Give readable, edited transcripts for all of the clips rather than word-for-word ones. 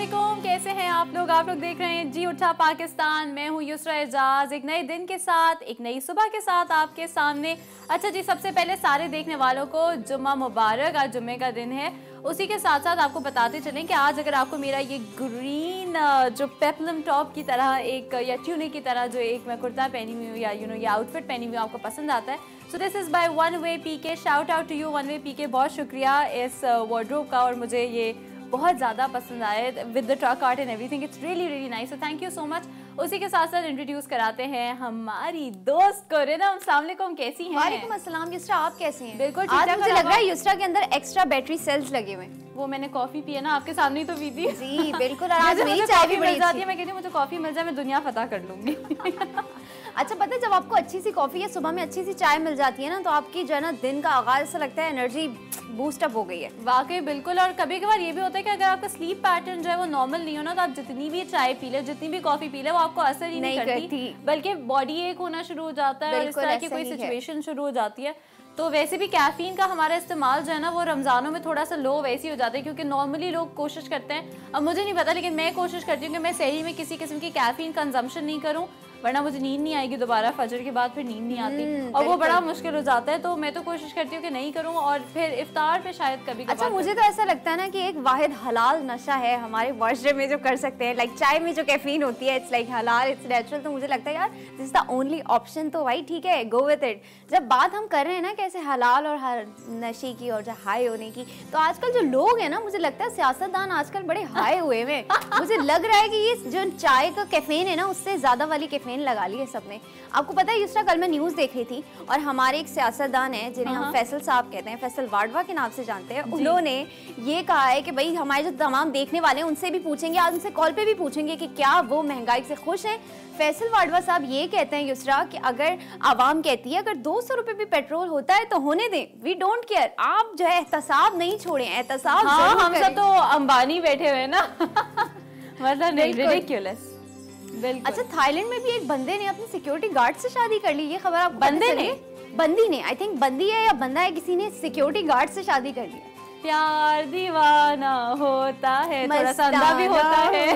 वालेकुम, कैसे हैं आप लोग देख रहे हैं जी उठा पाकिस्तान। मैं हूँ युसरा एजाज, एक नए दिन के साथ, एक नई सुबह के साथ आपके सामने। अच्छा जी, सबसे पहले सारे देखने वालों को जुम्मा मुबारक। आज जुम्मे का दिन है। उसी के साथ साथ आपको बताते चलें कि आज अगर आपको मेरा ये ग्रीन जो पेप्लम टॉप की तरह एक या ट्यूनिक की तरह जो एक मैं कुर्ता पहनी हुई हूँ या ये आउटफिट पहनी हुई हूँ आपको पसंद आता है, so this is by one way PK. Shout out to you one way PK, बहुत शुक्रिया इस वार्डरोब का, और मुझे ये बहुत ज़्यादा पसंद आए with the truck art and everything. It's really really nice, so thank you so much. उसी के साथ साथ इंट्रोड्यूस कराते हैं हमारी दोस्त को। रिदम, अस्सलाम वालेकुम, कैसी हैं? वालेकुम अस्सलाम युसरा, आप कैसी हैं? बिल्कुल आज मुझे लग रहा है युसरा के अंदर एक्स्ट्रा बैटरी सेल्स लगे हुए हैं। वो मैंने कॉफी पी है ना, आपके सामने ही तो पी थी। जी बिल्कुल, और आज मेरी चाय भी मिल जाती है। मैं कहती हूँ मुझे कॉफी मिल जाए, मैं दुनिया फतह कर लूंगी। अच्छा, पता है जब आपको अच्छी सी कॉफी या सुबह में अच्छी सी चाय मिल जाती है ना, तो आपकी जो है ना दिन का आगाज ऐसा लगता है एनर्जी बूस्ट अप हो गई है। वाकई बिल्कुल। और कभी कभार ये भी होता है कि अगर आपका स्लीप पैटर्न जो है वो नॉर्मल नहीं हो ना, तो आप जितनी भी चाय पी ले, जितनी भी कॉफी पी ले, वो आपको असर ही नहीं करती, बल्कि बॉडी एक होना शुरू हो जाता है और इस तरह की कोई सिचुएशन शुरू हो जाती है। तो वैसे भी कैफीन का हमारा इस्तेमाल जो है ना वो रमज़ानों में थोड़ा सा लो वैसे ही हो जाता है, क्योंकि नॉर्मली लोग कोशिश करते हैं, अब मुझे नहीं पता लेकिन मैं कोशिश करती हूँ कि मैं सहरी में किसी किस्म की कैफीन कंजम्पशन नहीं करूँ, वरना मुझे नींद नहीं आएगी दोबारा, फजर के बाद फिर नींद नहीं आती और वो बड़ा मुश्किल हो जाता है। तो मैं तो कोशिश करती हूँ कि नहीं करूँ, और फिर इफ्तार पे शायद कभी कभार। अच्छा, मुझे तो ऐसा लगता है ना कि एक वाहिद हलाल नशा है हमारे माशरे में जो कर सकते हैं, लाइक चाय में जो कैफीन होती है, इट्स लाइक हलाल, इट्स नेचुरल। तो मुझे लगता है यार this is the only option, तो भाई ठीक है, गो विद इट। जब बात हम कर रहे हैं ना कैसे हलाल और हर नशे की और जो हाई होने की, तो आजकल जो लोग हैं ना, मुझे लगता है सियासतदान आजकल बड़े हाई हुए हैं। मुझे लग रहा है कि ये जो चाय का कैफीन है ना, उससे ज्यादा वाली कैफीन लगा ली है सबने। आपको पता है युसरा, कल मैं न्यूज़ देख रही थी और हमारे एक सियासतदान है जिन्हें हम फैसल साहब कहते हैं, फैसल वाडवा के नाम से जानते हैं, उन्होंने ये कहा है कि भाई हमारे जो तमाम देखने वाले हैं उनसे भी पूछेंगे, आज उनसे कॉल पे भी पूछेंगे कि क्या वो महंगाई से खुश हैं। फैसल वाडवा साहब ये कहते हैं युसरा कि अगर आवाम कहती है अगर 200 रुपए भी पेट्रोल होता है तो होने दें, वी डोंट केयर, आप जो है एहतसाब नहीं छोड़ें, एहतसाब हम सब तो अंबानी बैठे हुए ना। मतलब रिडिकुलस। बिल्कुल। अच्छा, थाईलैंड में भी एक बंदे ने अपने सिक्योरिटी गार्ड से शादी कर ली, ये खबर आपको? बंदी ने आई थिंक बंदी है या बंदा है, किसी ने सिक्योरिटी गार्ड से शादी कर ली। प्यार दीवाना होता है, थोड़ा सा अंधा भी होता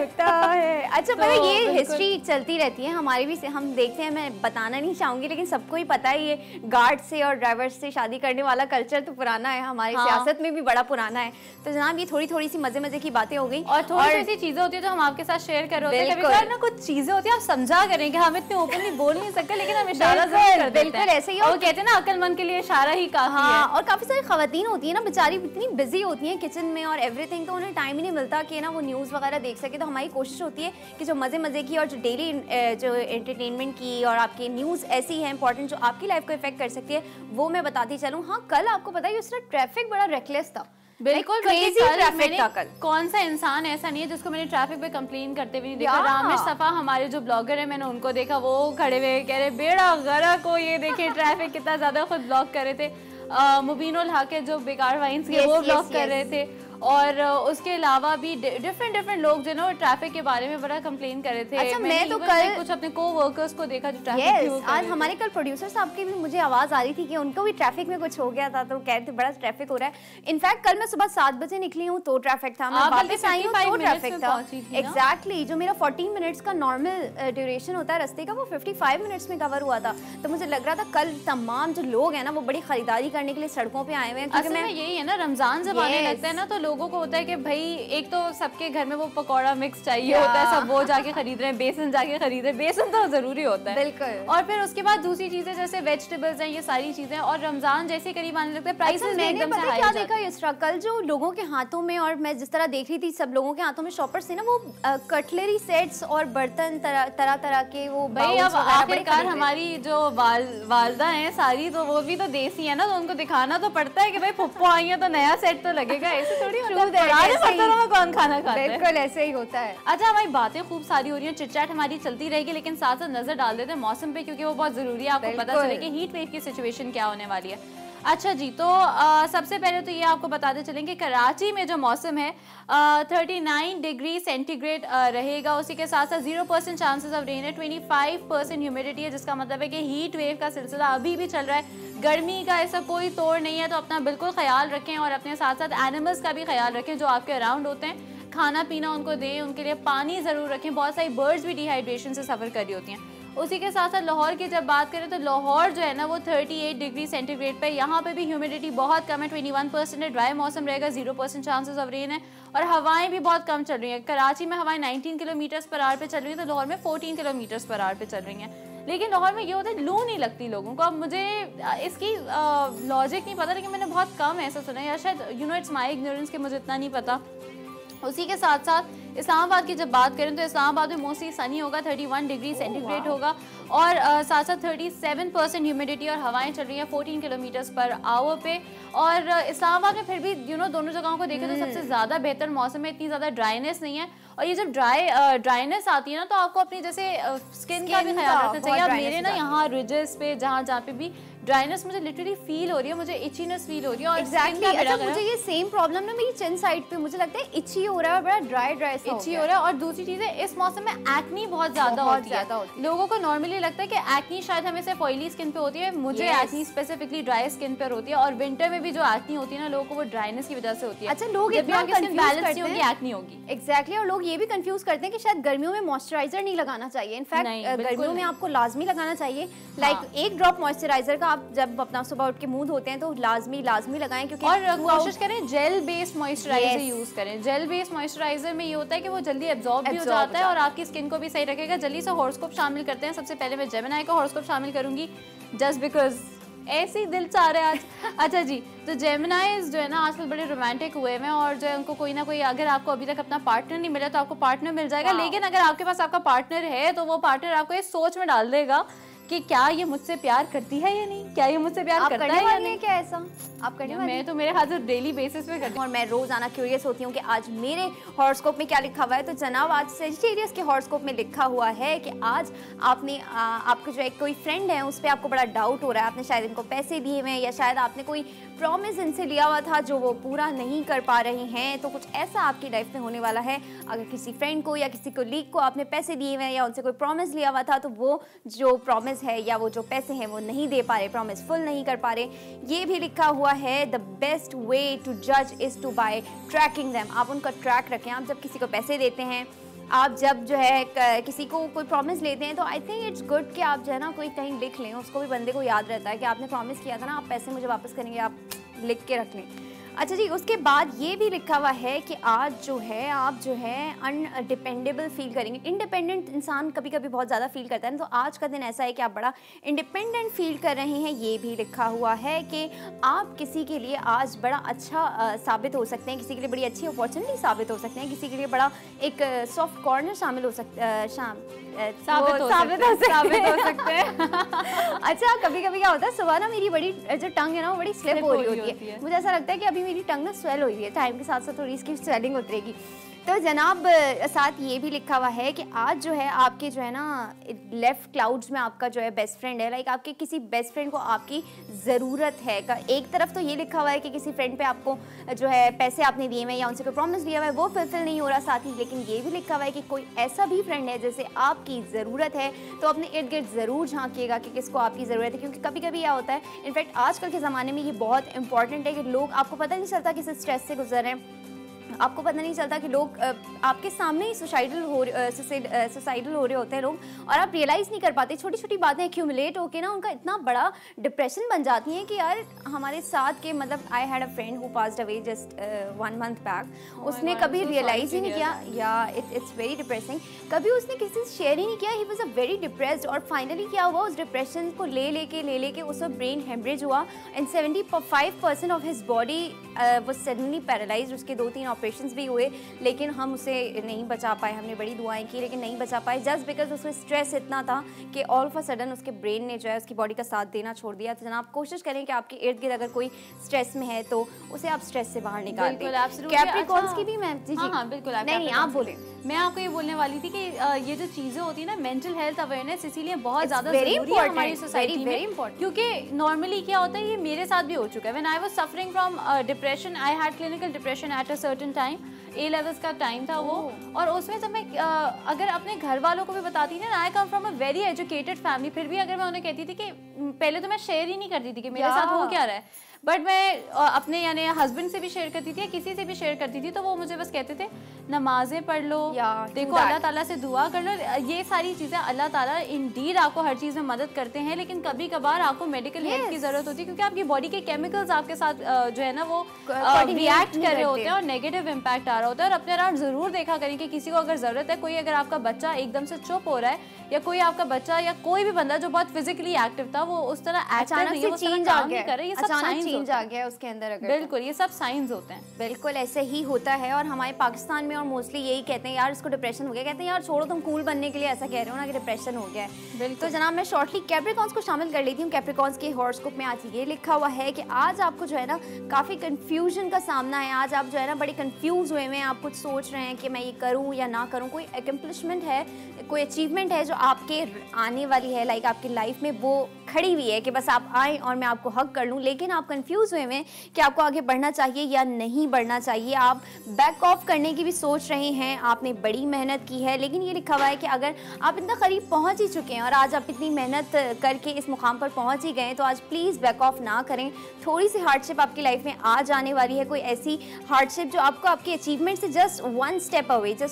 है। अच्छा, तो ये हिस्ट्री चलती रहती है हमारी भी, हम देखते हैं, मैं बताना नहीं चाहूंगी लेकिन सबको ही पता है ये गार्ड से और ड्राइवर से शादी करने वाला कल्चर तो पुराना है, हमारी सियासत में भी बड़ा पुराना है। तो जनाब ये थोड़ी थोड़ी सी मजे मजे की बातें हो गई और थोड़ी सी चीजें होती है जो हम आपके साथ शेयर कर रहे होते हैं। ना कुछ चीजें होती है आप समझा करें कि हम इतने ओपनली बोल नहीं सकते, लेकिन हम इशारा जरूर कर देते हैं। बिल्कुल ऐसे ही, और कहते हैं ना अक्लमंद के लिए इशारा ही काफी है। और काफी सारी खवातीन होती है ना बेचारी, इतनी बिजी होती हैं किचन में और एवरीथिंग, तो उन्हें टाइम ही नहीं मिलता कि ना वो न्यूज़ वगैरह देख सके। तो हमारी कोशिश होती है कि जो मज़े मज़े की और जो डेली जो एंटरटेनमेंट की और आपकी न्यूज़ ऐसी है इंपॉर्टेंट जो आपकी लाइफ को इफेक्ट कर सकती है, वो मैं बताती चलूँ। हाँ, कल आपको पता है उसका ट्रैफिक बड़ा रेकलेस था, बिल्कुल क्रेजी ट्रैफिक था कल। कौन सा इंसान ऐसा नहीं है जिसको मैंने ट्रैफिक पे कंप्लेन करते हुए नहीं देखा। रामेश सफा हमारे जो ब्लॉगर है, मैंने उनको देखा, वो खड़े हुए कह रहे बेड़ा गर्क हो, ये देखिए ट्रैफिक कितना ज्यादा, खुद ब्लॉक कर रहे थे। मुबीनुल हक है जो बेकार वाइन्स के, वो ब्लॉक कर रहे थे। और उसके अलावा भी डिफरेंट लोग जो ना ट्रैफिक के बारे में बड़ा कंप्लेन कर रहे थे। अच्छा, मैं तो कल कुछ अपने को-वर्कर्स को देखा जो ट्रैफिक आज हमारे कल प्रोड्यूसर साहब की भी मुझे आवाज आ रही थी कि उनको भी ट्रैफिक में कुछ हो गया था, तो कह रहे थे बड़ा ट्रैफिक हो रहा है। इनफैक्ट कल मैं सुबह 7 बजे निकली हूँ तो ट्रैफिक था, मैं वापस आई हूँ तो ट्रैफिक था। एग्जैक्टली, जो मेरा 14 मिनट्स का नॉर्मल ड्यूरेशन होता है रास्ते का, वो 55 मिनट्स में कवर हुआ था। तो मुझे लग रहा था कल तमाम जो लोग हैं ना वो बड़ी खरीदारी करने के लिए सड़कों पे आए हुए हैं, क्योंकि मैं यही है ना, रमजान जब आने लगता है ना तो लोगों को होता है कि भाई एक तो सबके घर में वो पकौड़ा मिक्स चाहिए होता है, सब वो जाके खरीद रहे हैं, बेसन जाके खरीद रहे हैं, बेसन तो जरूरी होता है। बिल्कुल। और फिर उसके बाद दूसरी चीजें जैसे वेजिटेबल्स हैं, ये सारी चीजें, और रमजान जैसे करीब आने लगता है प्राइसेस एकदम से हाई हो जाते हैं। देखा इसरा, कल जो लोगों के हाथों में, और मैं जिस तरह देख रही थी सब लोगों के हाथों में शॉपर्स थे ना, वो कटलरी सेट्स और बर्तन तरह तरह के, वो भाई अब आखिरकार हमारी जो वालदा है सारी, तो वो भी तो देसी है ना, तो उनको दिखाना तो पड़ता है कि भाई फुप्पो आई है तो नया सेट तो लगेगा, ऐसे थोड़ी कौन खाना खाता है। बिल्कुल ऐसे ही होता है। अच्छा, हमारी बातें खूब सारी हो रही हैं, चिटचैट हमारी चलती रहेगी, लेकिन साथ साथ नजर डाल देते हैं मौसम पे, क्योंकि वो बहुत जरूरी है, आपको पता चले कि हीट वेव की सिचुएशन क्या होने वाली है। अच्छा जी, तो सबसे पहले तो ये आपको बताते चलेंगे कराची में जो मौसम है 39 डिग्री सेंटीग्रेड रहेगा। उसी के साथ साथ 0% चांसेस ऑफ रेन है, 25% ह्यूमिडिटी है, जिसका मतलब है कि हीट वेव का सिलसिला अभी भी चल रहा है। गर्मी का ऐसा कोई तोड़ नहीं है, तो अपना बिल्कुल ख्याल रखें और अपने साथ साथ एनिमल्स का भी ख्याल रखें जो आपके अराउंड होते हैं। खाना पीना उनको दें, उनके लिए पानी ज़रूर रखें। बहुत सारी बर्ड्स भी डिहाइड्रेशन से सफ़र कर रही होती हैं। उसी के साथ साथ लाहौर की जब बात करें तो लाहौर जो है ना वो 38 डिग्री सेंटीग्रेड पे, यहाँ पे भी ह्यूमिडिटी बहुत कम है, 21% है, ड्राई मौसम रहेगा, 0% चांसेस ऑफ रेन है और हवाएं भी बहुत कम चल रही हैं। कराची में हवाएं 19 किलोमीटर्स पर आवर पे चल रही हैं तो लाहौर में 14 किलोमीटर्स पर आवर पे चल रही हैं। लेकिन लाहौर में ये होता है लू नहीं लगती लोगों को। अब मुझे इसकी लॉजिक नहीं पता, लेकिन मैंने बहुत कम ऐसा सुना है, या शायद इट्स माई इग्नोरेंस के मुझे इतना नहीं पता। उसी के साथ साथ इस्लामाबाद की जब बात करें तो इस्लामाबाद में मोस्टली सनी होगा, 31 डिग्री सेंटीग्रेड होगा और साथ साथ 37% ह्यूमिडिटी और हवाएं चल रही हैं 14 किलोमीटर्स पर आवर पे। और इस्लामाबाद में फिर भी दोनों जगहों को देखें तो सबसे ज़्यादा बेहतर मौसम है, इतनी ज़्यादा ड्राइनेस नहीं है। और ये जब ड्राइनेस आती है ना तो आपको अपनी जैसे स्किन का भी ख्याल रखना चाहिए। अब मेरे ना यहाँ रिजेस पे जहाँ पे भी ड्राइनेस मुझे लिटरली फील हो रही है, मुझे इचीनेस फील हो रही है और एग्जैक्टली अच्छा मुझे ये सेम प्रॉब्लम ना मेरी चिन साइड पे मुझे लगता है इची हो रहा है, बड़ा ड्राई इची हो रहा है। और दूसरी चीज़ है इस मौसम में एक्नी बहुत ज़्यादा होती है। लोगों को नॉर्मली लगता है कि एक्नी शायद हमें सिर्फ ऑयली स्किन पे होती है, मुझे एक्नी स्पेसिफिकली ड्राई स्किन पर होती है। और विंटर में भी जो एक्नी होती है ना लोगों को वो ड्राइनेस की वजह से होती है। अच्छा लोग एक्नी होगी एग्जैक्टली। और लोग ये भी कंफ्यूज करते हैं कि शायद गर्मियों में मॉइस्चराइजर नहीं लगाना चाहिए। इनफैक्ट गर्मियों में आपको लाजमी लगाना चाहिए, लाइक एक ड्रॉप मॉइस्चराइजर का आप जब अपना सुबह उठ के मुंह धोते हैं तो लाजमी लगाएं। क्योंकि और कोशिश करें जेल बेस्ड मॉइस्चराइजर यूज करें। जेल बेस्ड मॉइस्चराइजर में ये होता है कि वो जल्दी एब्जॉर्ब भी हो जाता है और आपकी स्किन को भी सही रखेगा। जल्दी से हॉरोस्कोप शामिल करते हैं। सबसे पहले मैं जेमिनी का हॉरोस्कोप शामिल करूंगी जस्ट बिकॉज ऐसे ही दिल चाह रहा है आज। अच्छा जी, तो जेमिनीज जो है ना आजकल बड़े रोमांटिक हुए हैं और जो है उनको कोई ना कोई, अगर आपको अभी तक अपना पार्टनर नहीं मिला तो आपको पार्टनर मिल जाएगा। लेकिन अगर आपके पास आपका पार्टनर है तो वो पार्टनर आपको ये सोच में डाल देगा कि क्या ये मुझसे प्यार करती है या नहीं, क्या ये मुझसे प्यार करता है या नहीं। क्या ऐसा आप करने वाले? मैं तो मेरे हाथ डेली बेसिस पे करती हूँ और मैं रोजाना क्यूरियस होती हूँ कि आज मेरे हॉरोस्कोप में क्या लिखा हुआ है। तो जनाब आज सेजिटेरियस के हॉरोस्कोप में लिखा हुआ है कि आज आपने आपके जो एक कोई फ्रेंड है उस पर आपको बड़ा डाउट हो रहा है। आपने शायद इनको पैसे दिए हुए हैं या शायद आपने कोई प्रॉमिस इनसे लिया हुआ था जो वो पूरा नहीं कर पा रहे हैं। तो कुछ ऐसा आपकी लाइफ में होने वाला है। अगर किसी फ्रेंड को या किसी कोलीग को आपने पैसे दिए हुए हैं या उनसे कोई प्रॉमिस लिया हुआ था तो वो जो प्रॉमिस है या वो जो पैसे हैं वो नहीं दे पा रहे, प्रॉमिस फुल नहीं कर पा रहे। ये भी लिखा हुआ है द बेस्ट वे टू जज is to by tracking them. आप उनका ट्रैक रखें। आप जब किसी को पैसे देते हैं, आप जब जो है किसी को कोई प्रॉमिस लेते हैं तो आई थिंक इट्स गुड कि आप जो है ना कोई कहीं लिख लें, उसको भी बंदे को याद रहता है कि आपने प्रॉमिस किया था ना आप पैसे मुझे वापस करेंगे, आप लिख के रख लें। अच्छा जी, उसके बाद ये भी लिखा हुआ है कि आज जो है आप जो है अनडिपेंडेबल फील करेंगे। इंडिपेंडेंट इंसान कभी कभी बहुत ज़्यादा फील करता है, तो आज का दिन ऐसा है कि आप बड़ा इंडिपेंडेंट फील कर रहे हैं। ये भी लिखा हुआ है कि आप किसी के लिए आज बड़ा अच्छा साबित हो सकते हैं, किसी के लिए बड़ी अच्छी अपॉर्चुनिटी साबित हो सकते हैं, किसी के लिए बड़ा एक सॉफ्ट कॉर्नर शामिल हो सकता साबित हो सकते हैं। अच्छा कभी कभी क्या होता है, सुबह ना मेरी बड़ी जो टंग है ना वो बड़ी स्लिप हो रही होती है। मुझे ऐसा लगता है कि अभी मेरी टंग ना स्वेल हो रही है, टाइम के साथ साथ थोड़ी इसकी स्वेलिंग उतरेगी। तो जनाब साथ ये भी लिखा हुआ है कि आज जो है आपके जो है ना लेफ्ट क्लाउड्स में आपका जो है बेस्ट फ्रेंड है, लाइक आपके किसी बेस्ट फ्रेंड को आपकी ज़रूरत है। एक तरफ तो ये लिखा हुआ है कि किसी फ्रेंड पे आपको जो है पैसे आपने दिए हैं या उनसे कोई प्रॉमिस लिया हुआ है वो फुलफिल नहीं हो रहा साथ ही, लेकिन ये भी लिखा हुआ है कि कोई ऐसा भी फ्रेंड है जैसे आपकी ज़रूरत है तो अपने इर्द गिर्द ज़रूर झांकिएगा कि किसको आपकी ज़रूरत है। क्योंकि कभी कभी क्या होता है, इनफैक्ट आजकल के ज़माने में ये बहुत इंपॉर्टेंट है कि लोग, आपको पता नहीं चलता किस स्ट्रेस से गुजर रहे हैं, आपको पता नहीं चलता कि लोग आपके सामने ही सुसाइडल हो रहे होते हैं लोग, और आप रियलाइज़ नहीं कर पाते। छोटी छोटी बातें एक्यूमुलेट होकर ना उनका इतना बड़ा डिप्रेशन बन जाती हैं कि यार हमारे साथ के, मतलब I had a friend who passed away just 1 month back, उसने कभी रियलाइज़ ही नहीं किया, या इट्स वेरी डिप्रेसिंग, कभी उसने किसी से शेयर ही नहीं किया, he was a very depressed. और फाइनली क्या हुआ, उस डिप्रेशन को ले लेके उसका ब्रेन हेमरेज हुआ and 75% of his body was suddenly paralysed. उसके 2-3 ऑपरेशंस भी हुए लेकिन हम उसे नहीं बचा पाए, हमने बड़ी दुआएं की लेकिन नहीं बचा पाए, जस्ट बिकॉज उसमें स्ट्रेस इतना था कि ऑल ऑफ अ सडन उसके ब्रेन ने जो है उसकी बॉडी का साथ देना छोड़ दिया। तो जनाब कोशिश करें कि आपके इर्द गिर्द अगर कोई स्ट्रेस में है तो उसे आप स्ट्रेस से बाहर निकाल दें। कैप्रिकॉर्न्स की भी मैं जी हाँ बिल्कुल, नहीं आप बोलें। मैं आपको ये बोलने वाली थी कि ये जो चीज़ें होती है ना, मेंटल हेल्थ अवेयरनेस इसीलिए बहुत ज़्यादा ज़रूरी है हमारी सोसाइटी में, क्योंकि नॉर्मली क्या होता है, ये मेरे साथ भी हो चुका है। When I was suffering from depression, I had clinical depression at a certain time, A levels का टाइम था वो, और उसमें जब मैं अगर अपने घर वालों को भी बताती थी ना, I come from a very educated family, फिर भी अगर मैं उन्हें कहती थी कि पहले तो मैं शेयर ही नहीं करती थी कि मेरे साथ हो क्या रहा है, बट मैं अपने यानी हस्बैंड से भी शेयर करती थी या किसी से भी शेयर करती थी तो वो मुझे बस कहते थे नमाजें पढ़ लो, देखो अल्लाह ताला से दुआ कर लो। ये सारी चीज़ें अल्लाह ताला इंडीड आपको हर चीज़ में मदद करते हैं, लेकिन कभी कभार आपको मेडिकल हेल्प की ज़रूरत होती है क्योंकि आपकी बॉडी के केमिकल्स आपके साथ जो है ना वो रिएक्ट कर रहे होते हैं और नेगेटिव इम्पैक्ट आ रहा होता है। और अपने अराउंड ज़रूर देखा करें कि किसी को अगर ज़रूरत है, कोई अगर आपका बच्चा एकदम से चुप हो रहा है या कोई आपका बच्चा या कोई भी बंदा जो बहुत फिजिकली एक्टिव था वो उस तरह अचानक से चेंज आ गया, ये सब चेंज आ गया उसके अंदर। अगर बिल्कुल ये सब साइंस होते हैं, बिल्कुल ऐसे ही होता है। और हमारे पाकिस्तान में और मोस्टली यही कहते हैं यार इसको डिप्रेशन हो गया, कहते हैं यार छोड़ो तुम कूल बनने के लिए ऐसा कह रहे हो ना कि डिप्रेशन हो गया है। तो जनाब मैं शॉर्टली कैप्रिकॉन्स को शामिल कर लेती हूँ। कैप्रिकॉन्स के हॉरोस्कोप में आज ये लिखा हुआ है कि आज आपको जो है ना काफ़ी कन्फ्यूजन का सामना है। आज आप जो है ना बड़े कन्फ्यूज़ हुए हैं, आप कुछ सोच रहे हैं कि मैं ये करूँ या ना करूँ। कोई अकम्पलिशमेंट है, कोई अचीवमेंट है जो आपके आने वाली है, लाइक आपकी लाइफ में वो खड़ी हुई है कि बस आप आए और मैं आपको हक कर लूँ, लेकिन आप कंफ्यूज हुए हैं कि आपको आगे बढ़ना चाहिए या नहीं बढ़ना चाहिए। आप बैक ऑफ करने की भी सोच रहे हैं, आपने बड़ी मेहनत की है, लेकिन ये लिखा हुआ है कि अगर आप इतना करीब पहुंच ही चुके हैं और आज आप इतनी मेहनत करके इस मुकाम पर पहुंच ही गए तो आज प्लीज़ बैक ऑफ ना करें। थोड़ी सी हार्डशिप आपकी लाइफ में आ जाने वाली है, कोई ऐसी हार्डशिप जो आपको आपके अचीवमेंट से जस्ट वन स्टेप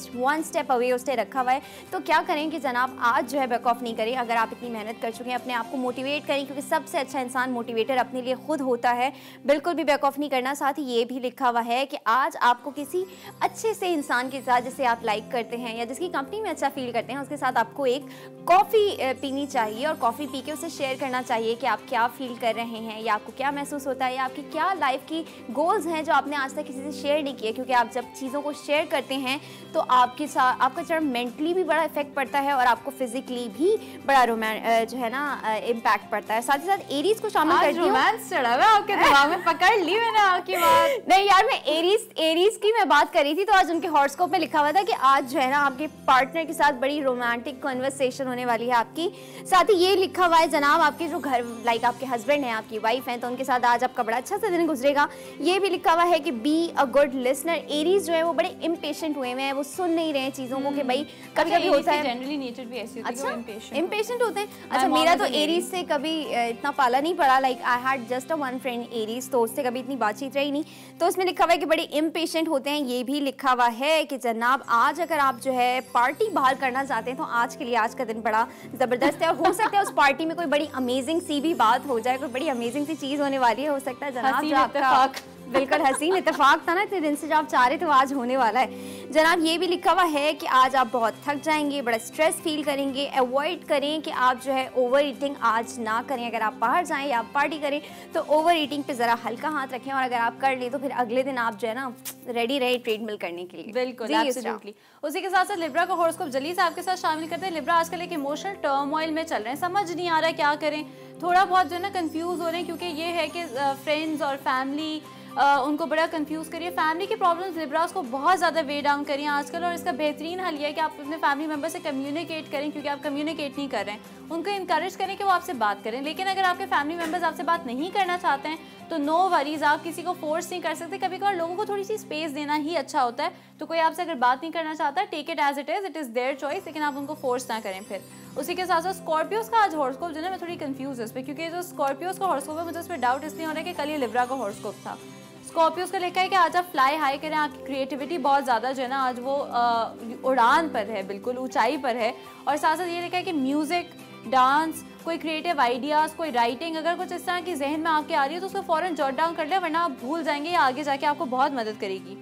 अवे उससे रखा हुआ है। तो क्या करें कि जनाब आज जो है बैक ऑफ नहीं करें। अगर आप इतनी मेहनत कर चुके हैं, अपने आप को मोटिवेट करें, क्योंकि सबसे अच्छा इंसान मोटिवेटर अपने लिए खुद होता है। बिल्कुल भी बैक ऑफ नहीं करना। साथ ही ये भी लिखा हुआ है कि आज आपको किसी अच्छे से इंसान के साथ जिसे आप लाइक करते हैं या जिसकी कंपनी में अच्छा फील करते हैं उसके साथ आपको एक कॉफ़ी पीनी चाहिए और कॉफ़ी पी के उसे शेयर करना चाहिए कि आप क्या फील कर रहे हैं या आपको क्या महसूस होता है या आपकी क्या लाइफ की गोल्स हैं जो आपने आज तक किसी से शेयर नहीं किए। क्योंकि आप जब चीज़ों को शेयर करते हैं तो आपके साथ आपका जो मेंटली भी बड़ा इफेक्ट पड़ता है और आपको फिजिकली भी बड़ा जो है ना इम्पैक्ट पड़ता है। साथ ही साथ एरीज को शामिल करती हूं। रोमांस चढ़ा हुआ आपके दिमाग में, पकड़ ली मैंने आपकी बात। नहीं यार, मैं एरीज की मैं बात कर रही थी तो आज उनके हॉरोस्कोप में लिखा हुआ था कि आज जो है ना आपके पार्टनर के साथ बड़ी रोमांटिक कन्वर्सेशन होने वाली है आपकी। साथ ही ये लिखा हुआ है जनाब आपके जो घर लाइक आपके हस्बैंड हैं, आपकी वाइफ हैं, तो उनके साथ आज आपका बड़ा अच्छा सा दिन गुजरेगा। ये भी लिखा हुआ है कि be a good listener. Aries जो है वो बड़े इम्पेशेंट हुए हैं, वो सुन नहीं रहे चीज़ों को कि भाई कभी कभी होता है जनरली नेचर भी ऐसी होती है, अच्छा इम्पेशेंट होते हैं। अच्छा मेरा तो एरीज से कभी इतना पाला नहीं पड़ा, like I had just a one friend Aries, तो उससे कभी इतनी बातचीत रही नहीं। तो उसमें लिखा हुआ है कि बड़े इम्पेशेंट होते हैं। ये भी लिखा हुआ है कि जनाब आज अगर आप जो है पार्टी बाहर करना चाहते हैं तो आज के लिए आज का दिन बड़ा ज़बरदस्त है। और हो सकता है उस पार्टी में कोई बड़ी अमेजिंग सी भी बात हो जाए, कोई बड़ी अमेजिंग सी चीज़ होने वाली है। हो सकता है जनाब जो आपका बिल्कुल हसीन इत्तेफाक था ना इतने दिन से जो आप चाह रहे थे वो आज होने वाला है। जनाब ये भी लिखा हुआ है कि आज आप बहुत थक जाएंगे, बड़ा स्ट्रेस फील करेंगे। अवॉइड करें कि आप जो है ओवर ईटिंग आज ना करें। अगर आप बाहर जाएं या आप पार्टी करें तो ओवर ईटिंग पे ज़रा हल्का हाथ रखें, और अगर आप कर लें तो फिर अगले दिन आप जो है ना रेडी रहे ट्रेडमिल करने के लिए। बिल्कुल एब्सोल्युटली। उसी के साथ साथ लिब्रा का हॉरोस्कोप जल्दी से आपके साथ शामिल करते हैं। लिब्रा आजकल एक इमोशनल टर्मोइल में चल रहे हैं, समझ नहीं आ रहा है क्या करें, थोड़ा बहुत जो है ना कंफ्यूज हो रहे हैं क्योंकि ये है कि फ्रेंड्स और फैमिली उनको बड़ा कंफ्यूज करिए। फैमिली की प्रॉब्लम्स लिब्रास को बहुत ज़्यादा वे डाउन करिए आजकल, और इसका बेहतरीन हल ये है कि आप अपने फैमिली मेम्बर से कम्युनिकेट करें, क्योंकि आप कम्युनिकेट नहीं कर रहे हैं। उनको इंकरेज करें कि वो आपसे बात करें। लेकिन अगर आपके फैमिली मेम्बर्स आपसे बात नहीं करना चाहते हैं तो नो वरीज, आप किसी को फोर्स नहीं कर सकते। कभी कभार लोगों को थोड़ी सी स्पेस देना ही अच्छा होता है। तो कोई आपसे अगर बात नहीं करना चाहता, take it as it is their choice, लेकिन आप उनको फोर्स ना करें फिर। उसी के साथ साथ स्कॉर्पियोज का आज हॉरोस्कोप जो है मैं थोड़ी कंफ्यूज है इस पर, क्योंकि जो स्कॉर्पियोज का हॉरोस्कोप है मुझे उस पर डाउट इसलिए हो रहा है कि कल ये लिब्रा का हॉरोस्कोप था। स्कॉर्पियोज का लिखा है कि आज आप फ्लाई हाई करें, आपकी क्रिएटिविटी बहुत ज़्यादा जो है ना आज वो उड़ान पर है, बिल्कुल ऊंचाई पर है। और साथ साथ ये लिखा है कि म्यूज़िक, डांस, कोई क्रिएटिव आइडियाज़, कोई राइटिंग, अगर कुछ इस तरह की जहन में आपके आ रही है तो उसको फ़ौरन जॉट डाउन कर ले, वरना आप भूल जाएंगे या आगे जाके आपको बहुत मदद करेगी।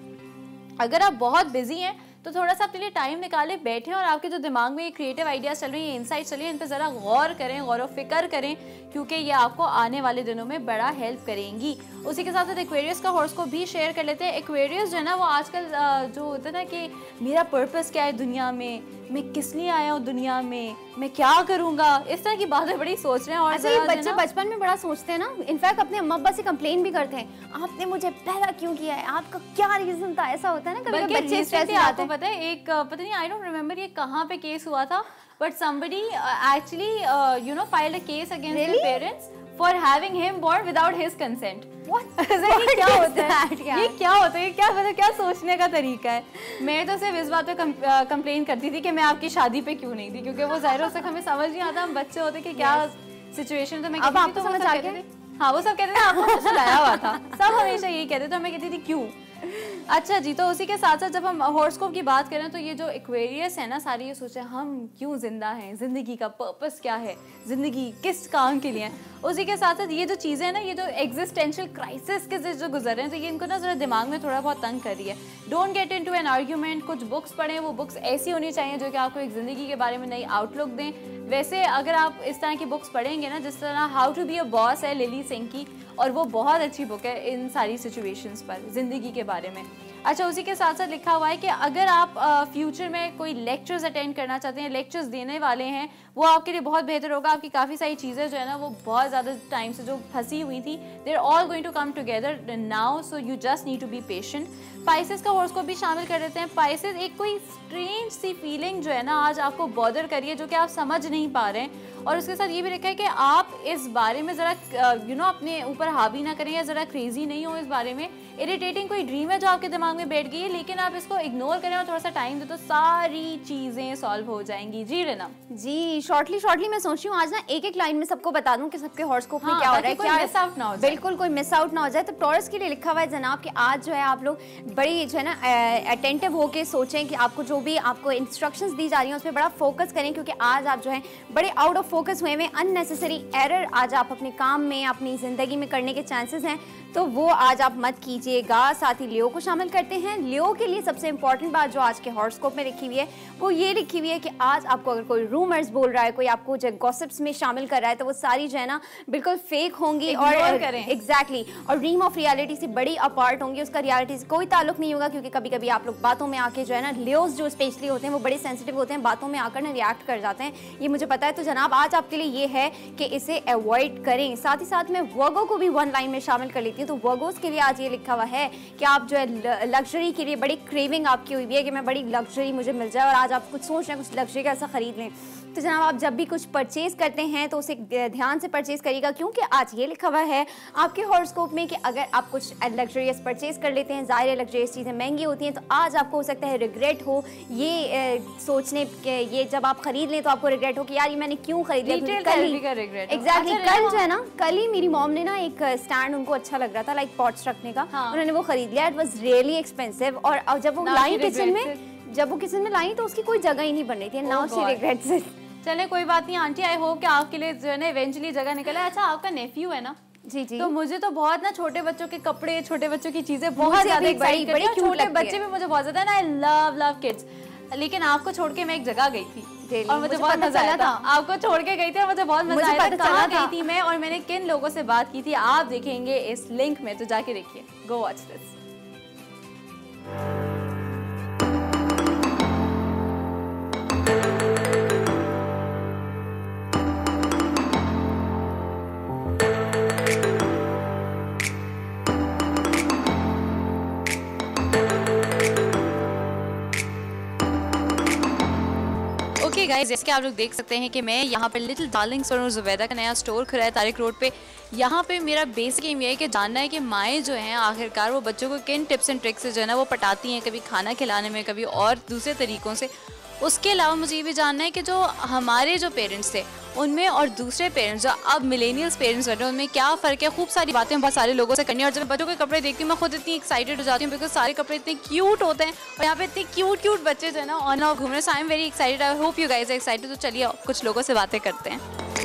अगर आप बहुत बिजी हैं तो थोड़ा सा अपने लिए टाइम निकालें, बैठें और आपके जो दिमाग में ये क्रिएटिव आइडियाज़ चल रही हैं, इंसाइट चल रही है, इन पर ज़रा गौर करें, गौर व फिक्र करें, क्योंकि ये आपको आने वाले दिनों में बड़ा हेल्प करेंगी। उसी के साथ साथ एक्वेरियस का हॉरोस्कोप भी शेयर कर लेते हैं। एक्वेरियस जो है ना वो आजकल जो होता है ना कि मेरा पर्पस क्या है दुनिया में, मैं किस लिए आया हूँ दुनिया में, मैं क्या करूँगा, इस तरह की बातें बड़ी सोच रहे हैं। और अच्छा, बच्चे बचपन में बड़ा सोचते हैं ना, इनफैक्ट अपने अम्मा अब्बा से कंप्लेन भी करते हैं, आपने मुझे पैदा क्यों किया है, आपका क्या रीजन था। ऐसा होता है ना कभी बच्चे स्ट्रेस में आते हैं। पता है एक पता नहीं, आई डोंट रिमेम्बर ये कहाँ पे केस हुआ था, but somebody actually you know filed a case against their parents for having him born without his consent. What? ये क्या होता है? ये क्या होता है? क्या मतलब क्या सोचने का तरीका है? मैं तो सिर्फ इस बात पे कंप्लेन करती थी कि मैं आपकी शादी पे क्यों नहीं थी, क्योंकि वो ज़ाहिर उस तक हमें समझ नहीं आता, हम बच्चे होते कि क्या सिचुएशन। तो मैं अब आपको समझ आ गया? हाँ वो सब कहते थे आपको कुछ लाया हुआ था, सब हमेशा यही कहते थे, मैं कहती थी क्यों। अच्छा जी, तो उसी के साथ साथ जब हम हॉरोस्कोप की बात करें तो ये जो एक्वेरियस है ना, सारी ये सोचे हम क्यों जिंदा हैं, जिंदगी का पर्पस क्या है, जिंदगी किस काम के लिए है। उसी के साथ साथ ये जो चीज़ें हैं ना, ये जो एग्जिस्टेंशियल क्राइसिस के जो गुजर रहे हैं, तो ये इनको ना जरा दिमाग में थोड़ा बहुत तंग कर रही है। Don't get into an argument, कुछ बुक्स पढ़ें, वो बुक्स ऐसी होनी चाहिए जो कि आपको एक ज़िंदगी के बारे में नई आउटलुक दें। वैसे अगर आप इस तरह की बुक्स पढ़ेंगे ना, जिस तरह how to be a boss है लिली सिंह की, और वो बहुत अच्छी बुक है इन सारी सिचुएशंस पर, ज़िंदगी के बारे में। अच्छा, उसी के साथ साथ लिखा हुआ है कि अगर आप फ्यूचर में कोई लेक्चर्स अटेंड करना चाहते हैं, लेक्चर्स देने वाले हैं, वो आपके लिए बहुत बेहतर होगा। आपकी काफ़ी सारी चीज़ें जो है ना, वो बहुत ज़्यादा टाइम से जो फंसी हुई थी, they are all going to come together now, so you just need to be patient. Pisces का हॉरोस्कोप भी शामिल कर देते हैं। पाइसेस एक कोई स्ट्रेंज सी फीलिंग जो है ना, आज आपको बॉदर करी है, जो कि आप समझ नहीं पा रहे हैं। और उसके साथ ये भी लिखा है कि आप इस बारे में ज़रा अपने ऊपर हावी ना करें, या ज़रा क्रेजी नहीं हो इस बारे में। इरिटेटिंग कोई ड्रीम है जो आपके दिमाग में बैठ गई है, लेकिन आप इसको इग्नोर करें और थोड़ा सा टाइम दे तो सारी चीज़ें सॉल्व हो जाएंगी। जी रेना जी, शॉर्टली मैं सोच रही हूँ आज ना एक लाइन में सबको बता दूं कि सबके हॉरोस्कोप में क्या हो रहा है, क्या मिस आउट ना हो जाए। बिल्कुल कोई मिस आउट ना हो जाए। तो टॉरस के लिए लिखा हुआ है जनाब कि आज जो है आप लोग बड़ी जो है ना अटेंटिव होके सोचें कि आपको जो भी आपको इंस्ट्रक्शंस दी जा रही हैं उस पर बड़ा फोकस करें, क्योंकि आज आप जो है बड़े आउट ऑफ फोकस हुए हैं। अननेसेसरी एरर आज आप अपने काम में, अपनी ज़िंदगी में करने के चांसेस हैं, तो वो आज आप मत कीजिएगा। साथ ही लियो को शामिल करते हैं। लियो के लिए सबसे इंपॉर्टेंट बात जो आज के हॉरोस्कोप में लिखी हुई है वो ये लिखी हुई है कि आज आपको अगर कोई रूमर्स बोल रहा है, कोई आपको जो गॉसिप्स में शामिल कर रहा है, तो वो सारी जो है ना बिल्कुल फेक होंगी और एग्जैक्टली और ड्रीम ऑफ रियलिटी से बड़ी अपार्ट होंगी। उसका रियलिटी से कोई ताल्लुक नहीं होगा, क्योंकि कभी कभी आप लोग बातों में आके जो है ना, लियोज जो स्पेशली होते हैं वो बड़े सेंसिटिव होते हैं, बातों में आकर ना रिएक्ट कर जाते हैं, ये मुझे पता है। तो जनाब आज आपके लिए ये है कि इसे अवॉइड करें। साथ ही साथ मैं वर्गो को भी वन लाइन में शामिल कर लेती हूँ। तो वर्गोस के लिए आज ये लिखा हुआ है कि आप जो है लग्जरी के लिए बड़ी क्रेविंग आपकी हुई है कि मैं बड़ी लग्जरी मुझे मिल जाए, और आज आप कुछ सोच रहे हैं कुछ लग्जरी का ऐसा खरीद लें। तो जनाब आप जब भी कुछ परचेज करते हैं तो उसे ध्यान से परचेज करिएगा, क्योंकि आज ये लिखा हुआ है आपके हॉरोस्कोप में कि अगर आप कुछ लग्जरियस परचेज कर लेते हैं, ज़ाहिर है लग्जरियस चीज़ें महंगी होती हैं, तो आज आपको हो सकता है रिग्रेट हो ये सोचने के, ये जब आप खरीद लें तो आपको रिग्रेट हो कि यार ये मैंने क्यों खरीद लिया। एग्जैक्टली कल जो है ना, कल ही मेरी मॉम ने ना एक स्टैंड उनको अच्छा लग रहा था लाइक पॉट्स रखने का, उन्होंने वो खरीद लिया। इट वाज रियली एक्सपेंसिव, और जब वो लाई किचन में लाई तो उसकी कोई जगह ही नहीं बन रही थी। Now she regrets it. चले कोई बात नहीं आंटी, आई होप कि आपके लिए जो है ना इवेंचुअली जगह निकला। अच्छा, आपका नेफ्यू है ना? जी जी। तो मुझे तो बहुत ना छोटे बच्चों के कपड़े, छोटे बच्चों की चीजें बहुत ज्यादा एक्साइट करती हैं। छोटे बच्चे भी मुझे बहुत ज्यादा ना, आई लव किड्स। लेकिन आपको छोड़ के मैं एक जगह गई थी और मुझे बहुत मजा आया था। आपको छोड़ के गई थी और मुझे बहुत मजा आया था। कहाँ गई थी मैं और मैंने किन लोगों से बात की थी, आप देखेंगे इस लिंक में, तो जाके देखिए। Go watch this. Okay guys, जैसे कि आप लोग देख सकते हैं कि मैं यहाँ पे लिटिल डार्लिंग्स और जुबैदा का नया स्टोर खुला है तारिक रोड पे। यहाँ पे मेरा बेसिक एम ये है कि जानना है कि माएँ जो हैं आखिरकार वो बच्चों को किन टिप्स एंड ट्रिक्स से जो है ना वो पटाती हैं, कभी खाना खिलाने में, कभी और दूसरे तरीक़ों से। उसके अलावा मुझे ये भी जानना है कि जो हमारे जो पेरेंट्स थे उनमें और दूसरे पेरेंट्स जो अब मिलेनियल्स पेरेंट्स बन रहे हैं उनमें क्या फ़र्क है। खूब सारी बातें बहुत सारे लोगों से करनी है। और जब बच्चों के कपड़े देखती हूँ मैं खुद इतनी एक्साइटेड हो जाती हूँ, बिकॉज सारे कपड़े इतने क्यूट होते हैं और यहाँ पे इतने क्यूट बच्चे जो है ना ऑन ऑफ घूम रहे हैं। So I am very excited, I hope you guys are excited. तो चलिए कुछ लोगों से बातें करते हैं।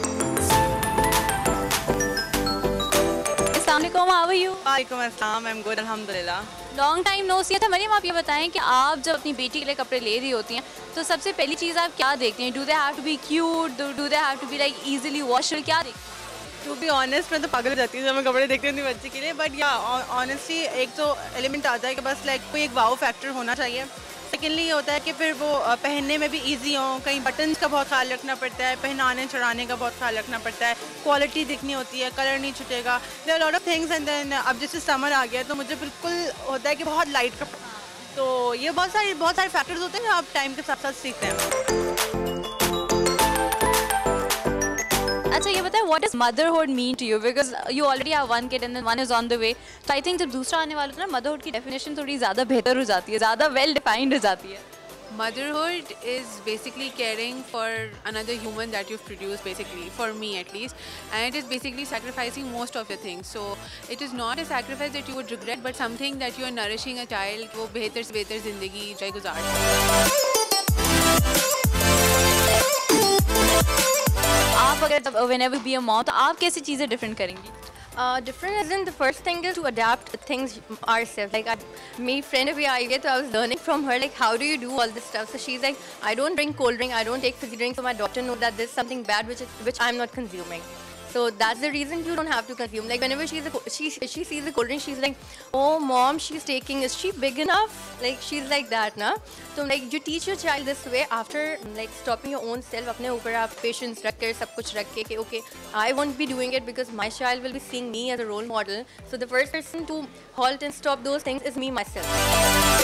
अस्सलामुअलैकुम, हाउ आर यू? वालेकुम अस्सलाम, आई एम गुड अल्हम्दुलिल्लाह। लॉन्ग टाइम नो सी था। मरियम, आप ये बताएं कि आप जब अपनी बेटी के लिए कपड़े ले रही होती हैं तो सबसे पहली चीज़ आप क्या देखती हैं? Do they have to be cute, do they have to be like easily washable, क्या देखती हैं? टू बी ऑनेस्ट मैं तो पागल हो जाती हूँ जब मैं कपड़े देखती हूँ अपनी बच्ची के लिए। बट या ऑनेस्टली एक तो एलिमेंट आता है कि बस लाइक कोई एक वाओ फैक्टर होना चाहिए। सेकेंडली ये होता है कि फिर वो पहनने में भी इजी हो, कहीं बटन्स का बहुत ख्याल रखना पड़ता है, पहनाने चढ़ाने का बहुत ख्याल रखना पड़ता है, क्वालिटी दिखनी होती है, कलर नहीं छुटेगा, there are lot of things. And then अब जैसे समर आ गया तो मुझे बिल्कुल होता है कि बहुत लाइट कपड़ा, तो ये बहुत सारे फैक्टर्स होते हैं जो आप टाइम के साथ साथ सीखते हैं। अच्छा ये बताएं, what is motherhood mean to you? Because you already have one kid and then one is on the way. तो आई थिंक जब दूसरा आने वाला था ना, मदरहुड की डेफिनेशन थोड़ी ज़्यादा बेहतर हो जाती है, ज़्यादा वेल डिफाइंड हो जाती है। Motherhood is basically caring for another human that you've produced, basically, for me at least. And it is basically sacrificing most of your things. So it is not a sacrifice that you would regret, but something that you are nourishing a child, wo behtar se behtar zindagi jai guzar सके. आप अगर whenever be a mom तो आप कैसी चीज़ें different करेंगी? Different as in the first thing is to adapt things ourselves. Like my friend अभी आई है तो I was learning from her like how do you do all this stuff. So she's like I don't drink cold drink, I don't take fizzy drink, so my daughter knows that there's something bad which I'm not consuming. So that's the reason you don't have to consume. Like whenever she sees the cold drink, she's like, oh mom, she's taking, is she big enough? Like she's like that, na? So like you teach your child this way after like stopping your own self. अपने ऊपर आप patience रख कर सब कुछ रख के okay, I won't be doing it because my child will be seeing me as a role model. So the first person to halt and stop those things is me myself.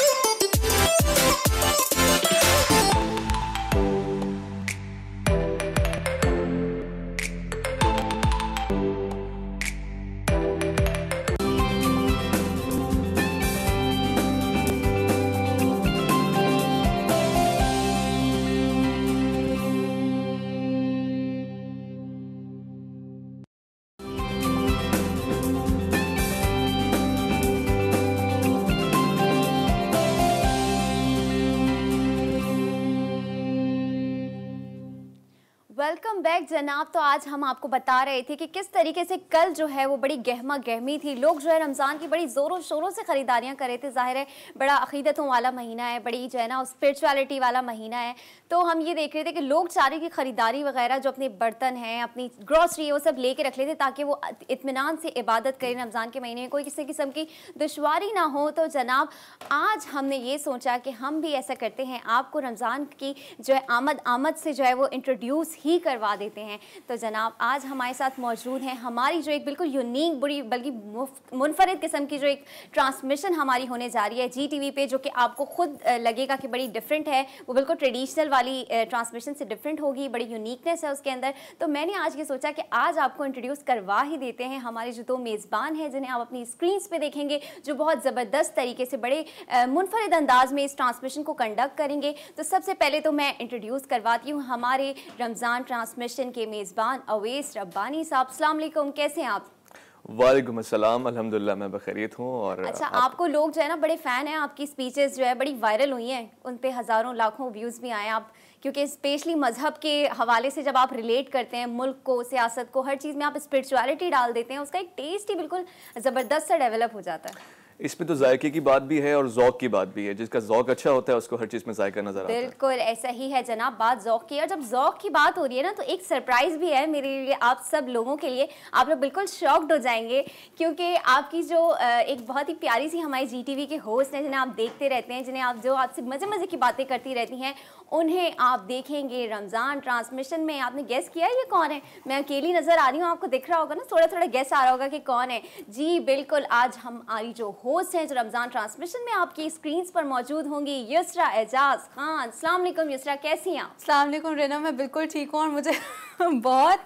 Welcome back जनाब। तो आज हम आपको बता रहे थे कि किस तरीके से कल जो है वो बड़ी गहमा गहमी थी। लोग जो है रमज़ान की बड़ी ज़ोरों शोरों से ख़रीदारियाँ कर रहे थे। ज़ाहिर है बड़ा अक़ीदतों वाला महीना है, बड़ी जो है ना स्पिरिचुअलिटी वाला महीना है। तो हम ये देख रहे थे कि लोग चारे की ख़रीदारी वगैरह जो अपने बर्तन हैं, अपनी ग्रॉसरी है, वो सब लेके रख लेते ताकि वो इत्मीनान से इबादत करें रमज़ान के महीने में, कोई किसी किस्म की दुश्वारी ना हो। तो जनाब आज हमने ये सोचा कि हम भी ऐसा करते हैं, आपको रमज़ान की जो है आमद से जो है वो इंट्रोड्यूस ही करवा देते हैं। तो जनाब आज हमारे साथ मौजूद हैं हमारी जो एक बिल्कुल यूनिक बड़ी बल्कि मुनफरिद किस्म की जो एक ट्रांसमिशन हमारी होने जा रही है जी टीवी पे, जो कि आपको खुद लगेगा कि बड़ी डिफरेंट है। वो बिल्कुल ट्रेडिशनल वाली ट्रांसमिशन से डिफरेंट होगी, बड़ी यूनिकनेस है उसके अंदर। तो मैंने आज ये सोचा कि आज आपको इंट्रोड्यूस करवा ही देते हैं हमारे जो दो मेज़बान हैं जिन्हें आप अपनी स्क्रीन्स पे देखेंगे, जो बहुत ज़बरदस्त तरीके से बड़े मुनफरिद अंदाज में इस ट्रांसमिशन को कंडक्ट करेंगे। तो सबसे पहले तो मैं इंट्रोड्यूस करवाती हूँ हमारे रमज़ान ट्रांसमिशन के मेज़बान अवैस रब्बानी साहब। अस्सलाम वालेकुम, कैसे हैं आप? वालेकुम अस्सलाम, अल्हम्दुलिल्लाह मैं बखैरियत हूँ। और अच्छा, आपको लोग जो है ना बड़े फ़ैन हैं, आपकी स्पीचेस जो है बड़ी वायरल हुई हैं, उन पे हज़ारों लाखों व्यूज़ भी आए आप, क्योंकि स्पेशली मज़हब के हवाले से जब आप रिलेट करते हैं मुल्क को, सियासत को, हर चीज़ में आप स्पिरिचुअलिटी डाल देते हैं, उसका एक टेस्ट ही बिल्कुल ज़बरदस्त सा डेवलप हो जाता है। इसमें तो जायके की बात भी है और ज़ौक़ की बात भी है। जिसका ज़ौक़ अच्छा होता है उसको हर चीज़ में जायका नजर आता है। बिल्कुल ऐसा ही है जनाब, बात ज़ौक़ की है। और जब ज़ौक़ की बात हो रही है ना तो एक सरप्राइज़ भी है मेरे लिए, आप सब लोगों के लिए। आप लोग बिल्कुल शॉक्ड हो जाएंगे क्योंकि आपकी जो एक बहुत ही प्यारी सी हमारी जी टीवी के होस्ट हैं, जिन्हें आप देखते रहते हैं, जिन्हें आप जो आपसे मज़े मज़े की बातें करती रहती हैं, उन्हें आप देखेंगे रमज़ान ट्रांसमिशन में। आपने गेस किया ये कौन है? मैं अकेली नज़र आ रही हूँ, आपको दिख रहा होगा ना, थोड़ा थोड़ा गेस आ रहा होगा कि कौन है। जी बिल्कुल, आज हमारी जो होस्ट हैं जो रमज़ान ट्रांसमिशन में आपकी स्क्रीन्स पर मौजूद होंगी, युसरा एजाज खान। अस्सलाम वालेकुम युसरा, कैसी हैं आप? अस्सलाम वालेकुम रेना, मैं बिल्कुल ठीक हूँ और मुझे बहुत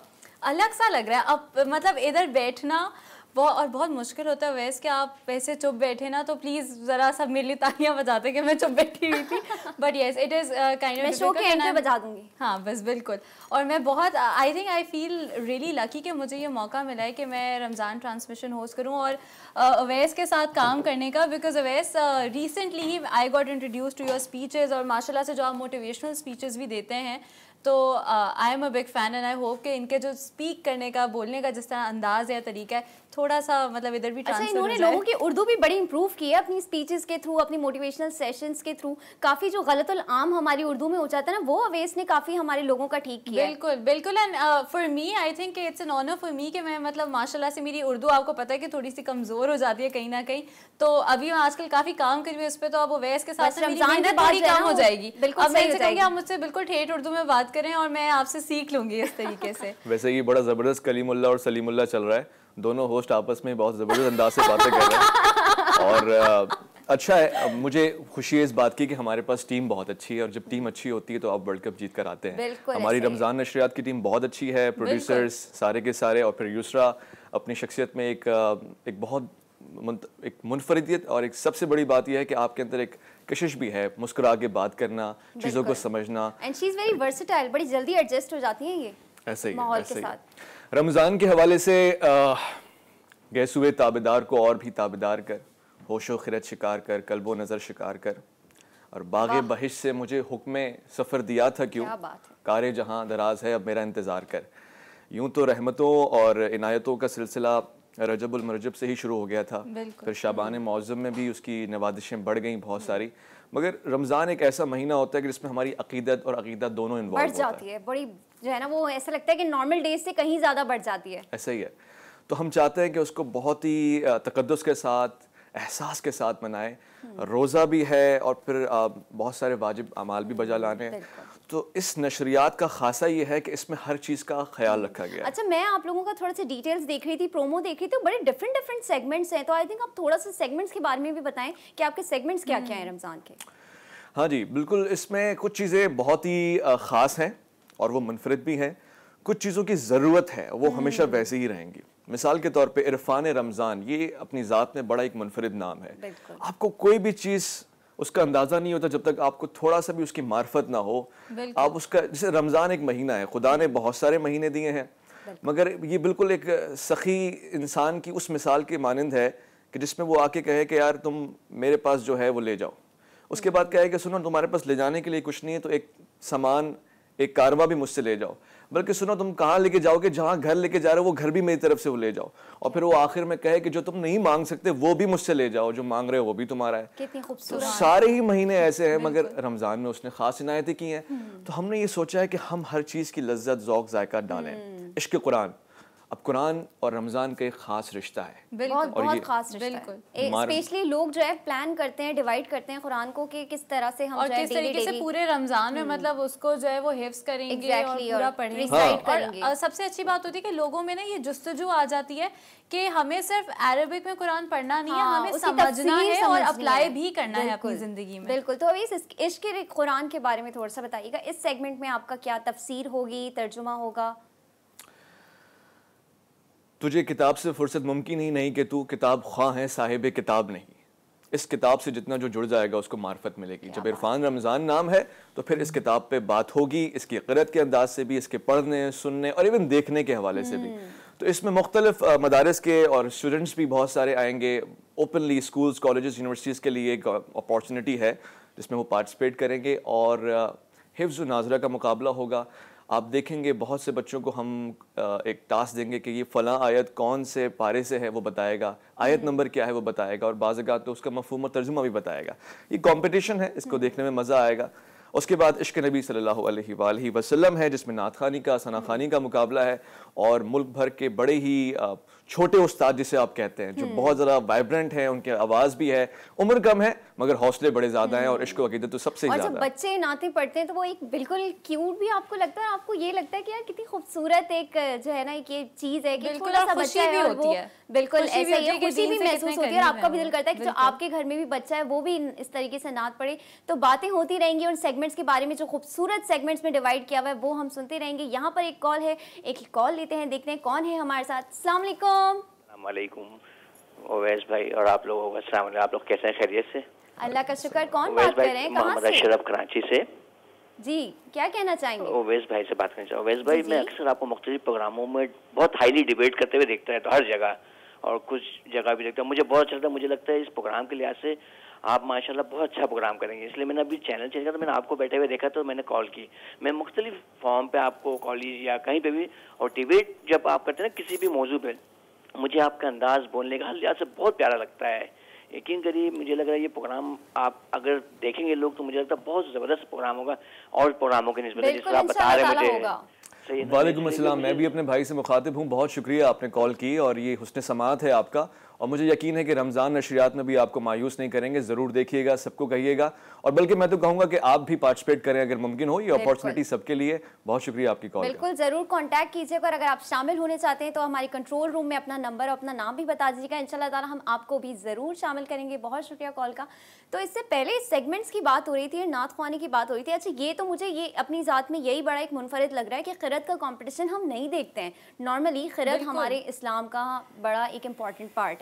अलग सा लग रहा है अब, मतलब इधर बैठना बहुत मुश्किल होता है। वैसे कि आप वैसे चुप बैठे ना तो प्लीज़ ज़रा सब मेरे लिए तालियां बजाते कि मैं चुप बैठी हुई थी। But yes it is kind of, मैं शो के एंड पे बजा दूंगी। हाँ बस बिल्कुल। और मैं बहुत आई फील रियली लकी कि मुझे ये मौका मिला है कि मैं रमज़ान ट्रांसमिशन होस्ट करूँ और अवैस के साथ काम करने का, बिकॉज अवैस रिसेंटली ही I got introduce to your speeches और माशाल्लाह से जो आप मोटिवेशनल स्पीचेस भी देते हैं, तो I am a big fan and I hope कि इनके जो स्पीक करने का, बोलने का जिस तरह अंदाज़ या तरीका है, थोड़ा सा मतलब इधर भी अच्छा, इन्होंने लोगों की उर्दू भी बड़ी इंप्रूव की है अपनी स्पीचेस के थ्रू, अपनी मोटिवेशनल सेशंस के थ्रू। काफ़ी जो गलतुल आम हमारी उर्दू में हो जाता है ना, वो अवैस ने काफ़ी हमारे लोगों का ठीक किया। बिल्कुल बिल्कुल। And for me I think it's an honour for me कि मैं मतलब माशाल्लाह से मेरी उर्दू आपको पता है कि थोड़ी सी कमज़ोर हो जाती है कहीं ना कहीं, तो अभी मैं आजकल काफ़ी काम कर रही हूँ इस पर। तो अब अवैस के साथ थोड़ी काम हो जाएगी। बिल्कुल, अब मैं इनसे कहूँगी आप मुझसे बिल्कुल ठेठ उर्दू में बात करें और मैं आपसे सीख लूँगी इस तरीके से। वैसे ये बड़ा ज़बरदस्त कलीमुल्लाह और सलीमुल्लाह चल रहा है, दोनों होस्ट आपस में बहुत ज़बरदस्त अंदाज से बातें कर रहे हैं और अच्छा है। मुझे खुशी है इस बात की कि हमारे पास टीम बहुत अच्छी है और जब टीम अच्छी होती है तो आप वर्ल्ड कप जीत कर आते हैं। हमारी रमज़ान नशरियात की टीम बहुत अच्छी है, प्रोड्यूसर्स सारे के सारे, और फिर युसरा अपनी शख्सियत में एक बहुत एक मुनफरिदियत, और एक सबसे बड़ी बात यह है कि आपके अंदर एक कशिश भी है, मुस्कुरा के बात करना, चीज़ों को समझना। And she is very versatile, बड़ी जल्दी एडजस्ट हो जाती हैं ये ऐसे ही माहौल ऐसे के ही। साथ। रमज़ान के हवाले से गैस हुए ताबेदार को और भी ताबेदार कर, होशो खिरत शिकार कर, कल्बो नज़र शिकार कर, और बागे बहिश से मुझे हुक्म सफ़र दिया था क्यों, कारे जहाँ दराज है अब मेरा इंतज़ार कर। यूं तो रहमतों और इनायतों का सिलसिला रजबुल मरजब से ही शुरू हो गया था, फिर शाबान मौज़म में भी उसकी नवादिशें बढ़ गईं बहुत सारी, मगर रमज़ान एक ऐसा महीना होता है कि जिसमें हमारी अकीदत और अकीदत दोनों इन्वॉल्व बढ़ जाती है, बड़ी जो है ना वो ऐसा लगता है कि नॉर्मल डेज से कहीं ज़्यादा बढ़ जाती है। ऐसा ही है। तो हम चाहते हैं कि उसको बहुत ही तकद्दुस के साथ, एहसास के साथ मनाएं। रोज़ा भी है और फिर बहुत सारे वाजिब अमाल भी बजा लाने हैं। तो इस नशरियात का खासा ये है कि इसमें हर चीज़ का ख्याल रखा गया है। अच्छा, मैं आप लोगों का थोड़ा सा डिटेल्स देख रही थी, प्रोमो देख रही थी, तो बड़े डिफरेंट सेगमेंट्स हैं, तो आई थिंक आप थोड़ा सा सेगमेंट्स के बारे में भी बताएं कि आपके सेगमेंट्स क्या क्या हैं रमज़ान के। हाँ जी बिल्कुल, इसमें कुछ चीज़ें बहुत ही ख़ास हैं और वो मुनफरिद भी हैं। कुछ चीज़ों की ज़रूरत है वो हमेशा वैसे ही रहेंगी। मिसाल के तौर पे इरफान रमज़ान, ये अपनी ज़ात में बड़ा एक मुनफरिद नाम है। आपको कोई भी चीज़ उसका अंदाज़ा नहीं होता जब तक आपको थोड़ा सा भी उसकी मार्फत ना हो। आप उसका, जैसे रमज़ान एक महीना है, खुदा ने बहुत सारे महीने दिए हैं, मगर ये बिल्कुल एक सखी इंसान की उस मिसाल के मानंद है कि जिसमें वो आके कहे कि यार तुम मेरे पास जो है वो ले जाओ। उसके बाद कहे कि सुनो तुम्हारे पास ले जाने के लिए कुछ नहीं है, तो एक सामान, एक कारवा भी मुझसे ले जाओ, बल्कि सुनो तुम कहाँ लेके जाओगे, जहाँ घर लेके जा रहे हो वो घर भी मेरी तरफ से वो ले जाओ। और फिर वो आखिर में कहे कि जो तुम नहीं मांग सकते वो भी मुझसे ले जाओ, जो मांग रहे हो वो भी तुम्हारा है। कितनी तो खूबसूरत। सारे ही महीने ऐसे हैं, मगर रमज़ान में उसने खास इनायतें की हैं। तो हमने ये सोचा है कि हम हर चीज़ की लज्जत, ज़ौक़, जायका डालें। इश्क़ कुरान, अब कुरान और रमज़ान का एक ख़ास रिश्ता है, बहुत खास रिश्ता है। स्पेशली लोग जो है प्लान करते हैं, डिवाइड करते हैं कुरान को कि किस तरह से हम और किस तरीके से पूरे रमज़ान में मतलब उसको जो है वो हिफ्ज़ करेंगे और पूरा पढ़ेंगे, और सबसे अच्छी बात होती है कि लोगों में ना ये जुस्तजू आ जाती है कि हमें सिर्फ अरबिक में कुरान पढ़ना नहीं है, हमें समझना है और अप्लाई भी करना है अपनी ज़िंदगी में। बिल्कुल। तो अभी इस इश्क़ कुरान के बारे में थोड़ा सा बताइएगा। इस सेगमेंट में आपका क्या तफसीर होगी, तर्जुमा होगा? तुझे किताब से फुर्सत मुमकिन ही नहीं कि तू किताब ख्वाह है, साहिब किताब नहीं। इस किताब से जितना जो जुड़ जाएगा उसको मार्फत मिलेगी। जब इरफान रमज़ान नाम है तो फिर इस किताब पे बात होगी, इसकी क़िरात के अंदाज से भी, इसके पढ़ने, सुनने और इवन देखने के हवाले से भी। तो इसमें मुख्तलिफ मदारिस के और स्टूडेंट्स भी बहुत सारे आएंगे। ओपनली स्कूल्स, कॉलेजेस, यूनिवर्सिटीज़ के लिए एक अपॉर्चुनिटी है जिसमें वो पार्टिसिपेट करेंगे और हिफ्ज़ नाज़रा का मुकाबला होगा। आप देखेंगे बहुत से बच्चों को हम एक टास्क देंगे कि ये फ़लाँ आयत कौन से पारे से है वो बताएगा, आयत नंबर क्या है वो बताएगा, और बाज़ औक़ात तो उसका मफ़हूम और तर्जुमा भी बताएगा। ये कंपटीशन है, इसको देखने में मज़ा आएगा। उसके बाद इश्क़ नबी सल्लल्लाहु अलैहि वसल्लम है जिसमें नात ख़ानी का, सना ख़ानी का मुकाबला है, और मुल्क भर के बड़े ही छोटे उस्ताद जिसे आप कहते हैं, जो बहुत ज़्यादा वाइब्रेंट हैं, उनकी आवाज़ भी है, उम्र कम है मगर हौसले बड़े ज़्यादा हैं, और इश्क़ व अक़ीदत तो सबसे ज़्यादा। और जब बच्चे नाते पढ़ते हैं तो वो एक बिल्कुल क्यूट भी आपको लगता है, आपको ये लगता है कि यार कितनी खूबसूरत एक जो है ना एक ये चीज़ है कि थोड़ा सा बच्चा है और वो बिल्कुल ऐसा ही है, खुशी भी महसूस होती है और आपका भी दिल करता है कि जो आपके घर में भी बच्चा है वो भी इस तरीके से नात पढ़े। तो बातें होती रहेंगी उन सेगमेंट्स के बारे में जो खूबसूरत सेगमेंट्स में डिवाइड किया हुआ है, वो हम सुनते रहेंगे। यहाँ पर एक कॉल है, एक कॉल लेते हैं, देखते हैं कौन है हमारे साथ। अस्सलाम वालेकुम ओवैस भाई और आप लोगों का अस्सलाम वालेकुम। आप लोग कैसे हैं, खैरियत से? अल्लाह का शुक्र। कौन बात कर रहे हैं, कहाँ से? अशरफ कराची से। जी, क्या कहना चाहेंगे? ओवैस भाई से बात करना चाहूँ। ओवैस भाई, मैं अक्सर आपको मुख्तलिफ प्रोग्रामों में बहुत हाईली डिबेट करते हुए देखता है, तो हर जगह और कुछ जगह भी देखता हूँ। मुझे बहुत अच्छा लगता है, मुझे लगता है इस प्रोग्राम के लिहाज से आप माशाल्लाह बहुत अच्छा प्रोग्राम करेंगे, इसलिए मैंने अभी चैनल चेंज किया, तो मैंने आपको बैठे हुए देखा तो मैंने कॉल की। मैं मुख्तलिफ फॉर्म पे आपको कॉलेज या कहीं पे भी, और डिबेट जब आप करते हैं ना किसी भी मौजू पे, मुझे आपका अंदाज बोलने का हर लिहाज से बहुत प्यारा लगता है। यकीन करिए, मुझे लग रहा है ये प्रोग्राम आप अगर देखेंगे लोग तो मुझे लगता है बहुत ज़बरदस्त प्रोग्राम होगा और प्रोग्रामों के निस्बत जिस तरह आप बता रहे हैं मुझे। वालेकुम अस्सलाम। मैं भी अपने भाई से मुखातिब हूँ, बहुत शुक्रिया आपने कॉल की, और ये हुस्न समात है आपका, और मुझे यकीन है कि रमज़ान नशरियात में भी आपको मायूस नहीं करेंगे। ज़रूर देखिएगा, सबको कहिएगा, और बल्कि मैं तो कहूँगा कि आप भी पार्टिसिपेट करें अगर मुमकिन हो। ये अपॉर्चुनिटी सबके लिए। बहुत शुक्रिया आपकी कॉल। बिल्कुल, ज़रूर कांटेक्ट कीजिएगा, और अगर आप शामिल होने चाहते हैं तो हमारे कंट्रोल रूम में अपना नंबर और अपना नाम भी बता दीजिएगा। इंशाल्लाह ताला हम आपको भी ज़रूर शामिल करेंगे। बहुत शुक्रिया कॉल का। तो इससे पहले सेगमेंट्स की बात हो रही थी, नात ख़्वानी की बात हो रही थी। अच्छा, ये तो मुझे ये अपनी ज़ात में यही बड़ा एक मुनफरिद लग रहा है कि क़िरात का कॉम्पिटिशन हम नहीं देखते हैं। नॉर्मली क़िरात हमारे इस्लाम का बड़ा एक इम्पॉर्टेंट पार्ट है।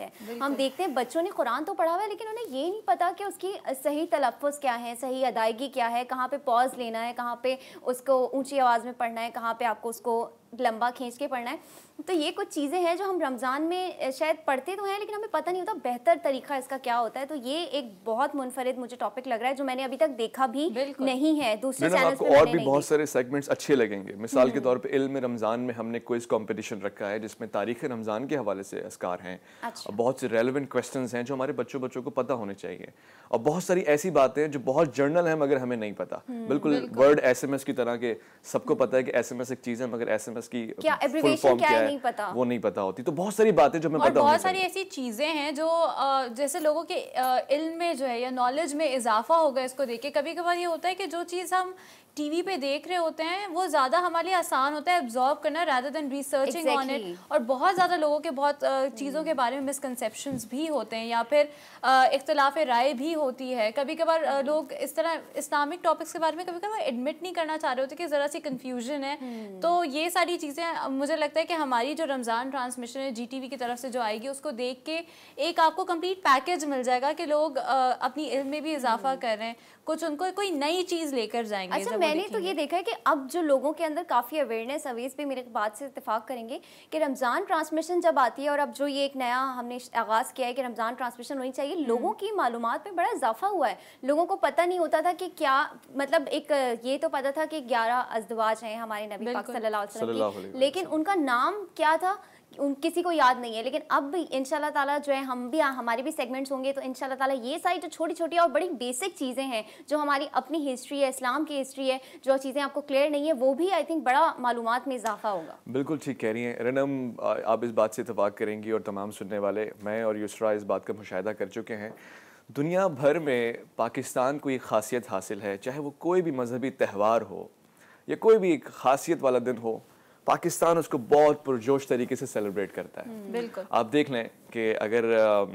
है। हम देखते हैं बच्चों ने कुरान तो पढ़ा हुआ है लेकिन उन्हें ये नहीं पता कि उसकी सही तलफ़्फ़ुज़ क्या है, सही अदायगी क्या है, कहाँ पे पॉज लेना है, कहाँ पे उसको ऊंची आवाज़ में पढ़ना है, कहाँ पे आपको उसको लंबा खींच के पढ़ना है। तो ये कुछ चीज़ें हैं जो हम रमज़ान में शायद पढ़ते तो हैं लेकिन हमें पता नहीं होता बेहतर तरीका इसका क्या होता है। तो ये एक बहुत मुनफरिद मुझे टॉपिक लग रहा है जो मैंने अभी तक देखा भी नहीं है दूसरे चैनल्स पे। और भी बहुत सारे सेगमेंट्स अच्छे लगेंगे। मिसाल के तौर पे इल्म रमज़ान में हमने क्विज कंपटीशन रखा है जिसमें तारीख़ रमज़ान के हवाले से अस्कार हैं और बहुत से रेलेवेंट क्वेश्चंस हैं जो हमारे बच्चों को पता होने चाहिए और बहुत सारी ऐसी बातें हैं जो बहुत जर्नल हैं मगर हमें नहीं पता। बिल्कुल वर्ड SMS की तरह के सबको पता है कि SMS एक चीज़ है मगर SMS की फुल फॉर्म क्या है वो नहीं पता होती। तो बहुत सारी बातें जो हमें पता होनी चाहिए। बहुत सारी ऐसी चीज़ें हैं जो जैसे लोगों के इल्म में जो है या नॉलेज में इजाफा होगा इसको देख के। कभी कभार ये होता है कि जो चीज़ हम टीवी पे देख रहे होते हैं वो ज़्यादा हमारे लिए आसान होता है एब्जॉर्ब करना rather than researching on it. और बहुत ज़्यादा लोगों के बहुत चीज़ों के बारे में मिसकंसेप्शंस भी होते हैं या फिर इख्तिलाफ राय भी होती है। कभी कभार लोग इस तरह इस्लामिक टॉपिक्स के बारे में कभी कभार एडमिट नहीं करना चाह रहे होते कि ज़रा सी कन्फ्यूजन है। तो ये सारी चीज़ें मुझे लगता है कि हमारी जो रमज़ान ट्रांसमिशन है GTV की तरफ से जो आएगी उसको देख के एक आपको कंप्लीट पैकेज मिल जाएगा कि लोग अपनी इल्म में भी इजाफा कर रहे हैं, कुछ उनको कोई नई चीज़ लेकर जाएंगे। अच्छा, मैंने तो ये देखा है कि अब जो लोगों के अंदर काफ़ी अवेयरनेस, अवेज पे मेरे बात से इत्तेफाक करेंगे कि रमज़ान ट्रांसमिशन जब आती है और अब जो ये एक नया हमने आगाज़ किया है कि रमज़ान ट्रांसमिशन होनी चाहिए, लोगों की मालूमात में बड़ा इजाफा हुआ है। लोगों को पता नहीं होता था कि क्या मतलब एक ये तो पता था कि 11 अज़दवाज हैं हमारे नबी पाक सल्लल्लाहु अलैहि वसल्लम की, लेकिन उनका नाम क्या था किसी को याद नहीं है। लेकिन अब भी इंशाल्लाह ताला जो है हम भी हमारे भी सेगमेंट्स होंगे तो इंशाल्लाह ताला ये सारी जो छोटी छोटी और बड़ी बेसिक चीज़ें हैं जो हमारी अपनी हिस्ट्री है, इस्लाम की हिस्ट्री है, जो चीज़ें आपको क्लियर नहीं है वो भी आई थिंक बड़ा मालूमात में इजाफा होगा। बिल्कुल ठीक कह रही हैं रनम, आप इस बात से इत्तेफाक करेंगी और तमाम सुनने वाले, मैं और युसरा इस बात का मुशाहिदा कर चुके हैं। दुनिया भर में पाकिस्तान को ये खासियत हासिल है, चाहे वो कोई भी मजहबी त्यौहार हो या कोई भी एक खासियत वाला दिन हो, पाकिस्तान उसको बहुत पुरजोश तरीके से सेलिब्रेट करता है। बिल्कुल आप देख लें कि अगर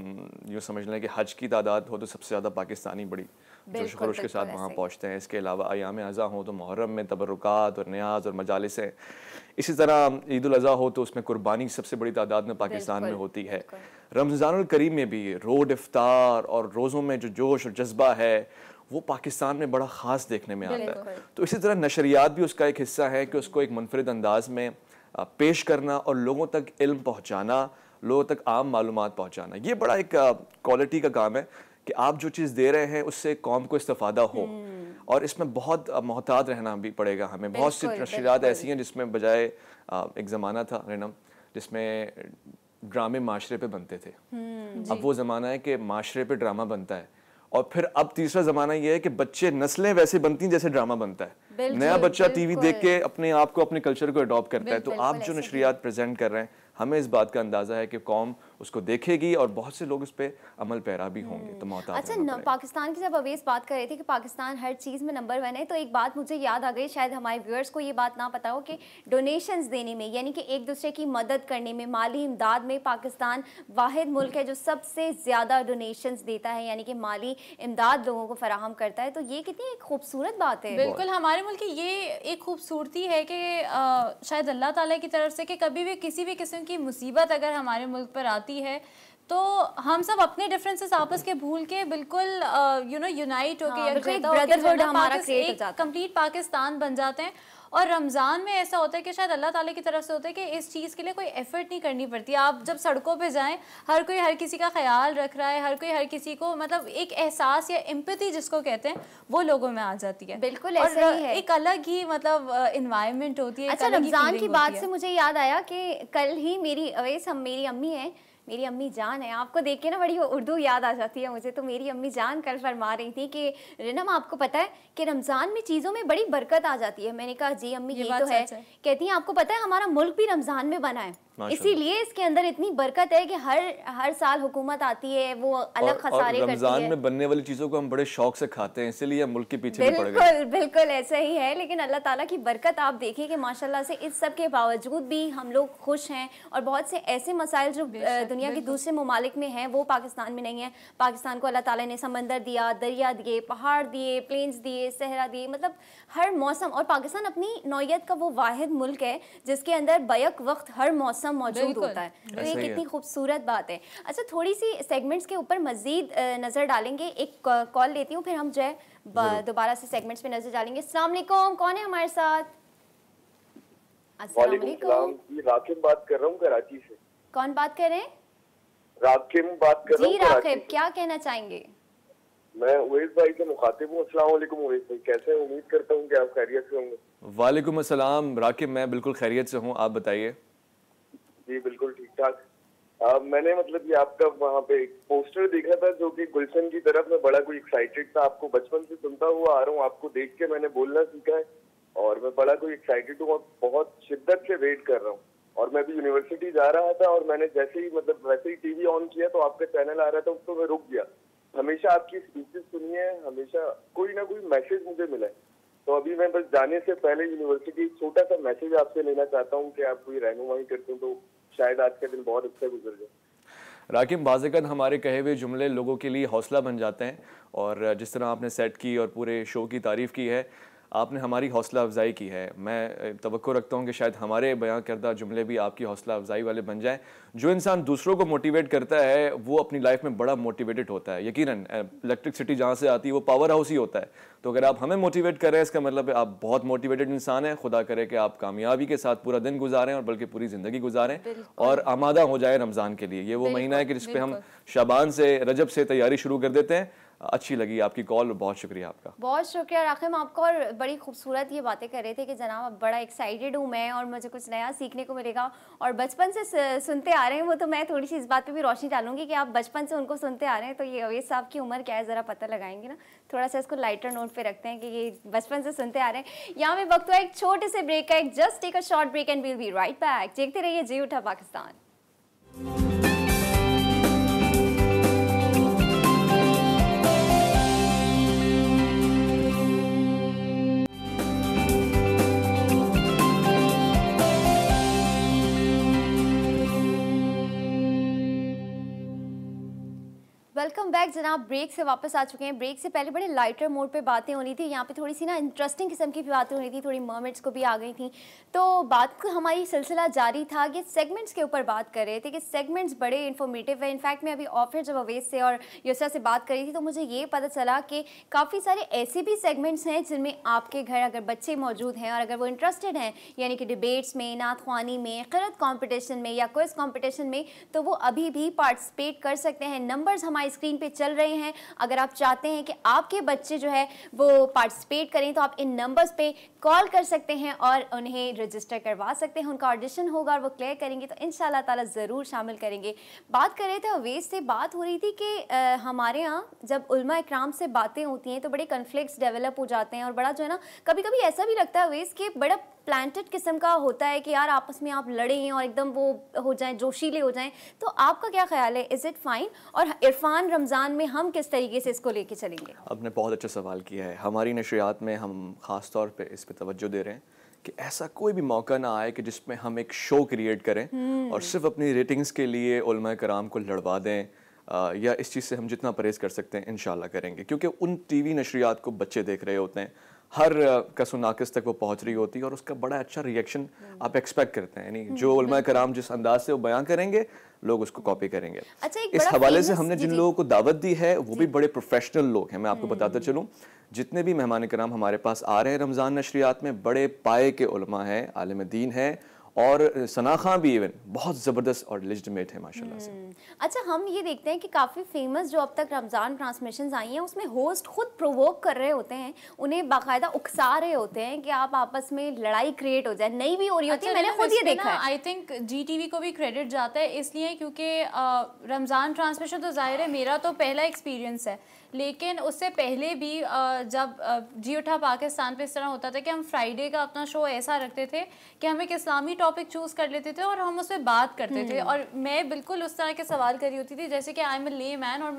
यूँ समझ लें कि हज की तादाद हो तो सबसे ज़्यादा पाकिस्तानी बड़ी जोश खरोश के साथ वहाँ पहुँचते हैं। इसके अलावा अयाम अज़ा हो तो मुहर्रम में तबरुकात और न्याज और मजालिस हैं। इसी तरह ईद उल अज़हा हो तो उसमें कुर्बानी सबसे बड़ी तादाद में पाकिस्तान में होती है। रमज़ानुल करीम में भी रोड इफ्तार और रोज़ों में जो जोश और जज्बा है वो पाकिस्तान में बड़ा ख़ास देखने में आता है। तो इसी तरह नशरियात भी उसका एक हिस्सा है कि उसको एक मुनफरिद अंदाज में पेश करना और लोगों तक इल्म पहुँचाना, लोगों तक आम मालूमात पहुँचाना, ये बड़ा एक क्वालिटी का काम है कि आप जो चीज़ दे रहे हैं उससे कौम को इस्तेफादा हो। और इसमें बहुत मोहतात रहना भी पड़ेगा हमें। बहुत सी नशरियात ऐसी हैं जिसमें बजाय एक ज़माना था रेनम जिसमें ड्रामे माशरे पे बनते थे, अब वो ज़माना है कि माशरे पे ड्रामा बनता है। और फिर अब तीसरा ज़माना ये है कि बच्चे नस्लें वैसे बनती हैं जैसे ड्रामा बनता है। नया बच्चा टीवी देख के अपने आप को, अपने कल्चर को अडॉप्ट करता है। तो आप जो नशरियात प्रेजेंट कर रहे हैं हमें इस बात का अंदाज़ा है कि कौम उसको देखेगी और बहुत से लोग उस पर अमल पैरा भी होंगे। तो मोहतात अच्छा, पाकिस्तान की जब अवेश बात कर रहे थे कि पाकिस्तान हर चीज़ में नंबर 1 है, तो एक बात मुझे याद आ गई, शायद हमारे व्यूअर्स को ये बात ना पता हो कि डोनेशंस देने में, यानी कि एक दूसरे की मदद करने में, माली इमदाद में पाकिस्तान वाहिद मुल्क है जो सबसे ज़्यादा डोनेशंस देता है, यानी कि माली इमदाद लोगों को फराहम करता है। तो ये कितनी एक खूबसूरत बात है। बिल्कुल, हमारे मुल्क की ये एक खूबसूरती है कि शायद अल्लाह ताला की तरफ से कि कभी भी किसी भी किस्म की मुसीबत अगर हमारे मुल्क पर आती है तो हम सब अपने डिफरेंसेस आपस के भूल के बिल्कुल यूनाइट होकर कंप्लीट पाकिस्तान बन जाते हैं। और रमज़ान में ऐसा होता है कि शायद अल्लाह ताला की तरफ से होता है कि इस चीज़ के लिए कोई एफर्ट नहीं करनी पड़ती। आप जब सड़कों पे जाएं हर कोई हर किसी का ख्याल रख रहा है, हर कोई हर किसी को मतलब एक एहसास या एम्पैथी जिसको कहते हैं वो लोगों में आ जाती है। बिल्कुल ऐसा ही है, एक अलग ही मतलब इन्वायरमेंट होती है। अच्छा, रमज़ान की बात से मुझे याद आया कि कल ही मेरी अम्मी है, मेरी अम्मी जान है, आपको देख के ना बड़ी उर्दू याद आ जाती है मुझे। तो मेरी अम्मी जान कल फरमा रही थी कि रिनम आपको पता है कि रमज़ान में चीज़ों में बड़ी बरकत आ जाती है। मैंने कहा जी अम्मी ये तो है। कहती हैं आपको पता है हमारा मुल्क भी रमज़ान में बना है, इसीलिए इसके अंदर इतनी बरकत है कि हर साल हुकूमत आती है, वो अलग खसारे करती है। रमज़ान में बनने वाली चीज़ों को हम बड़े शौक से खाते हैं, इसीलिए मुल्क के पीछे पड़ गए। बिल्कुल बिल्कुल ऐसा ही है। लेकिन अल्लाह ताला की बरकत आप देखिए कि माशाल्लाह से इस सब के बावजूद भी हम लोग खुश हैं। और बहुत से ऐसे मसाइल जो दुनिया के दूसरे ममालिक में हैं वो पाकिस्तान में नहीं है। पाकिस्तान को अल्लाह ताला ने समंदर दिया, दरिया दिए, पहाड़ दिए, प्लेन्स दिए, सहरा दिए, मतलब हर मौसम। और पाकिस्तान अपनी नौयत का वो वाहिद मुल्क है जिसके अंदर बैक वक्त हर मौसम मौसम मौजूद होता है, तो ये कितनी खूबसूरत बात है। अच्छा, थोड़ी सी सेगमेंट्स के ऊपर मजीद नज़र डालेंगे, एक कॉल लेती हूँ, फिर हम जो है दोबारा से सेगमेंट्स पे नजर डालेंगे। अस्सलाम वालेकुम, कौन है हमारे साथ? अस्सलाम वालेकुम, राकिब बात कर रहा हूँ कराची से। कौन बात कर रहे हैं? राकिब बात कर रहा हूँ। जी राकिब, क्या कहना चाहेंगे? मैं उवैस भाई के मुखातिब हूँ। अस्सलाम वालेकुम उवैस भाई, कैसे हैं? उम्मीद करता हूँ कि आप खैरियत से होंगे। वालेकुम अस्सलाम राकिब, मैं बिल्कुल खैरियत से हूँ, आप बताइए। जी बिल्कुल ठीक ठाक। मैंने मतलब ये आपका वहाँ पे एक पोस्टर देखा था जो कि गुलशन की तरफ में बड़ा कोई एक्साइटेड था। आपको बचपन से सुनता हुआ आ रहा हूँ, आपको देख के मैंने बोलना सीखा है और मैं बड़ा कोई एक्साइटेड हूँ और बहुत शिद्दत से वेट कर रहा हूँ। और मैं भी यूनिवर्सिटी जा रहा था और मैंने जैसे ही वैसे ही टीवी ऑन किया तो आपका चैनल आ रहा था, उसको मैं रुक गया। हमेशा आपकी स्पीचेस सुनी है, हमेशा कोई ना कोई मैसेज मुझे मिला है। तो अभी मैं बस जाने से पहले यूनिवर्सिटी एक छोटा सा मैसेज आपसे लेना चाहता हूँ कि आप कोई रहनुमाई करते हो तो शायद आज का दिन बहुत अच्छा गुजर जाए। राकिब, बाज़-ए-औक़ात हमारे कहे हुए जुमले लोगों के लिए हौसला बन जाते हैं और जिस तरह आपने सेट की और पूरे शो की तारीफ़ की है, आपने हमारी हौसला अफजाई की है। मैं तवक्को रखता हूँ कि शायद हमारे बयां करदा जुमले भी आपकी हौसला अफजाई वाले बन जाएं। जो इंसान दूसरों को मोटिवेट करता है वो अपनी लाइफ में बड़ा मोटिवेटेड होता है। यकीनन इलेक्ट्रिसिटी जहाँ से आती है वो पावर हाउस ही होता है। तो अगर आप हमें मोटिवेट कर रहे हैं इसका मतलब है आप बहुत मोटिवेटेड इंसान हैं। खुदा करे कि आप कामयाबी के साथ पूरा दिन गुजारें और बल्कि पूरी ज़िंदगी गुजारें और आमादा हो जाए रमज़ान के लिए। ये वो महीना है कि जिस पे हम शाबान से रजब से तैयारी शुरू कर देते हैं। अच्छी लगी आपकी कॉल, बहुत शुक्रिया आपका। बहुत शुक्रिया राकिब आपका। और बड़ी खूबसूरत ये बातें कर रहे थे कि जनाब बड़ा एक्साइटेड हूँ मैं और मुझे कुछ नया सीखने को मिलेगा और बचपन से सुनते आ रहे हैं वो। तो मैं थोड़ी सी इस बात पे भी रोशनी डालूंगी कि आप बचपन से उनको सुनते आ रहे हैं, तो ये अवैस साहब की उम्र क्या है ज़रा पता लगाएंगे ना, थोड़ा सा इसको लाइटर नोट पे रखते हैं कि ये बचपन से सुनते आ रहे हैं। यहाँ पे वक्त हुआ एक छोटे से ब्रेक का, एक just take a short break and we'll be right back. देखते रहिए जी उठा पाकिस्तान। वेलकम बैक जनाब, ब्रेक से वापस आ चुके हैं। ब्रेक से पहले बड़े लाइटर मोड पे बातें होनी थी, यहाँ पे थोड़ी सी ना इंटरेस्टिंग किस्म की बातें होनी थी, थोड़ी मर्मेड्स को भी आ गई थी। तो बात हमारी सिलसिला जारी था कि सेगमेंट्स के ऊपर बात कर रहे थे कि सेगमेंट्स बड़े इन्फॉर्मेटिव है। इनफैक्ट मैं अभी ऑफिस जब अवैस से और यूसरा से बात कर रही थी तो मुझे ये पता चला कि काफ़ी सारे ऐसे भी सेगमेंट्स हैं जिनमें आपके घर अगर बच्चे मौजूद हैं और अगर वो इंटरेस्टेड हैं, यानी कि डिबेट्स में, नात ख्वानी में, क़िरात कॉम्पिटिशन में या क्विज़ कॉम्पिटिशन में, तो वो अभी भी पार्टिसिपेट कर सकते हैं। नंबर्स हमारी स्क्रीन पे चल रहे हैं। अगर आप चाहते हैं कि आपके बच्चे जो है वो पार्टिसिपेट करें तो आप इन नंबर्स पे कॉल कर सकते हैं और उन्हें रजिस्टर करवा सकते हैं। उनका ऑडिशन होगा और वो क्लियर करेंगे तो इंशाल्लाह ताला ज़रूर शामिल करेंगे। बात कर रहे थे अवैस से, बात हो रही थी कि हमारे यहाँ जब उलमा इकराम से बातें होती हैं तो बड़े कन्फ्लिक्ट्स डेवलप हो जाते हैं और बड़ा जो है ना, कभी कभी ऐसा भी लगता है अवैस कि बड़ा प्लांटेड किस्म का होता है कि यार आपस में आप लड़ें और एकदम वो हो जाएं, जोशीले हो जाएं। तो आपका क्या ख्याल है, इज़ इट फाइन? और इरफान रमज़ान में हम किस तरीके से इसको लेके चलेंगे? आपने बहुत अच्छा सवाल किया है। हमारी नशरियात में हम ख़ास तौर पे इस पे तवज्जो दे रहे हैं कि ऐसा कोई भी मौका ना आए कि जिसमें हम एक शो क्रिएट करें और सिर्फ अपनी रेटिंग्स के लिए उलमा कराम को लड़वा दें, या इस चीज़ से हम जितना परहेज़ कर सकते हैं इंशाल्लाह करेंगे। क्योंकि उन टीवी नशरियात को बच्चे देख रहे होते हैं, हर कसुनाकिस तक वो पहुंच रही होती है और उसका बड़ा अच्छा रिएक्शन आप एक्सपेक्ट करते हैं। यानी जो उलमा कराम जिस अंदाज से वो बयान करेंगे लोग उसको कॉपी करेंगे। अच्छा, इस हवाले से हमने जिन लोगों को दावत दी है वो भी बड़े प्रोफेशनल लोग हैं। मैं आपको बताता चलूँ, जितने भी मेहमान कराम हमारे पास आ रहे हैं रमज़ान नशरियात में, बड़े पाए के उलमा हैं, आलिम दीन हैं और सना खां भी इवन बहुत ज़बरदस्त और लेजिटिमेट है माशाल्लाह से। अच्छा, हम ये देखते हैं कि काफ़ी फेमस जो अब तक रमज़ान ट्रांसमिशंस आई हैं उसमें होस्ट खुद प्रोवोक कर रहे होते हैं, उन्हें बाकायदा उकसा रहे होते हैं कि आप आपस में लड़ाई क्रिएट हो जाए, नहीं भी हो रही होती है। मैंने खुद ये देखा है। आई थिंक GTV को भी क्रेडिट जाता है इसलिए क्योंकि रमज़ान ट्रांसमिशन तो ज़ाहिर है मेरा तो पहला एक्सपीरियंस है, लेकिन उससे पहले भी जब जी उठा पाकिस्तान पे इस तरह होता था कि हम फ्राइडे का अपना शो ऐसा रखते थे कि हम एक इस्लामी टॉपिक चूज़ कर लेते थे और हम उस पर बात करते थे और मैं बिल्कुल उस तरह के सवाल कर रही होती थी जैसे कि आई एम ए ले मैन और मैं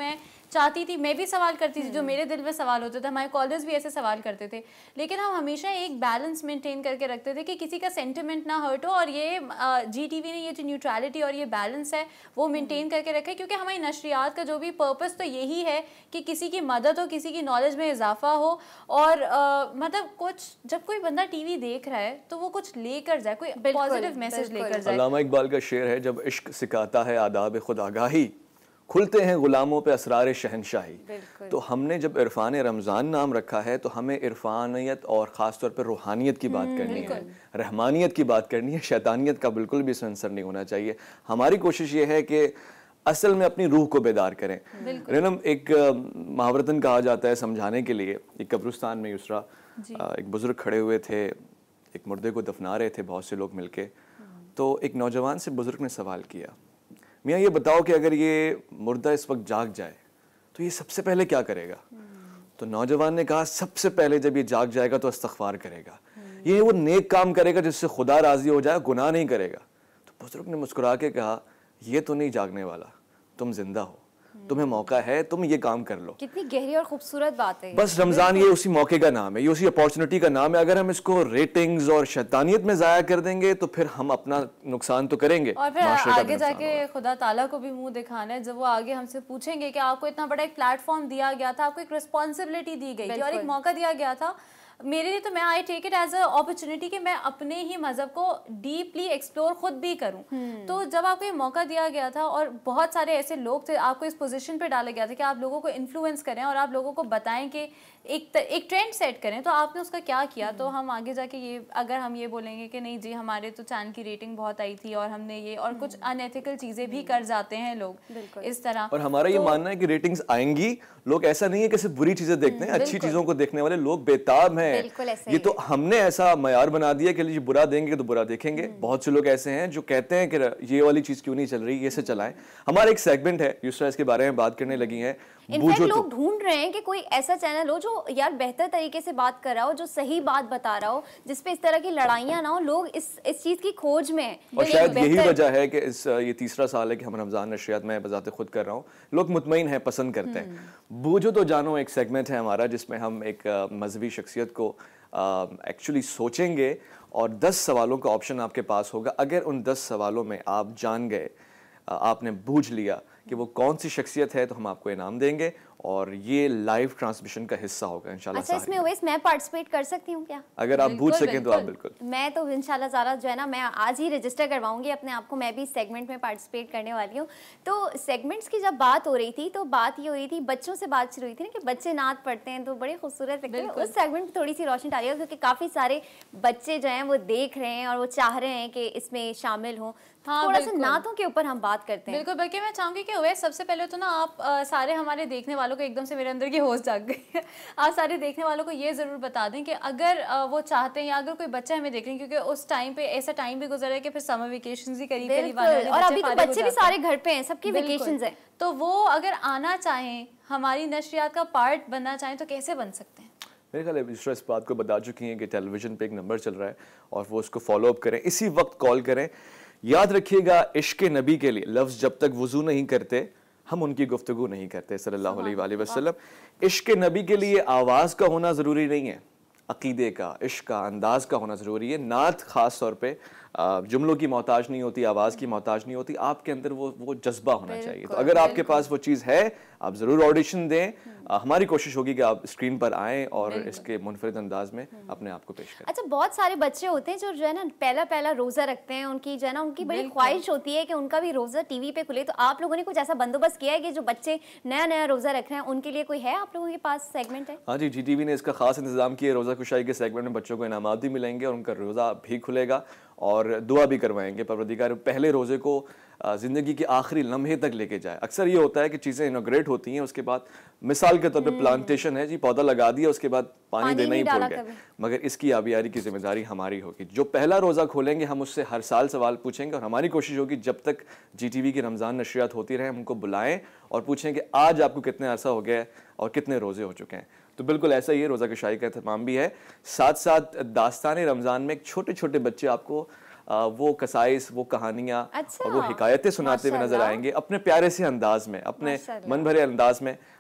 चाहती थी, मैं भी सवाल करती थी, जो मेरे दिल में सवाल होते थे, हमारे कॉलर्स भी ऐसे सवाल करते थे, लेकिन हम हमेशा एक बैलेंस मेंटेन करके रखते थे कि किसी का सेंटिमेंट ना हर्ट हो, और ये GTV ने ये जो न्यूट्रलिटी और ये बैलेंस है वो मेंटेन करके रखे, क्योंकि हमारी नशरियात का जो भी पर्पस तो यही है कि किसी की मदद हो, किसी की नॉलेज में इजाफा हो, और मतलब कुछ जब कोई बंदा टीवी देख रहा है तो वो कुछ लेकर जाए, कोई पॉजिटिव मैसेज लेकर जाए। अल्लामा इकबाल का शेर है, जब इश्क सिखाता है आदाब खुद आगाही, खुलते हैं गुलामों पे असरार शहनशाही। तो हमने जब इरफान रमज़ान नाम रखा है तो हमें इरफानियत और ख़ास तौर पर रूहानियत की बात करनी है, रहमानियत की बात करनी है, शैतानियत का बिल्कुल भी सेंसर नहीं होना चाहिए। हमारी कोशिश ये है कि असल में अपनी रूह को बेदार करें। रेनम, एक मुहावरतन कहा जाता है समझाने के लिए, एक कब्रिस्तान में यूसरा एक बुजुर्ग खड़े हुए थे, एक मुर्दे को दफना रहे थे बहुत से लोग मिलके। तो एक नौजवान से बुजुर्ग ने सवाल किया, मियाँ ये बताओ कि अगर ये मुर्दा इस वक्त जाग जाए तो ये सबसे पहले क्या करेगा? तो नौजवान ने कहा, सबसे पहले जब ये जाग जाएगा तो इस्तग़फ़ार करेगा, ये वो नेक काम करेगा जिससे खुदा राजी हो जाए, गुनाह नहीं करेगा। तो बुजुर्ग ने मुस्कुरा के कहा, ये तो नहीं जागने वाला, तुम जिंदा हो, तुम्हें मौका है, तुम ये काम कर लो। कितनी गहरी और खूबसूरत बात है। बस रमजान ये उसी मौके का नाम है, ये उसी अपॉर्चुनिटी का नाम है। अगर हम इसको रेटिंग्स और शैतानियत में जाया कर देंगे तो फिर हम अपना नुकसान तो करेंगे, और फिर आगे जाके खुदा ताला को भी मुंह दिखाना है, जब वो आगे हमसे पूछेंगे कि आपको इतना बड़ा एक प्लेटफॉर्म दिया गया था, आपको एक रिस्पॉन्सिबिलिटी दी गई थी और एक मौका दिया गया था। मेरे लिए तो मैं I take it as a opportunity कि मैं अपने ही मज़हब को डीपली एक्सप्लोर खुद भी करूं। तो जब आपको ये मौका दिया गया था और बहुत सारे ऐसे लोग थे, आपको इस पोजीशन पे डाला गया था कि आप लोगों को इन्फ्लुएंस करें और आप लोगों को बताएं कि एक ट्रेंड सेट करें, तो आपने उसका क्या किया? तो हम आगे जाके ये, अगर हम ये बोलेंगे कि नहीं जी हमारे तो चैनल की रेटिंग बहुत आई थी और हमने ये, और कुछ अनएथिकल चीज़ें भी कर जाते हैं लोग इस तरह। और हमारा ये मानना है कि रेटिंग्स आएंगी, लोग ऐसा नहीं है कि सिर्फ बुरी चीजें देखते हैं, अच्छी चीजों को देखने वाले लोग बेताब हैं। ये तो हमने ऐसा मयार बना दिया कि ये बुरा देंगे तो बुरा देखेंगे। बहुत से लोग ऐसे हैं जो कहते हैं कि ये वाली चीज क्यों नहीं चल रही, ये से चलाएं। हमारा एक सेगमेंट है यूसरा, इसके बारे में बात करने लगी हैं। इनफैक्ट लोग ढूंढ रहे हैं कि कोई ऐसा चैनल हो जो यार बेहतर तरीके से बात कर रहा हो, जो सही बात बता रहा हो, जिसपे इस तरह की लड़ाइयाँ ना हो। लोग इस चीज की खोज में हैं। और शायद यही वजह है कि ये तीसरा साल है कि हम रमजान नशरियात में बजाते खुद कर रहा हूँ, लोग मुतमईन हैं, पसंद करते हैं। बूझो तो जानो एक सेगमेंट है हमारा जिसमें हम एक मजहबी शख्सियत को एक्चुअली सोचेंगे और 10 सवालों का ऑप्शन आपके पास होगा। अगर उन 10 सवालों में आप जान गए, आपने बूझ लिया कि वो कौन सी शख्सियत है, तो हम आपको इनाम देंगे और ये लाइव ट्रांसमिशन का हिस्सा होगा इंशाल्लाह। अच्छा, इसमें ओवैस मैं पार्टिसिपेट कर सकती हूँ क्या? अगर आप बूझ सकें तो आप बिल्कुल। मैं तो इंशाल्लाह ज़रा जो है ना, मैं आज ही रजिस्टर करवाऊंगी अपने आप को, मैं भी सेगमेंट में पार्टिसिपेट करने वाली हूँ। तो सेगमेंट्स की जब बात हो रही थी तो बात ये हो रही थी, बच्चों से बात शुरू हुई थी ना कि बच्चे नात पढ़ते हैं तो बड़े खूबसूरत लगते हैं। उस सेगमेंट में थोड़ी सी रोशनी डालिएगा, क्योंकि काफ़ी सारे बच्चे जो हैं वो देख रहे हैं और वो चाह रहे हैं कि इसमें शामिल हों। हाँ, थोड़ा सा नातों के ऊपर हम बात करते हैं। बिल्कुल, बल्कि मैं चाहूँगी कि ओवैस सबसे पहले तो ना आप सारे हमारे देखने वालों को, एकदम से मेरे अंदर की होश जाग गई है, आप सारे देखने वालों को ये ज़रूर बता दें कि अगर वो चाहते हैं या अगर कोई बच्चा हमें देख रहे हैं, क्योंकि उस टाइम पे ऐसा टाइम भी गुजरा है कि फिर समर वेकेशंस भी करीब करीब आने वाले, और अभी तो बच्चे भी सारे घर पे हैं, सबकी वेकेशंस हैं, तो वो अगर आना चाहें, हमारी नशरियात का पार्ट बनना चाहें, तो कैसे बन सकते हैं? मेरे ख्याल है इस बात को बता चुकी हैं कि टेलीविज़न पे एक नंबर चल रहा है और वो उसको फॉलो अप करें, इसी वक्त कॉल करें। याद रखिएगा, इश्क नबी के लिए लफ्ज़ जब तक वुज़ू नहीं करते हम उनकी गुफ्तगू नहीं करते सल्लल्लाहु अलैहि वसल्लम। इश्क नबी के लिए आवाज़ का होना ज़रूरी नहीं है, अकीदे का, इश्क का, अंदाज का होना ज़रूरी है। नात ख़ास तौर पे जुमलों की मोहताज नहीं होती, आवाज़ की मोहताज नहीं होती, आपके अंदर वो जज्बा होना चाहिए। तो अगर आपके पास वो चीज़ है, आप ज़रूर ऑडिशन दें। हमारी कोशिश होगी कि आप स्क्रीन पर आएँ और इसके मुनफरिद अंदाज में अपने आप को पेश करें। अच्छा, बहुत सारे बच्चे होते हैं जो है ना पहला रोज़ा रखते हैं, उनकी जो है ना उनकी बड़ी ख्वाहिश होती है कि उनका भी रोज़ा टीवी पे खुले। तो आप लोगों ने कुछ ऐसा बंदोबस्त किया है कि जो बच्चे नया रोज़ा रख रहे हैं उनके लिए कोई है आप लोगों के पास सेगमेंट है? हाँ जी, GTV ने इसका खास इंतजाम किया। रोज़ा खुशाई के सेगमेंट में बच्चों को इनामात भी मिलेंगे और उनका रोज़ा भी खुलेगा और दुआ भी करवाएंगे। परवरदिगार पहले रोज़े को ज़िंदगी के आखिरी लम्हे तक लेके जाए। अक्सर ये होता है कि चीज़ें इनोग्रेट होती हैं, उसके बाद मिसाल के तौर पे प्लांटेशन है जी, पौधा लगा दिया, उसके बाद पानी देना ही भूल गए, मगर इसकी आबियारी की जिम्मेदारी हमारी होगी। जो पहला रोज़ा खोलेंगे हम उससे हर साल सवाल पूछेंगे और हमारी कोशिश होगी जब तक GTV की रमज़ान नशरियात होती रहे हम उनको बुलाएं और पूछें कि आज आपको कितने अरसा हो गया है और कितने रोज़े हो चुके हैं। तो बिल्कुल ऐसा ही है, रोज़ा खुशाई का एहतमाम भी है। साथ साथ दास्तान रमज़ान में छोटे छोटे बच्चे आपको वो कसाइस, वो कहानियाँ और वो हिकायतें सुनाते हुए नज़र आएंगे अपने प्यारे से अंदाज में, अपने मन भरे अंदाज में।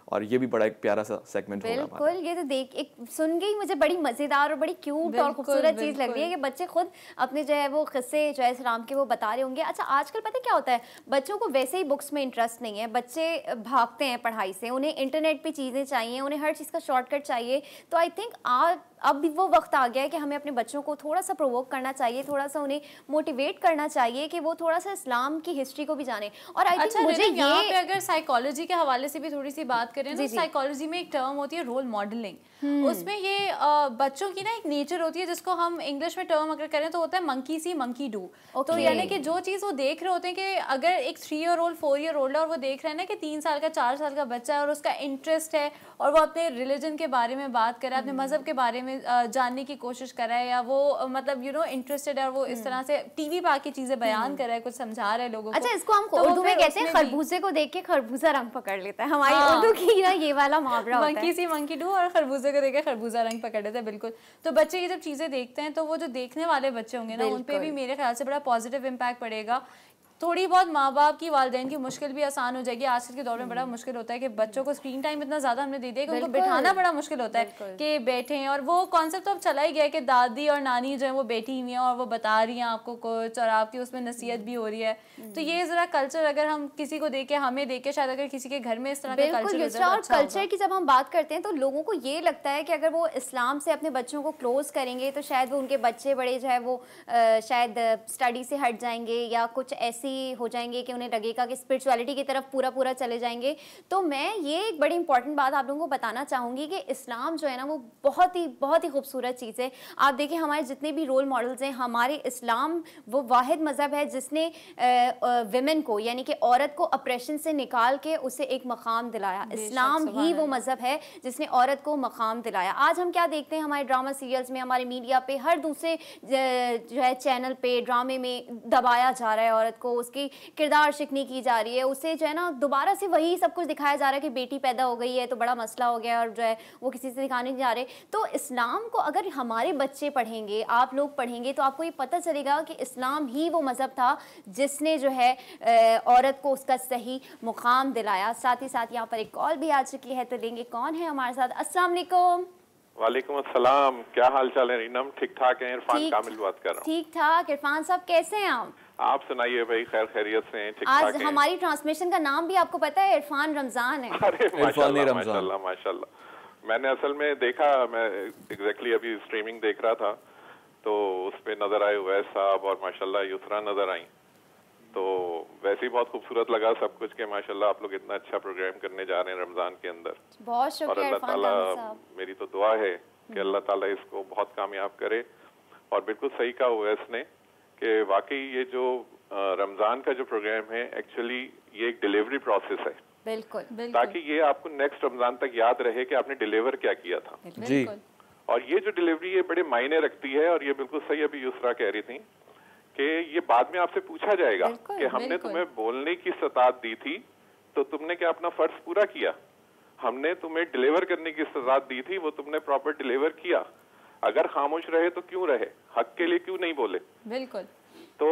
और ये भी बड़ा एक प्यारा सा सेगमेंट होगा। बिल्कुल, ये तो देख एक सुन के ही मुझे बड़ी मजेदार और बड़ी क्यूट और खूबसूरत चीज लग रही है कि बच्चे खुद अपने जो है वो किस्से जो है इस्लाम के वो बता रहे होंगे। अच्छा, आजकल पता क्या होता है, बच्चों को वैसे ही बुक्स में इंटरेस्ट नहीं है, बच्चे भागते हैं पढ़ाई से, उन्हें इंटरनेट पे चीज़ें चाहिए, उन्हें हर चीज़ का शॉर्टकट चाहिए। तो आई थिंक अब भी वो वक्त आ गया है कि हमें अपने बच्चों को थोड़ा सा प्रोवोक करना चाहिए, थोड़ा सा उन्हें मोटिवेट करना चाहिए कि वो थोड़ा सा इस्लाम की हिस्ट्री को भी जाने। और आई थिंक मुझे यहाँ पे अगर साइकोलॉजी के हवाले से भी थोड़ी सी बात करें तो साइकोलॉजी में एक टर्म होती है रोल मॉडलिंग। उसमें ये बच्चों की ना एक नेचर होती है जिसको हम इंग्लिश में टर्म अगर करें तो होता है मंकी सी मंकी डू। तो यानी कि जो चीज़ वो देख रहे होते हैं कि अगर एक 3 ईयर ओल्ड 4 ईयर ओल्ड है और वो देख रहे हैं ना कि 3 साल का 4 साल का बच्चा है और उसका इंटरेस्ट है और वो अपने रिलीजन के बारे में बात कर रहा है, अपने मजहब के बारे में जानने की कोशिश कर रहा है, या वो मतलब इंटरेस्टेड है और वो इस तरह से टीवी पे आके चीजें बयान कर रहा है, कुछ समझा रहा है लोगों को। अच्छा, इसको हम उर्दू में कहते हैं खरबूजे को देख के खरबूजा रंग पकड़ लेता है। हमारी उर्दू की ना ये वाला मुहावरा होता है, मंकी सी मंकी डू, और खरबूजे को देख के खरबूजा रंग पकड़ लेता है। बिल्कुल। तो बच्चे ये जब चीजें देखते हैं तो वो जो देखने वाले बच्चे होंगे ना, उन पे भी मेरे ख्याल से बड़ा पॉजिटिव इम्पैक्ट पड़ेगा। थोड़ी बहुत माँ बाप की, वालिदैन की मुश्किल भी आसान हो जाएगी। आजकल के दौर में बड़ा मुश्किल होता है कि बच्चों को स्क्रीन टाइम इतना ज़्यादा हमने दे दिया कि उनको बिठाना बड़ा मुश्किल होता है कि बैठें। और वो कॉन्सेप्ट तो अब चला ही गया है कि दादी और नानी जो है वो बैठी हुई हैं और वो बता रही हैं आपको कुछ, और आपकी उसमें नसीहत भी हो रही है। तो ये ज़रा कल्चर अगर हम किसी को देखे, हमें देखे, शायद अगर किसी के घर में इस तरह का कल्चर। और कल्चर की जब हम बात करते हैं तो लोगों को ये लगता है कि अगर वो इस्लाम से अपने बच्चों को क्लोज करेंगे तो शायद वो उनके बच्चे बड़े जो है वो शायद स्टडी से हट जाएंगे या कुछ ऐसी हो जाएंगे कि उन्हें लगेगा कि स्पिरिचुअलिटी की तरफ पूरा चले जाएंगे। तो मैं ये एक बड़ी इंपॉर्टेंट बात आप लोगों को बताना चाहूँगी कि इस्लाम जो है ना वो बहुत ही खूबसूरत चीज़ है। आप देखिए हमारे जितने भी रोल मॉडल्स हैं, हमारे इस्लाम वो वाहिद मज़हब है जिसने विमेन को, यानी कि औरत को अप्रेशन से निकाल के उसे एक मकाम दिलाया। इस्लाम ही वो मज़हब है जिसने औरत को मकाम दिलाया। आज हम क्या देखते हैं हमारे ड्रामा सीरियल्स में, हमारे मीडिया पे, हर दूसरे जो है चैनल पे ड्रामे में दबाया जा रहा है औरत को, उसकी किरदार शिकनी की जा रही है, उसे जो है ना दोबारा से वही सब कुछ दिखाया जा रहा है कि बेटी पैदा हो गई है तो बड़ा मसला हो गया और जो है वो किसी से दिखाने नहीं जा रहे। तो इस्लाम को अगर हमारे बच्चे पढ़ेंगे, आप लोग पढ़ेंगे, तो आपको ये पता चलेगा कि इस्लाम ही वो मज़हब था जिसने जो है औरत को उसका सही मुकाम दिलाया। साथ ही साथ यहाँ पर एक कॉल भी आ चुकी है, तो लेंगे कौन है हमारे साथ। अस्सलाम वालेकुम। वालेकुम अस्सलाम, क्या हाल चाल है रीनम? ठीक ठाक है, इरफान कामिल बात कर रहा हूँ। ठीक ठाक। इरफान साहब कैसे हैं आप सुनाइए भाई? खैर खैरियत से हैं? ठीक आज ठाक हैं? हमारी ट्रांसमिशन का नाम भी आपको पता है, इरफान रमजान है। अरे माशाल्लाह माशाल्लाह माशाल्लाह। मैंने असल में देखा, मैं एग्जैक्टली अभी स्ट्रीमिंग देख रहा था तो उस पे नजर आए उवैस साहब और माशाल्लाह युसरा नजर आई, तो वैसे ही बहुत खूबसूरत लगा सब कुछ के माशाल्लाह आप लोग इतना अच्छा प्रोग्राम करने जा रहे हैं रमजान के अंदर। बहुत शुक्रिया और अल्लाह ताला, मेरी तो दुआ है कि अल्लाह ताला इसको बहुत कामयाब करे। और बिल्कुल सही कहा उवैस ने कि वाकई ये जो रमजान का जो प्रोग्राम है एक्चुअली ये एक डिलीवरी प्रोसेस है। बिल्कुल, ताकि ये आपको नेक्स्ट रमजान तक याद रहे कि आपने डिलीवर क्या किया था जी। और ये जो डिलीवरी ये बड़े मायने रखती है। और ये बिल्कुल सही अभी युसरा कह रही थी कि ये बाद में आपसे पूछा जाएगा कि हमने तुम्हें बोलने की इस्तात दी थी तो तुमने क्या अपना फर्ज पूरा किया? हमने तुम्हें डिलीवर करने की इस्तात दी थी, वो तुमने प्रॉपर डिलीवर किया? अगर खामोश रहे तो क्यों रहे? हक के लिए क्यों नहीं बोले? बिल्कुल। तो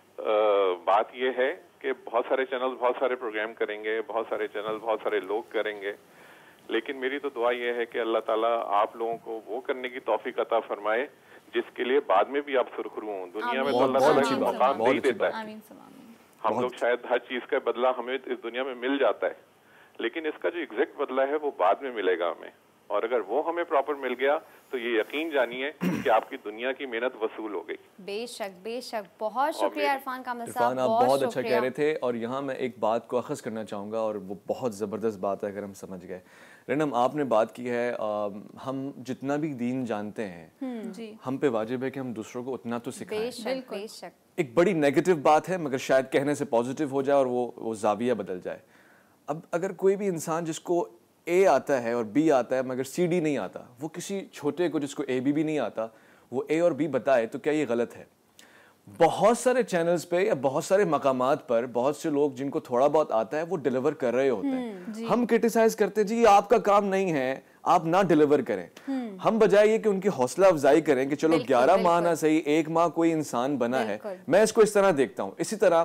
बात ये है कि बहुत सारे चैनल बहुत सारे प्रोग्राम करेंगे, बहुत सारे चैनल बहुत सारे लोग करेंगे, लेकिन मेरी तो दुआ ये है कि अल्लाह ताला आप लोगों को वो करने की तौफीक अता फरमाए जिसके लिए बाद में भी आप सुरखरू हों। दुनिया में तो अल्लाह ताला मकाम दे देता है, हम लोग शायद हर चीज का बदला हमें इस दुनिया में मिल जाता है, लेकिन इसका जो एग्जैक्ट बदला है वो बाद में मिलेगा हमें। और अगर वो हमें प्रॉपर मिल गया तो ये यकीन जानिए कि आपकी दुनिया की मेहनत वसूल हो गई। बेशक बेशक। बहुत शुक्रिया इरफान कामिल साहब, इरफान आप बहुत अच्छा कह रहे थे। और यहाँ मैं एक बात को अखज़ करना चाहूँगा और वो बहुत ज़बरदस्त बात है अगर हम समझ गए। रेनम आपने बात की है हम जितना भी दीन जानते हैं जी, हम पे वाजिब है कि हम दूसरों को उतना तो सिखाएं। बेशक बेशक। एक बड़ी नेगेटिव बात है मगर शायद कहने से पॉजिटिव हो जाए और वो जाविया बदल जाए। अब अगर कोई भी इंसान जिसको ए आता है और बी आता है मगर सी डी नहीं आता, वो किसी छोटे को जिसको ए बी भी नहीं आता वो ए और बी बताए, तो क्या ये गलत है? बहुत सारे चैनल्स पे या बहुत सारे मकामात पर बहुत से लोग जिनको थोड़ा बहुत आता है वो डिलीवर कर रहे होते हैं। हम क्रिटिसाइज करते हैं जी आपका काम नहीं है, आप ना डिलीवर करें। हम बजाय ये कि उनकी हौसला अफजाई करें कि चलो 11 माह ना सही 1 माह कोई इंसान बना है। मैं इसको इस तरह देखता हूँ। इसी तरह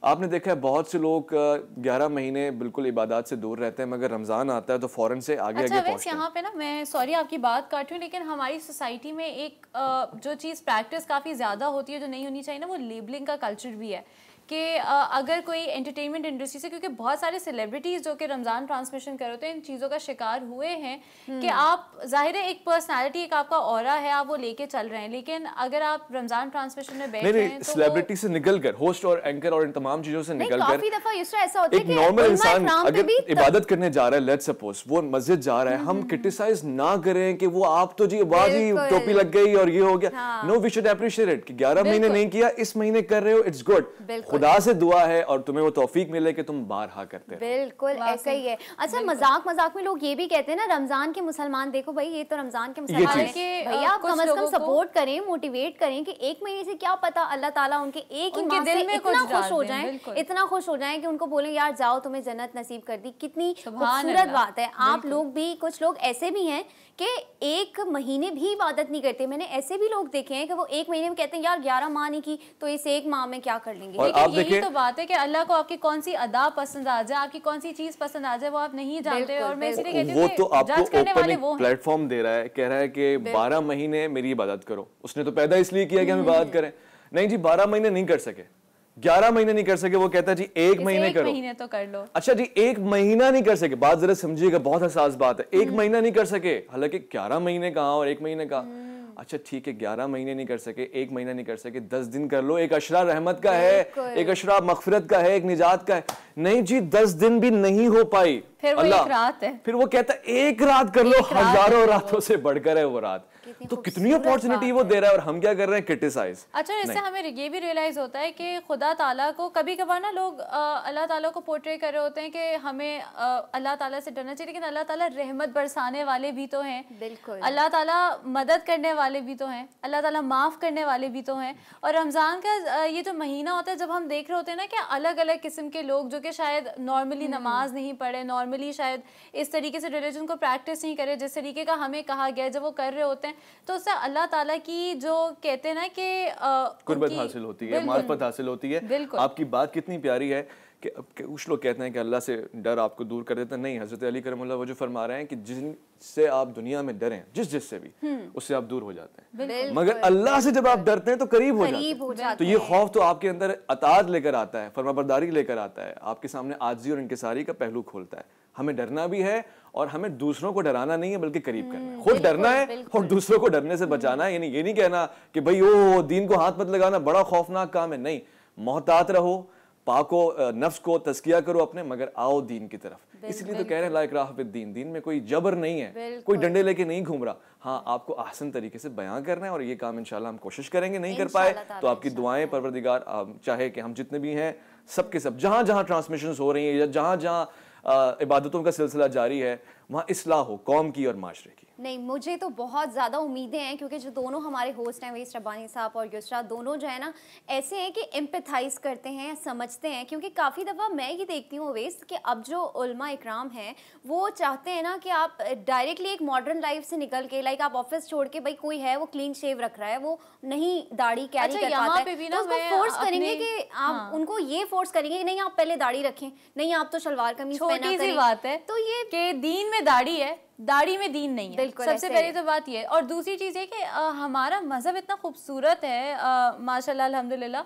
आपने देखा है बहुत से लोग 11 महीने बिल्कुल इबादत से दूर रहते हैं, मगर रमज़ान आता है तो फ़ौरन से आगे अच्छा, आगे पहुंचते हैं। यहाँ पे ना मैं सॉरी आपकी बात काट रही हूँ, लेकिन हमारी सोसाइटी में एक जो चीज़ प्रैक्टिस काफ़ी ज़्यादा होती है जो नहीं होनी चाहिए ना, वो लेबलिंग का कल्चर भी है कि अगर कोई एंटरटेनमेंट इंडस्ट्री से, क्योंकि बहुत सारे सेलिब्रिटीज़ जो कि रमज़ान ट्रांसमिशन कर होते हैं इन चीज़ों का शिकार हुए हैं कि आप जाहिर है एक पर्सनालिटी, एक आपका ऑरा है, आप वो लेके चल रहे हैं, लेकिन अगर आप रमज़ान ट्रांसमिशन में बैठ रहे हैं तो सेलिब्रिटी से निकल कर, होस्ट और एंकर और इन तमाम चीज़ों से निकल कर काफी दफा ऐसा होता है एक कि नॉर्मल इंसान इमरान पे अगर भी इबादत करने जा रहा है, लेट्स सपोज वो मस्जिद जा रहा है, हम क्रिटिसाइज ना करें कि वो आप तो जी वाह जी टोपी लग गई और ये हो गया। No, we should appreciate it कि 11 महीने नहीं किया, इस महीने कर रहे हो, इट्स गुड। खुदा से दुआ है और तुम्हें वो तौफीक मिले कि तुम बारहा करते हो। बिल्कुल ऐसा ही है। अच्छा, मजाक में लोग ये भी कहते हैं ना, रमजान के मुसलमान देखो भाई, ये तो रमजान के मुसलमान है, भैया आप कम से कम सपोर्ट करें, मोटिवेट करें कि एक महीने से क्या पता अल्लाह ताला उनके एक ही माह से इतना खुश हो जाए, इतना खुश हो जाए कि उनको बोले यार जाओ तुम्हें जन्नत नसीब कर दी। कितनी खूबसूरत बात है। आप लोग भी, कुछ लोग ऐसे भी हैं कि एक महीने भी इबादत नहीं करते। मैंने ऐसे भी लोग देखे हैं कि वो एक महीने में कहते हैं यार 11 माह नहीं की तो इस एक माह में क्या कर लेंगे। लेकिन यही तो बात है कि अल्लाह को आपकी कौन सी अदा पसंद आ जाए, आपकी कौन सी चीज पसंद आ जाए, वो आप नहीं जानते। और मैं इसलिए कहती हूं वो तो कि जज करने वाले वो हैं। प्लेटफॉर्म दे रहा है, कह रहा है कि 12 महीने मेरी इबादत करो। उसने तो पैदा इसलिए किया कि हम इबादत करें। नहीं जी, 12 महीने नहीं कर सके, 11 महीने नहीं कर सके। वो कहता है जी एक महीने करो, महीने तो कर लो। अच्छा जी, एक महीना नहीं कर सके, बात जरा समझिएगा, बहुत हसास बात है। एक महीना नहीं कर सके, हालांकि 11 महीने कहाँ और एक महीने का। अच्छा ठीक है, 11 महीने नहीं कर सके, एक महीना नहीं कर सके, 10 दिन कर लो। एक अशरा रहमत का है, एक अशरा मगफिरत का है, एक निजात का है। नहीं जी, 10 दिन भी नहीं हो पाई, फिर वो एक रात है। फिर वो कहता है एक रात कर लो, हजारों रातों से बढ़कर है वो रात। तो कितनी अपॉर्चुनिटी वो दे रहा है और हम क्या कर रहे हैं, क्रिटिसाइज। अच्छा, इससे हमें ये भी रियलाइज होता है कि खुदा ताला को कभी कभार ना लोग अल्लाह ताला को पोर्ट्रे कर रहे होते हैं कि हमें अल्लाह ताला से डरना चाहिए, लेकिन अल्लाह ताला रहमत बरसाने वाले भी तो हैं। बिल्कुल, अल्लाह ताला मदद करने वाले भी तो हैं, अल्लाह ताला माफ़ करने वाले भी तो हैं। और रमज़ान का ये जो महीना होता है, जब हम देख रहे होते हैं ना कि अलग अलग किस्म के लोग जो कि शायद नॉर्मली नमाज नहीं पढ़े, नॉर्मली शायद इस तरीके से रिलीजन को प्रैक्टिस नहीं करे जिस तरीके का हमें कहा गया, जब वो कर रहे होते हैं तो उससे अल्लाह ताला की जो कहते हैं ना कि कुर्बत हासिल होती है, मार्फत हासिल होती है। आपकी बात कितनी प्यारी है कि कुछ लोग कहते हैं कि अल्लाह से डर आपको दूर कर देता है। नहीं, हज़रत अली करमुल्लाह वो जो फरमा रहे हैं कि जिससे आप दुनिया में डरें, जिससे भी, उससे आप दूर हो जाते हैं। मगर अल्लाह से जब आप डरते हैं तो करीब हो जाते हैं। तो ये खौफ तो आपके अंदर अताअत लेकर आता है, फरमाबरदारी लेकर आता है, आपके सामने आजिज़ी और इनकिसारी का पहलू खोलता है। हमें डरना भी है और हमें दूसरों को डराना नहीं है, बल्कि करीब करना है। खुद डरना है और दूसरों को डरने से बचाना है। यानी ये नहीं कहना कि भाई ओ दीन को हाथ मत लगाना, बड़ा खौफनाक काम है। नहीं, मोहतात रहो, पाको नफ्स को तस्किया करो अपने, मगर आओ दीन की तरफ। इसलिए तो कह रहे हैं ला इकराह फिद्दीन, दीन में कोई जबर नहीं है, कोई डंडे लेके नहीं घूम रहा। हाँ, आपको आसान तरीके से बयां करना है और ये काम इंशाल्लाह हम कोशिश करेंगे। नहीं कर पाए तो आपकी दुआएं परवरदिगार चाहे कि हम जितने भी हैं सबके सब, जहां जहां ट्रांसमिशंस हो रही है, जहां जहां इबादतों का सिलसिला जारी है, वहाँ इस्लाह हो कौम की और माशरे की। नहीं, मुझे तो बहुत ज़्यादा उम्मीदें हैं, क्योंकि जो दोनों हमारे होस्ट हैं अवैस रब्बानी साहब और युसरा, दोनों जो है ना ऐसे हैं कि एम्पैथाइज करते हैं, समझते हैं। क्योंकि काफ़ी दफ़ा मैं ये देखती हूँ अवैस कि अब जो उलमा इकराम हैं वो चाहते हैं ना कि आप डायरेक्टली एक मॉडर्न लाइफ से निकल के, लाइक आप ऑफिस छोड़ के, भाई कोई है वो क्लीन शेव रख रहा है, वो नहीं दाढ़ी कैरी कर पाता है, तो उसको फोर्स करेंगे कि आप उनको ये फोर्स करेंगे कि नहीं आप पहले दाढ़ी रखें, नहीं आप तो शलवार कमीज पहना करें। बात है तो ये कि दीन में दाढ़ी है, दाढ़ी में दीन नहीं है। सबसे पहले तो बात ये है। और दूसरी चीज़ है कि हमारा मज़हब इतना खूबसूरत है माशाल्लाह अल्हम्दुलिल्लाह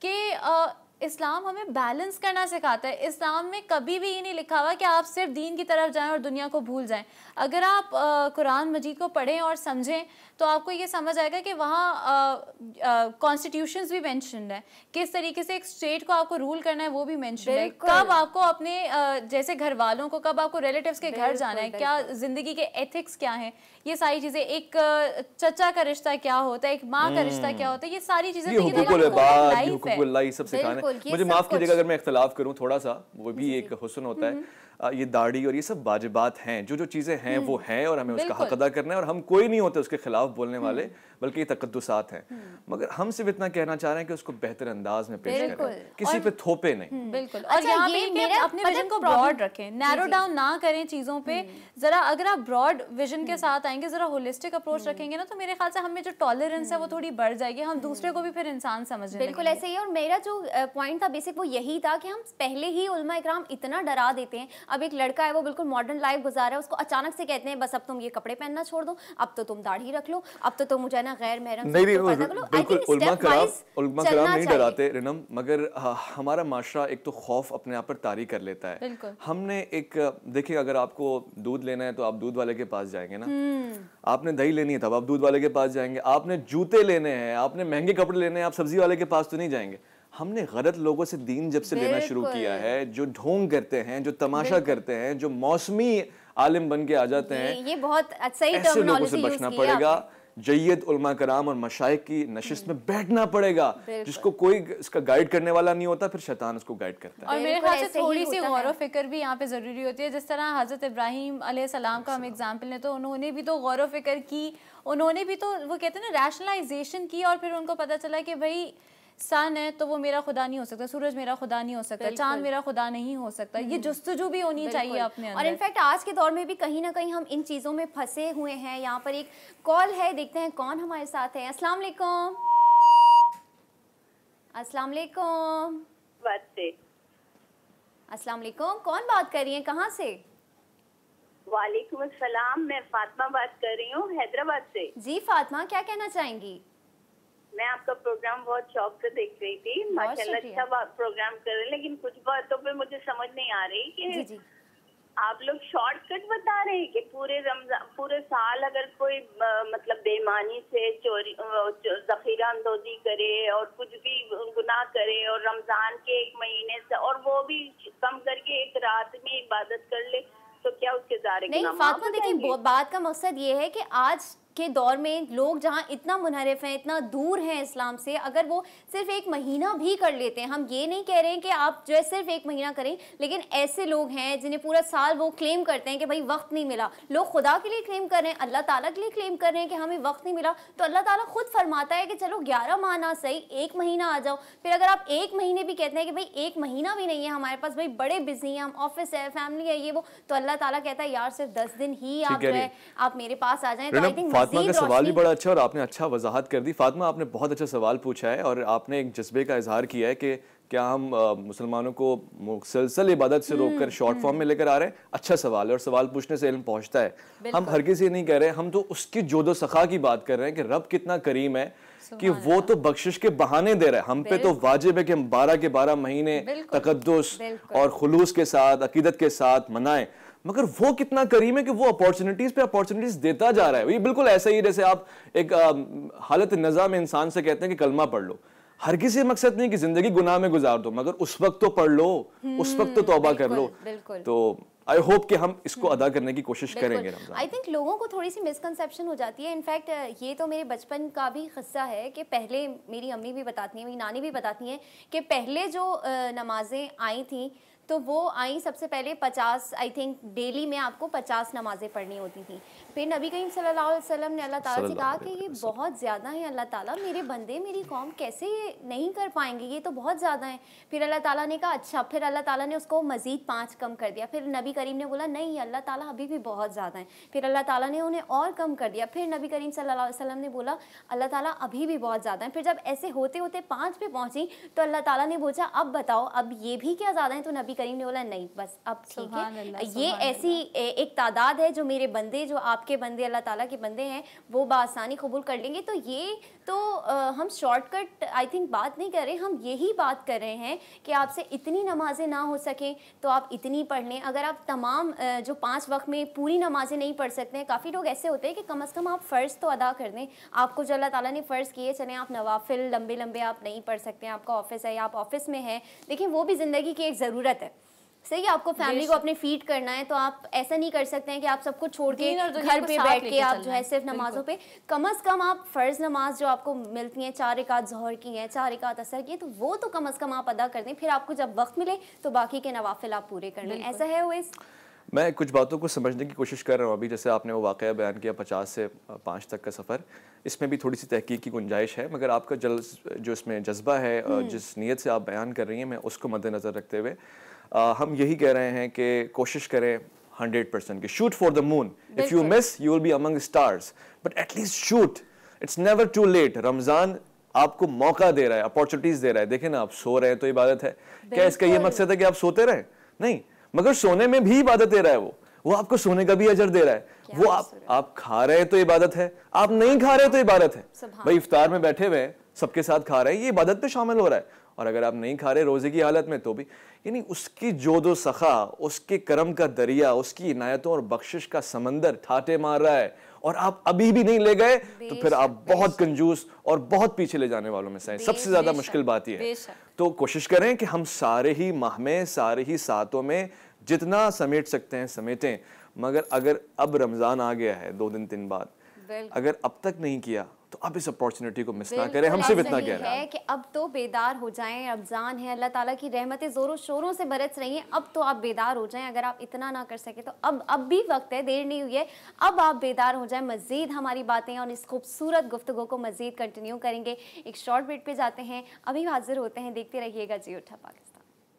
कि इस्लाम हमें बैलेंस करना सिखाता है। इस्लाम में कभी भी ये नहीं लिखा हुआ कि आप सिर्फ दीन की तरफ जाएं और दुनिया को भूल जाएं। अगर आप कुरान मजीद को पढ़ें और समझें तो आपको ये समझ आएगा कि वहाँ कॉन्स्टिट्यूशंस भी मेंशन्ड है, किस तरीके से एक स्टेट को आपको रूल करना है वो भी मेंशन्ड है, कब आपको अपने जैसे घर वालों को, कब आपको रिलेटिव्स के घर जाना है, क्या ज़िंदगी के एथिक्स क्या हैं, ये सारी चीज़ें, एक चचा का रिश्ता क्या होता है, एक माँ का रिश्ता क्या होता है, ये सारी चीज़ें मुझे माफ़ कीजिएगा अगर मैं इख्तलाफ करूँ थोड़ा सा, वो भी एक हुस्न होता है। ये दाढ़ी और ये सब वाजिबात हैं, जो जो चीज़ें हैं वो हैं और हमें उसका हक अदा करना है, और हम कोई नहीं होते उसके खिलाफ बोलने वाले, बल्कि ये तकद्दुसात हैं। मगर हम सिर्फ इतना कहना चाह रहे हैं कि उसको बेहतर अंदाज में पेश करें, किसी पे थोपे नहीं। बिल्कुल। और यहाँ पे अपने विजन को ब्रॉड रखें, नैरो डाउन ना करें चीज़ों पे। जरा अगर आप ब्रॉड विजन के साथ आएंगे, जरा होलिस्टिक अप्रोच रखेंगे ना, तो मेरे ख्याल से हमें जो टॉलरेंस है वो थोड़ी बढ़ जाएगी, हम दूसरे को भी फिर इंसान समझने लगेंगे। बिल्कुल ऐसे ही। और मेरा जो पॉइंट था बेसिक वो यही था कि हम पहले ही उलमा इकराम इतना डरा देते हैं। अब एक लड़का है, वो बिल्कुल मॉडर्न लाइफ गुजार रहा है, उसको अचानक से कहते हैं बस अब तुम ये कपड़े पहनना छोड़ दो, अब तो तुम दाढ़ी रख लो, अब तो तुम मुझे ना गैर महरम से पर्दा करो। बिल्कुल उलमा कराम नहीं डराते रिनम, मगर हमारा माशरा एक तो खौफ अपने आप पर तारी कर लेता है। हमने एक देखिए, अगर आपको दूध लेना है तो आप दूध वाले के पास जाएंगे ना, आपने दही लेनी है तब आप दूध वाले के पास जाएंगे, आपने जूते लेने हैं, आपने महंगे कपड़े लेने हैं, आप सब्जी वाले के पास तो नहीं जाएंगे। हमने गलत लोगों से दीन जब से लेना शुरू किया है, जो ढोंग करते हैं, जो तमाशा करते हैं, जो मौसमी आलिम बन के आ जाते हैं, ये बहुत सही ऐसे लोगों से बचना पड़ेगा। जय्यद उलमा कराम और मशाइख की नशिस्त में बैठना पड़ेगा, जिसको कोई इसका गाइड करने वाला नहीं होता, फिर शैतान उसको गाइड करता है। और मेरे ख्याल से थोड़ी सी गौर फिक्र भी यहाँ पे ज़रूरी होती है। जिस तरह हज़रत इब्राहीम अलैहिस्सलाम का हम एग्जाम्पल लें, तो उन्होंने भी तो गौर फिक्र की, उन्होंने भी तो वो कहते हैं ना रैशनलाइजेशन की, और फिर उनको पता चला कि भाई सन है तो वो मेरा खुदा नहीं हो सकता, सूरज मेरा खुदा नहीं हो सकता, चांद मेरा खुदा नहीं हो सकता। ये जुस्तजू भी होनी चाहिए अपने अंदर। और इनफैक्ट आज के दौर में भी कहीं ना कहीं हम इन चीज़ों में फंसे हुए हैं। यहाँ पर एक कॉल है, देखते हैं कौन हमारे साथ है। अस्सलाम वालेकुम। अस्सलाम वालेकुम। अस्सलाम वालेकुम, कौन बात कर रही है, कहाँ से? वालेकुम अस्सलाम, मैं फातिमा बात कर रही हूँ हैदराबाद से। जी फातिमा, क्या कहना चाहेंगी? मैं आपका प्रोग्राम बहुत शौक से देख रही थी, माशाल्लाह अच्छा प्रोग्राम कर रहे हैं, लेकिन कुछ बातों पे मुझे समझ नहीं आ रही कि आप लोग शॉर्टकट बता रहे हैं कि पूरे साल अगर कोई मतलब बेईमानी से चोरी जखीरा अंदोजी करे और कुछ भी गुनाह करे, और रमजान के एक महीने से और वो भी कम करके एक रात में इबादत कर ले, तो क्या उसके ज़ारे नहीं फातिमा, देखिए बात का मकसद ये है कि आज के दौर में लोग जहाँ इतना मुनहरिफ हैं, इतना दूर हैं इस्लाम से, अगर वो सिर्फ एक महीना भी कर लेते हैं, हम ये नहीं कह रहे हैं कि आप जो है सिर्फ एक महीना करें, लेकिन ऐसे लोग हैं जिन्हें पूरा साल वो क्लेम करते हैं कि भाई वक्त नहीं मिला, लोग खुदा के लिए क्लेम कर रहे हैं, अल्लाह ताला के लिए क्लेम कर रहे हैं कि हमें वक्त नहीं मिला, तो अल्लाह ताला खुद फरमाता है कि चलो 11 माह ना सही, एक महीना आ जाओ। फिर अगर आप एक महीने भी कहते हैं कि भाई एक महीना भी नहीं है हमारे पास, भाई बड़े बिजी हैं हम, ऑफिस है, फैमिली है, ये वो, तो अल्लाह ताला कहता है यार सिर्फ 10 दिन ही आप जो है आप मेरे पास आ जाएं। तो आई थिंक फातिमा का सवाल भी बड़ा अच्छा और आपने अच्छा वजाहत कर दी। फातिमा, आपने बहुत अच्छा सवाल पूछा है और आपने एक जज्बे का इजहार किया है कि क्या हम मुसलमानों को मुसलसल इबादत से रोककर शॉर्ट फॉर्म में लेकर आ रहे हैं। अच्छा सवाल है और सवाल पूछने से इल्म पहुंचता है। हम हर किसी नहीं कह रहे, हम तो उसकी जोदो सखा की बात कर रहे हैं कि रब कितना करीम है कि वो तो बख्शिश के बहाने दे रहा है। हम पे तो वाजिब है कि हम 12 के 12 महीने तकद्दुस और खुलूस के साथ, अकीदत के साथ मनाएं, मगर वो कितना करीम है कि वो अपॉर्चुनिटीज पे अपॉर्चुनिटीज देता जा रहा है। ये बिल्कुल ऐसा ही जैसे आप एक हालत नज़ा में इंसान से कहते हैं कि कलमा पढ़ लो। हर किसी मकसद नहीं कि जिंदगी गुनाह में गुजार दो, मगर उस वक्त तो पढ़ लो, उस वक्त तो तौबा कर लो। तो आई होप कि हम इसको अदा करने की कोशिश करेंगे। आई थिंक लोगों को थोड़ी सी मिसकंसेप्शन हो जाती है। इनफैक्ट ये तो मेरे बचपन का भी किस्सा है कि पहले मेरी अम्मी भी बताती हैं, मेरी नानी भी बताती हैं कि पहले जो नमाजें आई थी तो वो आई सबसे पहले 50, आई थिंक डेली में आपको 50 नमाजें पढ़नी होती थी। फिर नबी करीम सल्लल्लाहु अलैहि वसल्लम ने अल्लाह ताला से कहा कि ये बहुत ज़्यादा है, अल्लाह ताला मेरे बंदे मेरी कौम कैसे नहीं कर पाएंगे, ये तो बहुत ज़्यादा है। फिर अल्लाह ताला ने कहा अच्छा, फिर अल्लाह ताला ने उसको मज़ीद 5 कम कर दिया। फिर नबी करीम ने बोला नहीं अल्लाह ताला अभी भी बहुत ज़्यादा है। फिर अल्लाह ताला ने उन्हें और कम कर दिया। फिर नबी करीम सल्लल्लाहु अलैहि वसल्लम ने बोला अल्लाह ताला अभी भी बहुत ज़्यादा है। फिर जब ऐसे होते होते 5 पे पहुँची तो अल्लाह ताला ने पूछा अब बताओ अब ये भी क्या ज़्यादा है, तो नबी करीम ने बोला नहीं बस अब ठीक है, ये ऐसी एक तादाद है जो मेरे बंदे, जो आपके बंदे अल्लाह ताला के बंदे हैं, वो बासानी कबूल कर लेंगे। तो ये तो हम शॉर्टकट आई थिंक बात नहीं कर रहे, हम यही बात कर रहे हैं कि आपसे इतनी नमाजें ना हो सकें तो आप इतनी पढ़ लें। अगर आप तमाम जो 5 वक्त में पूरी नमाजें नहीं पढ़ सकते हैं, काफ़ी लोग ऐसे होते हैं कि कम से कम आप फ़र्ज़ तो अदा कर दें। आपको जो अल्लाह ताला ने फ़र्ज़ किए, चलें आप नवाफिल लंबे लंबे आप नहीं पढ़ सकते हैं, आपका ऑफिस है या आप ऑफिस में हैं, देखिए वो भी ज़िंदगी की एक ज़रूरत है। सही, आपको फैमिली को अपने फीड करना है तो आप ऐसा नहीं कर सकते हैं कि आप सब कुछ छोड़ के घर पे बैठ के आप जो है सिर्फ नमाजों पे, कम अज़ कम आप फ़र्ज़ नमाज जो आपको मिलती हैं 4 रकात ज़ोहर की हैं, 4 रकात असर की, तो वो तो कम अज़ कम आप अदा कर दें, फिर आपको जब वक्त मिले तो बाकी के नवाफिल आप पूरे कर लें। ऐसा है ओवैस? मैं कुछ बातों को समझने की कोशिश कर रहा हूँ अभी, जैसे आपने वो वाक़या बयान किया 50 से 5 तक का सफ़र, इसमें भी थोड़ी सी तहकीक की गुंजाइश है, मगर आपका जो इसमें जज्बा है, जिस नीयत से आप बयान कर रही हैं, मैं उसको मद्देनज़र रखते हुए हम यही कह रहे हैं कि कोशिश करें 100% की, shoot for the moon, if you miss you will be among stars, but at least shoot, it's never too late. Ramzan आपको मौका दे रहा है, अपॉर्चुनिटीज़ दे रहा है। देखें ना, आप सो रहे हैं तो इबादत है, क्या इसका ये मकसद है कि आप सोते रहें? नहीं, मगर सोने में भी इबादत दे रहा है, वो आपको सोने का भी अजर दे रहा है। वो आप खा रहे हैं तो इबादत है, आप नहीं खा रहे तो इबादत है। भाई इफ्तार में बैठे हुए हैं, सबके साथ खा रहे हैं, ये इबादत में शामिल हो रहा है। और अगर आप नहीं खा रहे रोजे की हालत में तो भी, यानी उसकी जोदो सखा, उसके करम का दरिया, उसकी इनायतों और बख्शिश का समंदर ठाटे मार रहा है, और आप अभी भी नहीं ले गए तो फिर आप बहुत कंजूस और बहुत पीछे ले जाने वालों में से हैं। सबसे ज्यादा मुश्किल बात यह है। तो कोशिश करें कि हम सारे ही माह में, सारे ही सातों में जितना समेट सकते हैं समेटें, मगर अगर अब रमजान आ गया है 2 दिन 3 बाद, अगर अब तक नहीं किया तो अब इस अपॉर्चुनिटी को मिस ना करें। हम सिर्फ इतना कह रहे हैं कि अब तो बेदार हो जाएं, रमजान है, अल्लाह ताला की रहमतें जोरों शोरों से बरस रही हैं, अब तो आप बेदार हो जाएं। अगर आप इतना ना कर सके तो अब भी वक्त है, देर नहीं हुई है, अब आप बेदार हो जाएं। मजीद हमारी बातें और इस खूबसूरत गुफ्तगू को मजीद कंटिन्यू करेंगे। एक शॉर्ट ब्रेक पे जाते हैं, अभी हाजिर होते हैं, देखते रहिएगा जी उठा पाकिस्तान।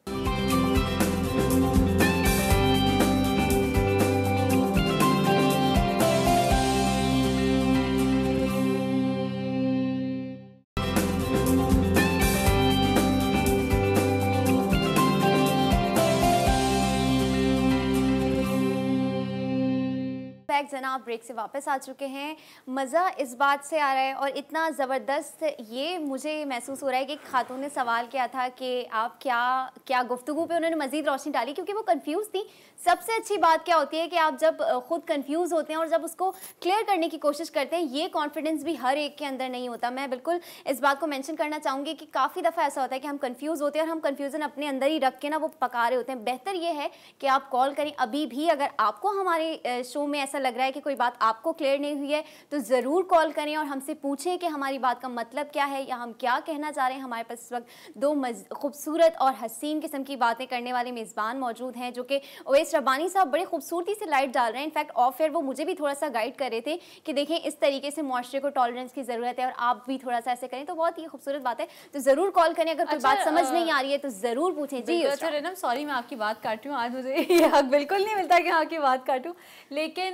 जनाब ब्रेक से वापस आ चुके हैं। मज़ा इस बात से आ रहा है और इतना ज़बरदस्त ये मुझे महसूस हो रहा है कि खातून ने सवाल किया था कि आप क्या गुफ्तगू पे उन्होंने मज़ीद रोशनी डाली, क्योंकि वो कंफ्यूज थी। सबसे अच्छी बात क्या होती है कि आप जब खुद कंफ्यूज होते हैं और जब उसको क्लियर करने की कोशिश करते हैं, ये कॉन्फिडेंस भी हर एक के अंदर नहीं होता। मैं बिल्कुल इस बात को मेंशन करना चाहूँगी कि काफ़ी दफ़ा ऐसा होता है कि हम कंफ्यूज होते हैं और हम कंफ्यूजन अपने अंदर ही रख के ना वो पका रहे होते हैं। बेहतर ये है कि आप कॉल करें अभी भी। अगर आपको हमारे शो में ऐसा लग रहा है कि कोई बात आपको क्लियर नहीं हुई है तो ज़रूर कॉल करें और हमसे पूछें कि हमारी बात का मतलब क्या है या हम क्या कहना चाह रहे हैं। हमारे पास इस वक्त 2 खूबसूरत और हसीन किस्म की बातें करने वाले मेज़बान मौजूद हैं, जो कि ओवैस रब्बानी साहब बड़े खूबसूरती से लाइट डाल रहे हैं। इनफैक्ट ऑफ एयर वो मुझे भी थोड़ा सा गाइड कर रहे थे कि देखें इस तरीके से मुआशरे को टॉलरेंस की ज़रूरत है और आप भी थोड़ा सा ऐसे करें, तो बहुत ही खूबसूरत बात है। तो ज़रूर कॉल करें, अगर कोई बात समझ नहीं आ रही है तो ज़रूर पूछें। जी अच्छा रेनम, सॉरी मैं आपकी बात काट रही हूँ, आज मुझे ये हक बिल्कुल नहीं मिलता कि आपकी बात काटूँ, लेकिन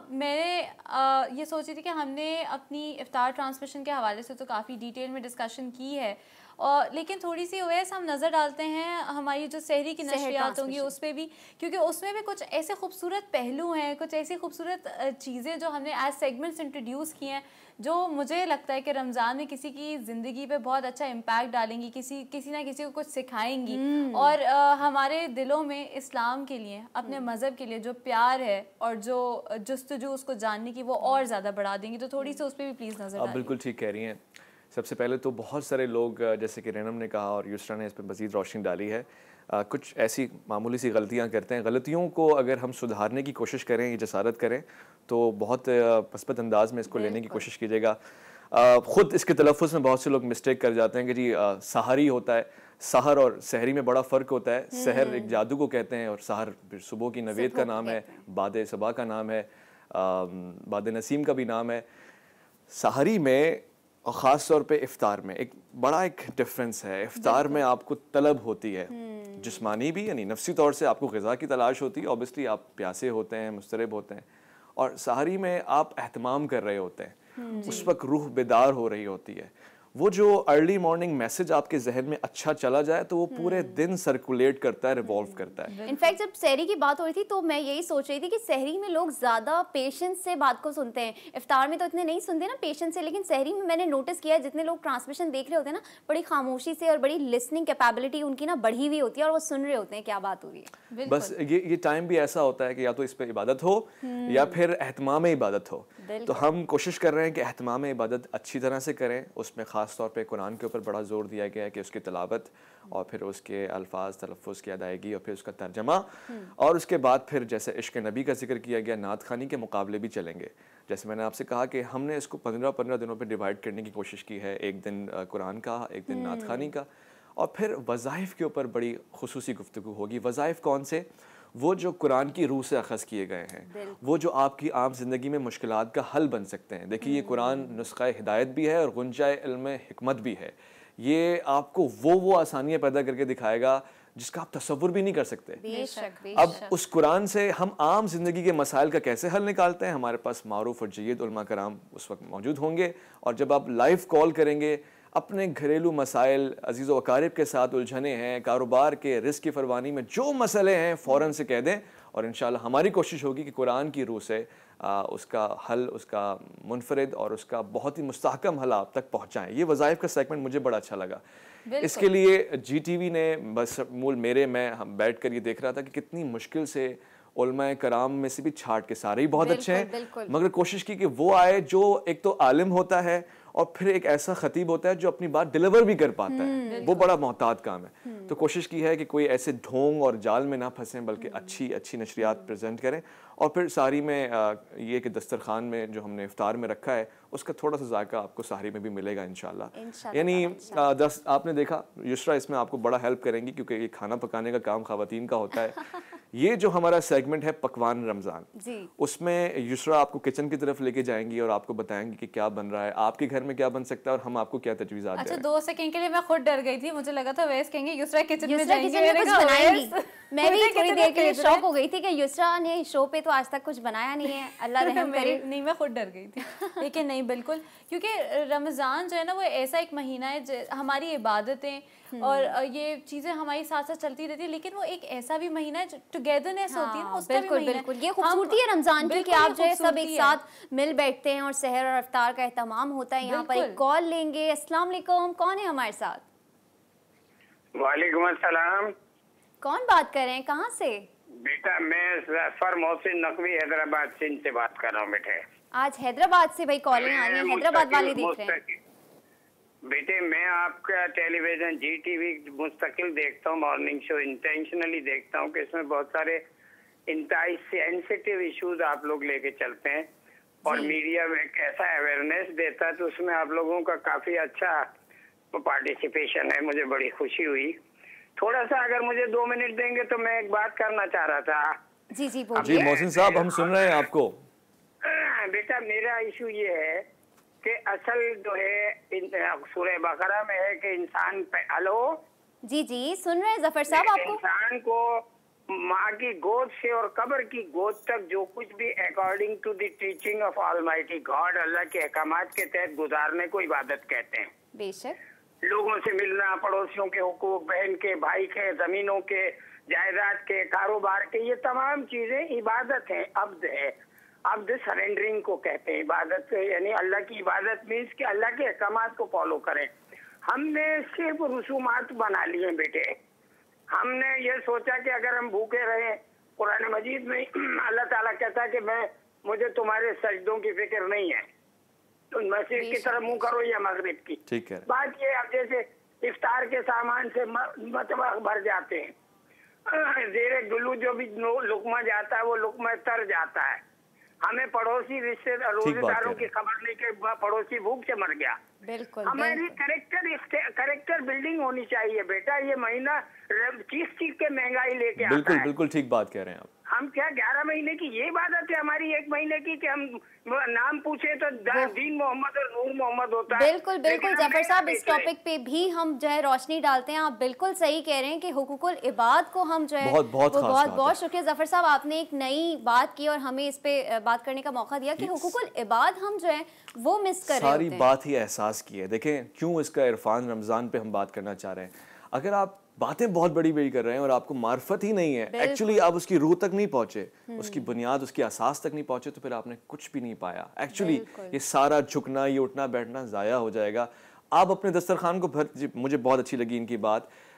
मैंने ये सोची थी कि हमने अपनी इफ्तार ट्रांसमिशन के हवाले से तो काफ़ी डिटेल में डिस्कशन की है, और लेकिन थोड़ी सी वैसे हम नज़र डालते हैं हमारी जो सहरी की नशरियात होंगी उस पर भी, क्योंकि उसमें भी कुछ ऐसे खूबसूरत पहलू हैं, कुछ ऐसी खूबसूरत चीज़ें जो हमने एज सेगमेंट्स इंट्रोड्यूस किए हैं, जो मुझे लगता है कि रमज़ान में किसी की ज़िंदगी पे बहुत अच्छा इम्पैक्ट डालेंगी, किसी ना किसी को कुछ सिखाएंगी, और हमारे दिलों में इस्लाम के लिए, अपने मज़हब के लिए जो प्यार है और जो जुस्तजू उसको जानने की, वो और ज़्यादा बढ़ा देंगी। तो थोड़ी सी उस पर भी प्लीज़ नज़र डालिए। आप बिल्कुल ठीक कह रही हैं। सबसे पहले तो बहुत सारे लोग, जैसे कि रेनम ने कहा और युसरा ने इस पर मज़ीद रोशनी डाली है, कुछ ऐसी मामूली सी गलतियां करते हैं। गलतियों को अगर हम सुधारने की कोशिश करें, ये जसारत करें, तो बहुत मस्बत अंदाज में इसको लेने की कोशिश कीजिएगा। ख़ुद इसके तलफ़ुज़ में बहुत से लोग मिस्टेक कर जाते हैं कि जी सहरी होता है, सहर और सहरी में बड़ा फ़र्क होता है। सहर एक जादू को कहते हैं और सहर सुबह की नवेद का नाम है, बाद सबा का नाम है, बाद नसीम का भी नाम है। सहरी में और ख़ास तौर पे इफ़्तार में एक डिफरेंस है। इफ़्तार में आपको तलब होती है, जिस्मानी भी यानी नफ्सी तौर से आपको ग़िज़ा की तलाश होती है, ऑब्वियसली आप प्यासे होते हैं, मुस्तरब होते हैं, और सहरी में आप एहतमाम कर रहे होते हैं, उस वक्त रूह बेदार हो रही होती है। वो जो अर्ली मॉर्निंग मैसेज आपके जहन में अच्छा चला जाए तो वो पूरे दिन सर्कुलेट करता है, रिवॉल्व करता है। इनफैक्ट जब सहरी की बात हो रही थी तो मैं यही सोच रही थी कि सहरी में लोग ज़्यादा पेशेंस से बात को सुनते हैं, इफ्तार में तो इतने नहीं सुनते ना पेशेंस से, लेकिन सहरी में मैंने नोटिस किया है जितने लोग ट्रांसमिशन देख रहे होते हैं ना, बड़ी खामोशी से और बड़ी लिसनिंग कैपेबिलिटी उनकी ना बढ़ी हुई होती है और वो सुन रहे होते हैं क्या बात हो रही है। बस ये टाइम भी ऐसा होता है कि या तो इस पर इबादत हो या फिर एहतमाम इबादत हो। तो हम कोशिश कर रहे हैं कि एहतमाम इबादत अच्छी तरह से करें, उसमें खास ख़ास तौर पे कुरान के ऊपर बड़ा ज़ोर दिया गया है कि उसकी तिलावत और फिर उसके अल्फाज तलफ़ुज़ की अदायगी और फिर उसका तर्जमा, और उसके बाद फिर जैसे इश्क नबी का जिक्र किया गया, नात खानी के मुकाबले भी चलेंगे। जैसे मैंने आपसे कहा कि हमने इसको 15-15 दिनों पे डिवाइड करने की कोशिश की है, एक दिन कुरान का, एक दिन नात खानी का, और फिर वज़ाइफ़ के ऊपर बड़ी खुसूसी गुफ्तगू होगी। वज़ाइफ़ कौन से? वो जो कुरान की रूह से अखज़ किए गए हैं, वो जो आपकी आम ज़िंदगी में मुश्किलात का हल बन सकते हैं। देखिए, ये कुरान नुस्ख़ा हिदायत भी है और गुंजाए इल्म हिकमत भी है। ये आपको वो आसानियाँ पैदा करके दिखाएगा जिसका आप तसव्वुर भी नहीं कर सकते। बेशक। अब उस कुरान से हम आम ज़िंदगी के मसाइल का कैसे हल निकालते हैं, हमारे पास मारूफ और जय्यद उलमा कराम उस वक्त मौजूद होंगे, और जब आप लाइव कॉल करेंगे, अपने घरेलू मसाइल, अजीज़ व अकारिब के साथ उलझने हैं, कारोबार के, रिस्क की फरवानी में जो मसले हैं फ़ौरन से कह दें, और इंशाल्लाह हमारी कोशिश होगी कि कुरान की रूह से उसका हल, उसका मुनफरिद और उसका बहुत ही मुस्तहकम हल आप तक पहुँचाएँ। ये वज़ाइफ़ का सेगमेंट मुझे बड़ा अच्छा लगा। इसके लिए GTV ने बस मैं हम बैठ कर ये देख रहा था कि कितनी मुश्किल से उलमाए कराम में से भी छाट के सारे ही बहुत अच्छे हैं, मगर कोशिश की कि वो आए जो एक तो आलिम होता है और फिर एक ऐसा खतीब होता है जो अपनी बात डिलीवर भी कर पाता है। वो बड़ा मोहतात काम है। तो कोशिश की है कि कोई ऐसे ढोंग और जाल में ना फंसें, बल्कि अच्छी नशरियात प्रेजेंट करें, और फिर सारी में ये कि दस्तरखान में जो हमने इफ्तार में रखा है उसका थोड़ा सा जायका आपको सारी में भी मिलेगा इंशाल्लाह। यानी आपने देखा युसरा इसमें आपको बड़ा हेल्प करेंगी, क्योंकि ये खाना पकाने का काम ख़वातीन का होता है। ये जो हमारा सेगमेंट है पकवान रमज़ान, उसमें युसरा आपको किचन की तरफ लेके जाएंगी और आपको बताएंगी कि क्या बन रहा है, आपके घर में क्या बन सकता है और हम आपको क्या तजवीज़ात दें। अच्छा, 2 सेकंड के लिए मैं खुद डर गई थी, मुझे लगा था वैसे कहेंगे युसरा किचन में जाएंगी, मैं भी थोड़ी देर के लिए शॉक हो गई थी कि युसरा ने शो पे तो आज तक कुछ बनाया नहीं है, अल्लाह रहम करे। नहीं, मैं खुद डर गई थी, लेकिन नहीं, बिल्कुल, क्योंकि रमज़ान जो है ना वो ऐसा एक महीना है, हमारी इबादतें और ये चीज़ें हमारी साथ साथ चलती रहती है, लेकिन वो एक ऐसा भी महीना है टुगेदरनेस होती है ना, उसका भी महीना है। ये खूबसूरती है रमज़ान की कि आप जो है सब एक साथ मिल बैठते हैं और सहर और इफ्तार का एहतमाम होता है। यहाँ पर एक कॉल लेंगे। अस्सलाम वालेकुम, कौन है हमारे साथ? वालेकुम अस्सलाम। कौन बात कर रहे हैं, कहाँ से? बेटा मैं जफर मोहसिन नकवी हैदराबाद सिंध से बात कर रहा हूँ। बेटे आज हैदराबाद से भाई कॉलिंग आ रही है, हैदराबाद वाले देख रहे हैं। बेटे मैं आपका टेलीविजन GTV मुस्तकिल देखता हूँ, मॉर्निंग शो इंटेंशनली देखता हूँ कि इसमें बहुत सारे इंतहाई सेंसिटिव इश्यूज आप लोग लेके चलते हैं और मीडिया में कैसा अवेयरनेस देता है, तो उसमें आप लोगों का काफी अच्छा पार्टिसिपेशन है, मुझे बड़ी खुशी हुई। थोड़ा सा अगर मुझे 2 मिनट देंगे तो मैं एक बात करना चाह रहा था। जी मोहसिन साहब, हम सुन रहे हैं आपको। बेटा मेरा इशू ये है कि असल जो है सूरह बकरा में है कि इंसान हेलो जी सुन रहे हैं जफर साहब आपको। इंसान को माँ की गोद से और कब्र की गोद तक जो कुछ भी according to the teaching of almighty God, Allah के अहकामात के तहत गुजारने को इबादत कहते हैं। बेशक लोगों से मिलना, पड़ोसियों के हुकूक, बहन के, भाई के, जमीनों के, जायदाद के, कारोबार के, ये तमाम चीजें इबादत हैं, अब्द है। अब्द सरेंडरिंग को कहते हैं इबादत, यानी अल्लाह की इबादत मीन्स कि अल्लाह के अहकामात को फॉलो करें। हमने सिर्फ रसूमात बना लिए बेटे। हमने ये सोचा कि अगर हम भूखे रहे, कुरान मजीद में अल्लाह ताला कहता है कि मुझे तुम्हारे सजदों की फिक्र नहीं है, तो मस्जिद की तरफ मुंह करो या मगरिब की। ठीक है। बात ये अब जैसे इफ्तार के सामान से मतबा भर जाते हैं, जेरे गुलू जो भी लुकमा जाता है वो लुकमा तर जाता है। हमें पड़ोसी रिश्तेदार रोजेदारों की खबर नहीं कि पड़ोसी भूख से मर गया। बिल्कुल हमारी करेक्टर बिल्डिंग होनी चाहिए बेटा। ये महीना चीज के महंगाई लेके आता है। बिल्कुल ठीक बात कह रहे हैं आप। हम क्या 11 महीने की ये इबादत है हमारी 1 महीने की कि हम नाम पूछे तो दीन मोहम्मद और नूर मोहम्मद होता है। बिल्कुल जफर साहब, इस टॉपिक पे भी हम जो है रोशनी डालते हैं। आप बिल्कुल सही कह रहे हैं कि हुकूकुल इबाद को हम जो है बहुत शुक्रिया जफर साहब, आपने एक नई बात की और हमें इस पे बात करने का मौका दिया कि हुकूकुल इबाद हम जो है वो मिस कर रहे हैं। सारी बात ही एहसास की है। देखें क्यों इसका इरफान रमज़ान पे हम बात करना चाह रहे हैं। अगर आप बातें बहुत बड़ी बड़ी कर रहे हैं और आपको मार्फत ही नहीं है, एक्चुअली आप उसकी रूह तक नहीं पहुंचे, उसकी बुनियाद, उसकी असास तक नहीं पहुंचे, तो फिर आपने कुछ भी नहीं पाया। एक्चुअली ये सारा झुकना, ये उठना बैठना ज़ाया हो जाएगा। आप अपने दस्तरखान को मुझे बहुत अच्छी लगी इनकी बात,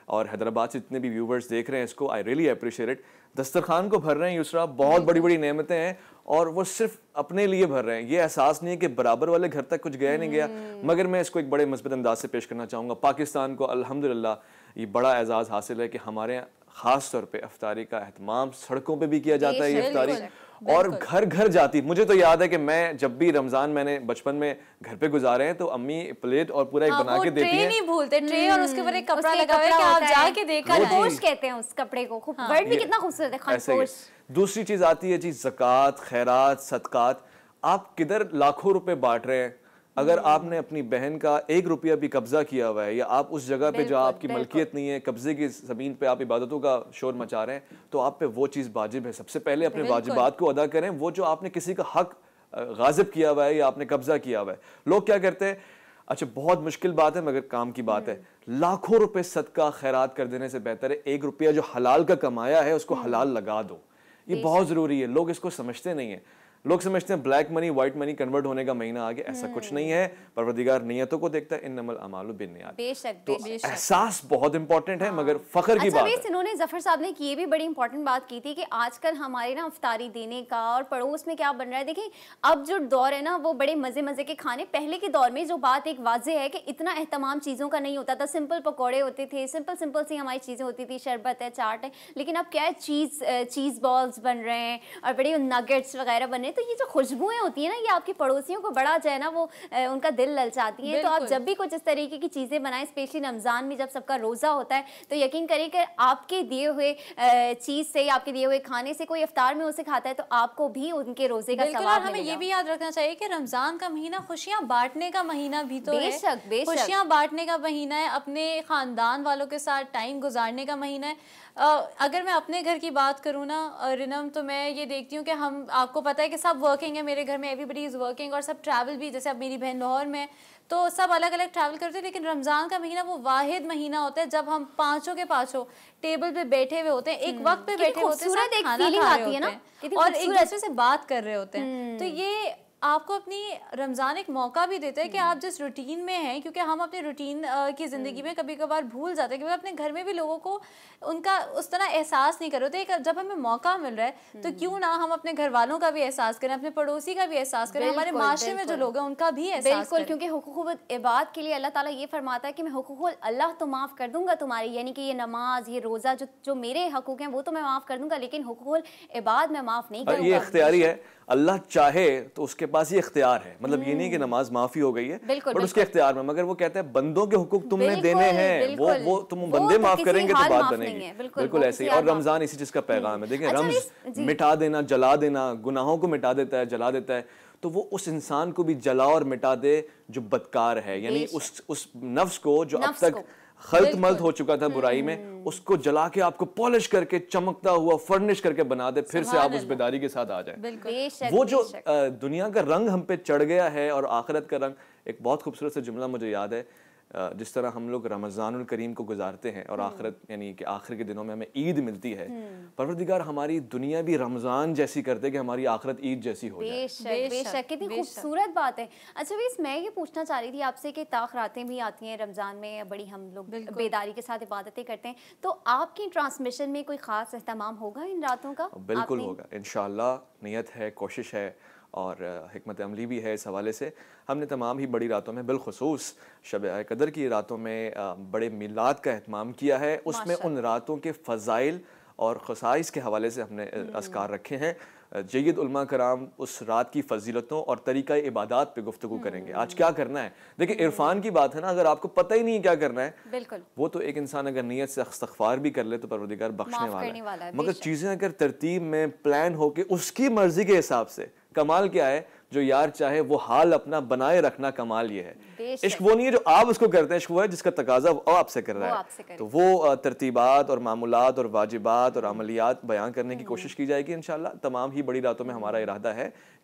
और हैदराबाद से जितने भी व्यूवर्स देख रहे हैं इसको, आई रियली अप्रिशिएट इट। दस्तरखान को भर रहे हैं युसरा, बहुत बड़ी बड़ी नेमतें हैं और वो सिर्फ अपने लिए भर रहे हैं। ये एहसास नहीं है कि बराबर वाले घर तक कुछ गया नहीं गया। मगर मैं इसको एक बड़े मस्बत अंदाज से पेश करना चाहूँगा। पाकिस्तान को अल्हम्दुलिल्लाह ये बड़ा एजाज़ हासिल है कि हमारे यहाँ ख़ास तौर पे इफ्तारी का एहतमाम सड़कों पे भी किया जाता है। ये इफ्तारी और घर घर जाती। मुझे तो याद है कि मैं जब भी रमजान मैंने बचपन में घर पे गुजारे हैं तो अम्मी प्लेट और पूरा एक बना के देती हैं। नहीं भूलते ट्रे और उसके ऊपर एक कपड़ा लगा हुआ है कि आप जाके देखा जाए। खनपोश कहते हैं उस कपड़े को, वर्ड भी कितना खूबसूरत है, खनपोश। दूसरी चीज आती है जी ज़कात, खैरात, सदकात। आप किधर लाखों रुपए बांट रहे हैं, अगर आपने अपनी बहन का 1 रुपया भी कब्जा किया हुआ है या आप उस जगह पे जो आपकी मलकियत नहीं है, कब्जे की ज़मीन पे आप इबादतों का शोर मचा रहे हैं, तो आप पे वो चीज़ वाजिब है। सबसे पहले अपने वाजिबात को अदा करें। वो जो आपने किसी का हक गाजिब किया हुआ है या आपने कब्जा किया हुआ है, लोग क्या करते हैं, अच्छा बहुत मुश्किल बात है मगर काम की बात है, लाखों रुपए सदका खैरात कर देने से बेहतर है 1 रुपया जो हलाल का कमाया है उसको हलाल लगा दो। ये बहुत ज़रूरी है। लोग इसको समझते नहीं है। लोग समझते हैं black money white money convert होने का महीना आ गया। ऐसा कुछ नहीं है। परवरदिगार नियतों को देखता है, इन्नमल अमालु बिन्नियात। बेशक तो एहसास बहुत इंपॉर्टेंट है मगर फख्र की बात है। इन्होंने जफर साहब ने ये भी बड़ी इंपॉर्टेंट बात की थी कि आजकल हमारे ना इफ्तारी देने का और पड़ोस में क्या बन रहा है। देखिए अब जो दौर है ना वो बड़े मजे मजे के खाने। पहले के दौर में जो बात एक वाजे है कि इतना एहतमाम चीज़ों का नहीं होता था। सिंपल पकौड़े होते थे, सिंपल सी हमारी चीज़ें होती थी, शरबत है, चाट है। लेकिन अब क्या है, चीज़ बॉल्स बन रहे हैं और बड़ी नगेट्स वगैरह बन रहे हैं। तो ये जो खुशबुएं होती है ना, ये आपके पड़ोसियों को बड़ा जो है ना वो उनका दिल ललचाती है। तो आप जब भी कुछ इस तरीके की चीज़ें बनाएं, स्पेशली रमज़ान में जब सबका रोज़ा होता है, तो यकीन करें कि आपके दिए हुए चीज़ से, आपके दिए हुए खाने से कोई इफ्तार में उसे खाता है तो आपको भी उनके रोज़े का सवाब मिलेगा। हमें ये भी याद रखना चाहिए कि रमज़ान का महीना खुशियाँ बांटने का महीना भी तो है। बेशक खुशियाँ बांटने का महीना है, अपने ख़ानदान वालों के साथ टाइम गुजारने का महीना है। अगर मैं अपने घर की बात करूँ ना रिनम, तो मैं ये देखती हूँ कि हम, आपको पता है कि सब वर्किंग है मेरे घर में, एवरीबडी इज़ वर्किंग और सब ट्रैवल भी, जैसे अब मेरी बहन लाहौर में, तो सब अलग अलग ट्रैवल करते हैं। लेकिन रमज़ान का महीना वो वाहिद महीना होता है जब हम पाँचों के पाँचों टेबल पे बैठे हुए होते हैं, एक वक्त पे बैठे होते हैं, खाना खा रहे होते हैं और एक दूसरे से बात कर रहे होते हैं। तो ये आपको अपनी रमज़ान एक मौका भी देता है कि आप जिस रूटीन में हैं, क्योंकि हम अपने रूटीन की ज़िंदगी में कभी कभार भूल जाते हैं, क्योंकि अपने घर में भी लोगों को उनका उस तरह एहसास नहीं कर रहे होते। जब हमें मौका मिल रहा है तो क्यों ना हम अपने घर वालों का भी एहसास करें, अपने पड़ोसी का भी एहसास करें, हमारे माशरे में जो लोग हैं उनका भी एहसास करें। क्योंकि हुकूक़ इबाद के लिए अल्लाह ताला ये फरमाता है कि मैं हुकूक़ अल्लाह तो माफ़ कर दूंगा तुम्हारी, यानी कि ये नमाज, ये रोज़ा जो मेरे हकूक़ हैं वो तो मैं माफ़ कर दूंगा, लेकिन हुकूक़ इबाद मैं माफ़ नहीं करूंगा। ये इख्तियारी है। अल्लाह चाहे तो उसके पास ये इख्तियार है। मतलब ये नहीं कि नमाज माफी हो गई है, बट उसके इख्तियार में। मगर वो कहता है बंदों के हुकूक तुमने देने हैं, वो तुम बंदे माफ करेंगे तो बात बनेगी। बिल्कुल ऐसे ही। और रमजान इसी चीज का पैगाम है। देखिए रम्ज मिटा देना, जला देना, गुनाहों को मिटा देता है, जला देता है। तो वो उस इंसान को भी जला और मिटा दे जो बदकार है, यानी उस नफ्स को जो अब तक खल्त मल्त हो चुका था बुराई में, उसको जला के आपको पॉलिश करके चमकता हुआ फर्निश करके बना दे, फिर से आप उस बेदारी के साथ आ जाए। वो जो दुनिया का रंग हम पे चढ़ गया है और आखिरत का रंग, एक बहुत खूबसूरत सा जुमला मुझे याद है, जिस तरह हम लोग रमज़ानुल करीम को गुजारते हैं और आखिरत यानी कि आखिर के दिनों में हमें ईद मिलती है, परवरदिगार हमारी दुनिया भी रमज़ान जैसी कर दे कि हमारी आखिरत ईद जैसी हो जाए। बेशक, कितनी खूबसूरत बात है। अच्छा वैसे मैं ये पूछना चाह रही थी आपसे कि ताख़रातें भी आती हैं रमज़ान में, बड़ी हम लोग बेदारी के साथ इबादतें करते हैं, तो आपकी ट्रांसमिशन में कोई ख़ास एहतमाम होगा इन रातों का? बिल्कुल होगा इंशाअल्लाह। नियत है, कोशिश है और हिकमत अमली भी है। इस हवाले से हमने तमाम ही बड़ी रातों में, बिलखुसूस शब कदर की रातों में बड़े मिलाद का एहतमाम किया है। उसमें उन रातों के फ़ज़ाइल और ख़साइस के हवाले से हमने अज़कार रखे हैं। जय्यद उलमा कराम उस रात की फजीलतों और तरीक़ा इबादत पे गुफ्तगू करेंगे। आज क्या करना है, देखिए इरफान की बात है ना, अगर आपको पता ही नहीं क्या करना है, बिल्कुल वो तो एक इंसान अगर नीयत से इस्तग़फ़ार भी कर ले तो परवरदिगार बख्शने वाला है। मगर चीज़ें अगर तरतीब में प्लान होके उसकी मर्जी के हिसाब से, कमाल क्या है, जो यार चाहे वो हाल अपना बनाए रखना, कमाल ये है। इश्क वो नहीं है जो आप उसको करते हैं, इश्क वो है जिसका तकाजा वो आपसे कर रहा है। तो वो तरतीबात और मामूलात और वाजिबात और अमलियात बयान करने की कोशिश की जाएगी इंशाल्लाह। तमाम ही बड़ी रातों में हमारा इरादा है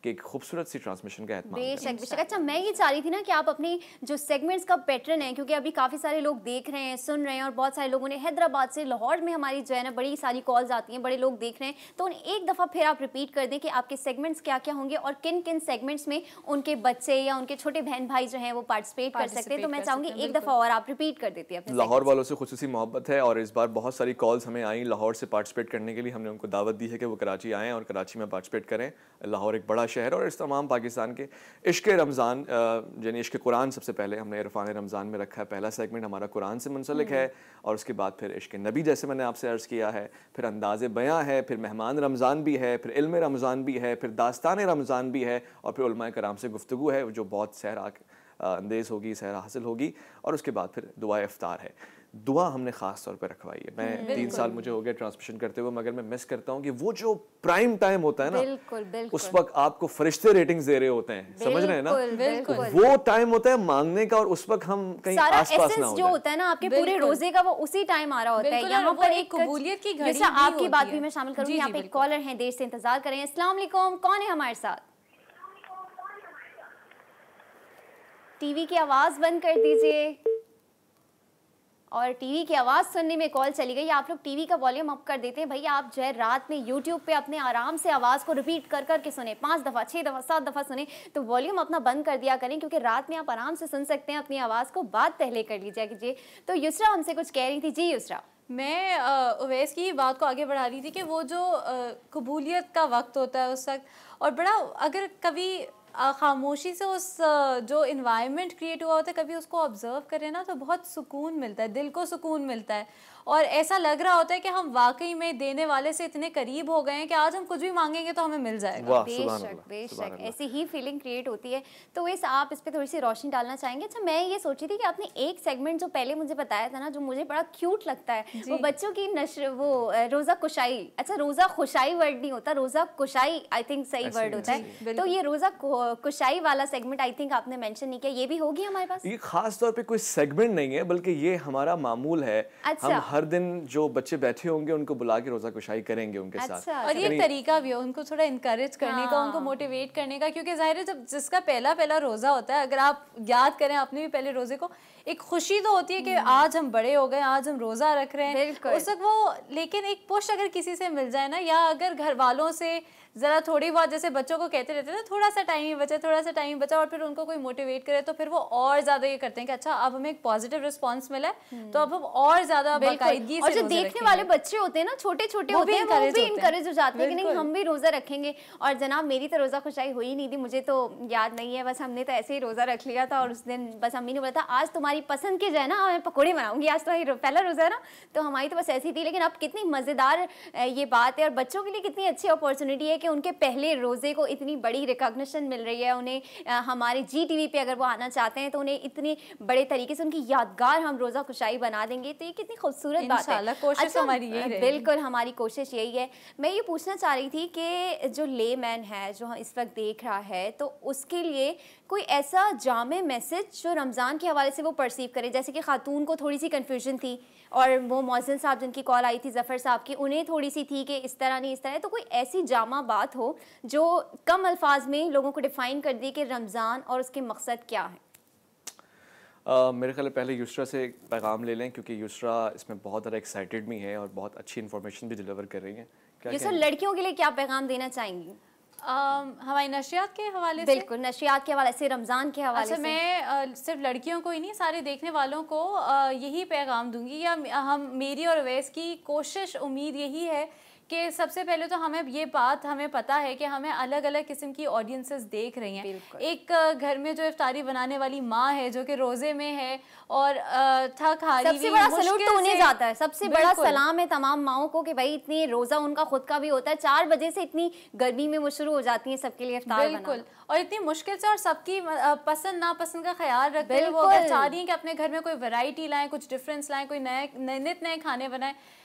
कि एक खूबसूरत सी ट्रांसमिशन का एहतमाम करें। बेशक बेशक। अच्छा, मैं ये चाह रही थी ना कि आप अपने जो सेगमेंट्स का पैटर्न है, क्योंकि अभी काफ़ी सारे लोग देख रहे हैं, सुन रहे हैं, और बहुत सारे लोगों ने हैदराबाद से, लाहौर में हमारी जो है ना बड़ी सारी कॉल्स आती हैं, बड़े लोग देख रहे हैं, तो एक दफ़ा फिर आप रिपीट कर दें कि आपके सेगमेंट्स क्या क्या होंगे और किन किन सेगमेंट्स में उनके बच्चे या उनके छोटे बहन भाई जो हैं वो पार्टिसिपेट कर सकते हैं। तो मैं चाहूँगी एक दफ़ा और आप रिपीट कर देती है। लाहौर वालों से खुसूसी मोहब्बत है और इस बार बहुत सारी कॉल्स हमें आई लाहौर से पार्टिसिपेट करने के लिए। हमने उनको दावत दी है कि वो कराची आएँ और कराची में पार्टिसिपेट करें। लाहौर एक बड़ा शहर और इस तमाम पाकिस्तान के इश्क रमज़ान यानी इश्क कुरान सबसे पहले हमने इरफान रमज़ान में रखा है। पहला सेगमेंट हमारा कुरान से मुंसलिक है और उसके बाद फिर इश्क नबी जैसे मैंने आपसे अर्ज़ किया है, फिर अंदाज़े बयां है, फिर मेहमान रमज़ान भी है, फिर इल्म रमज़ान भी है, फिर दास्तान रमज़ान भी है और फिर उलमाए कराम से गुफ्तगू है जो बहुत सहरा अंदेज़ होगी, सहरा हासिल होगी। और उसके बाद फिर दुआ इफ्तार है। दुआ हमने ख़ास तौर पे रखवाई है। मैं 3 साल मुझे हो गया ट्रांसमिशन करते हुए, मगर मैं मिस करता हूँ कि वो जो प्राइम टाइम होता है ना, बिल्कुल, बिल्कुल। उस वक्त आपको फरिश्ते रेटिंग्स दे रहे होते हैं, समझ रहे हैं ना, बिल्कुल। वो टाइम होता है मांगने का और उस वक्त हम कहीं आसपास ना हो जो होता है ना आपके पूरे रोजे का, वो उसी टाइम आ रहा होता है। यहाँ पर एक कबूलियत की घड़ी, जैसा आपकी बात भी मैं शामिल करूँगी। यहाँ पे एक कॉलर हैं, देर से इंतजार करें। अस्सलाम वालेकुम, कौन है हमारे साथ? टीवी की आवाज बंद कर दीजिए। और टीवी की आवाज़ सुनने में कॉल चली गई। आप लोग टीवी का वॉल्यूम अप कर देते हैं भैया। आप जो है रात में यूट्यूब पे अपने आराम से आवाज़ को रिपीट कर कर के सुने, 5 दफ़ा 6 दफ़ा 7 दफ़ा सुने, तो वॉल्यूम अपना बंद कर दिया करें, क्योंकि रात में आप आराम से सुन सकते हैं। अपनी आवाज़ को बात पहले कर लीजिए कीजिए। तो युसरा हमसे कुछ कह रही थी। जी युसरा। मैं उवैस की बात को आगे बढ़ा रही थी कि वो जो कबूलियत का वक्त होता है उस वक्त, और बड़ा अगर कभी खामोशी से उस जो इन्वायरमेंट क्रिएट हुआ होता है कभी उसको ऑब्जर्व करें ना, तो बहुत सुकून मिलता है, दिल को सुकून मिलता है। और ऐसा लग रहा होता है कि हम वाकई में देने वाले से इतने करीब हो गए हैं कि आज हम कुछ भी मांगेंगे तो हमें मिल जाएगा। बेशक बेशक, ऐसी ही फीलिंग क्रिएट होती है। तो वैसे आप इस पे थोड़ी सी रोशनी डालना चाहेंगे? अच्छा, मैं ये सोची थी कि आपने एक सेगमेंट जो पहले मुझे बताया था ना, जो मुझे बड़ा क्यूट लगता है, वो बच्चों की नशर, वो रोज़ा कुशाई। अच्छा, रोज़ा खुशाई वर्ड नहीं होता, रोज़ा कुशाई आई थिंक सही वर्ड होता है। तो ये रोज़ा कुशाई वाला सेगमेंट आई थिंक आपने मेंशन नहीं किया, ये भी होगी हमारे पास? ये खास तौर पे कोई सेगमेंट नहीं है, बल्कि ये हमारा मामूल है। हम हर दिन जो बच्चे बैठे होंगे उनको बुला के रोज़ा कुशाई करेंगे उनके साथ। और ये तरीका भी हो उनको थोड़ा इनकरेज करने का, उनको मोटिवेट करने का, क्योंकि जाहिर है जब जिसका पहला रोज़ा होता है, अगर आप याद करें अपने भी पहले रोज़े को, एक खुशी तो होती है कि आज हम बड़े हो गए, आज हम रोज़ा रख रहे हैं उस वक्त वो, लेकिन एक पुश अगर किसी से मिल जाए ना, या अगर घर वालों से ज़रा थोड़ी बहुत, जैसे बच्चों को कहते रहते हैं ना, थोड़ा सा टाइम ही बचा, थोड़ा सा टाइम बचा, और फिर उनको कोई मोटिवेट करे तो फिर वो और ज़्यादा ये करते हैं कि अच्छा अब हमें एक पॉजिटिव रिस्पांस मिला है तो अब हम और ज़्यादा बाकायदगी से। और जो देखने वाले बच्चे होते हैं ना, छोटे छोटे होते हैं, वो भी इनकरेज हो जाते हैं कि नहीं हम भी रोज़ा रखेंगे। और जनाब मेरी तो रोज़ा खुशाई हुई नहीं थी, मुझे तो याद नहीं है, बस हमने तो ऐसे ही रोज़ा रख लिया था। और उस दिन बस अम्मी ने बोला था आज तुम्हारी पसंद की जो है ना मैं पकौड़े बनाऊंगी, आज तुम्हारी पहला रोज़ा है ना, तो हमारी तो बस ऐसी थी। लेकिन अब कितनी मज़ेदार ये बात है, और बच्चों के लिए कितनी अच्छी अपॉर्चुनिटी है कि उनके पहले रोज़े को इतनी बड़ी रिकॉग्निशन मिल रही है उन्हें। हमारे जी पे अगर वो आना चाहते हैं तो उन्हें इतने बड़े तरीके से उनकी यादगार हम रोज़ा खुशाई बना देंगे। तो ये कितनी खूबसूरत बात है। कोशिश हमारी यही है। बिल्कुल हमारी कोशिश यही है। मैं ये पूछना चाह रही थी कि जो लेमैन है जो इस वक्त देख रहा है, तो उसके लिए कोई ऐसा जामे मैसेज जो रमज़ान के हवाले से वो परसीव करे, जैसे कि खातून को थोड़ी सी कन्फ्यूजन थी और वो मौज़िन साहब जिनकी कॉल आई थी ज़फ़र साहब की, उन्हें थोड़ी सी थी कि इस तरह नहीं इस तरह, तो कोई ऐसी जामा बात हो जो कम अल्फाज में लोगों को डिफ़ाइन कर दी कि रमज़ान और उसके मकसद क्या है। मेरे ख्याल पहले युसरा से एक पैगाम ले लें, क्योंकि युसरा इसमें बहुत ज़्यादा एक्साइटेड भी है और बहुत अच्छी इन्फॉर्मेशन भी डिलीवर कर रही हैं। युसरा, लड़कियों के लिए क्या पैगाम देना चाहेंगी? हमारी नशियात के हवाले से? बिल्कुल, नशियात के हवाले से, रमज़ान के हवाले से। मैं सिर्फ लड़कियों को ही नहीं, सारे देखने वालों को यही पैगाम दूंगी, या मेरी और अवैस की कोशिश उम्मीद यही है कि सबसे पहले तो हमें पता है कि हमें अलग अलग किस्म की ऑडियंसेस देख रही हैं। एक घर में जो इफ्तारी बनाने वाली माँ है जो कि रोज़े में है और थक हारी, सबसे बड़ा सलूट तो उन्हें जाता है, सबसे बड़ा सलाम है तमाम माओं को कि भाई इतनी रोज़ा उनका खुद का भी होता है, 4 बजे से इतनी गर्मी में वो शुरू हो जाती हैं सबके लिए इफ्तार बिल्कुल, और इतनी मुश्किल से, और सबकी पसंद नापसंद का ख्याल रखते हैं। वो अगर चाह रही हैं कि अपने घर में कोई वैरायटी लाएं, कुछ डिफरेंस लाएं, कोई नए खाने बनाएं,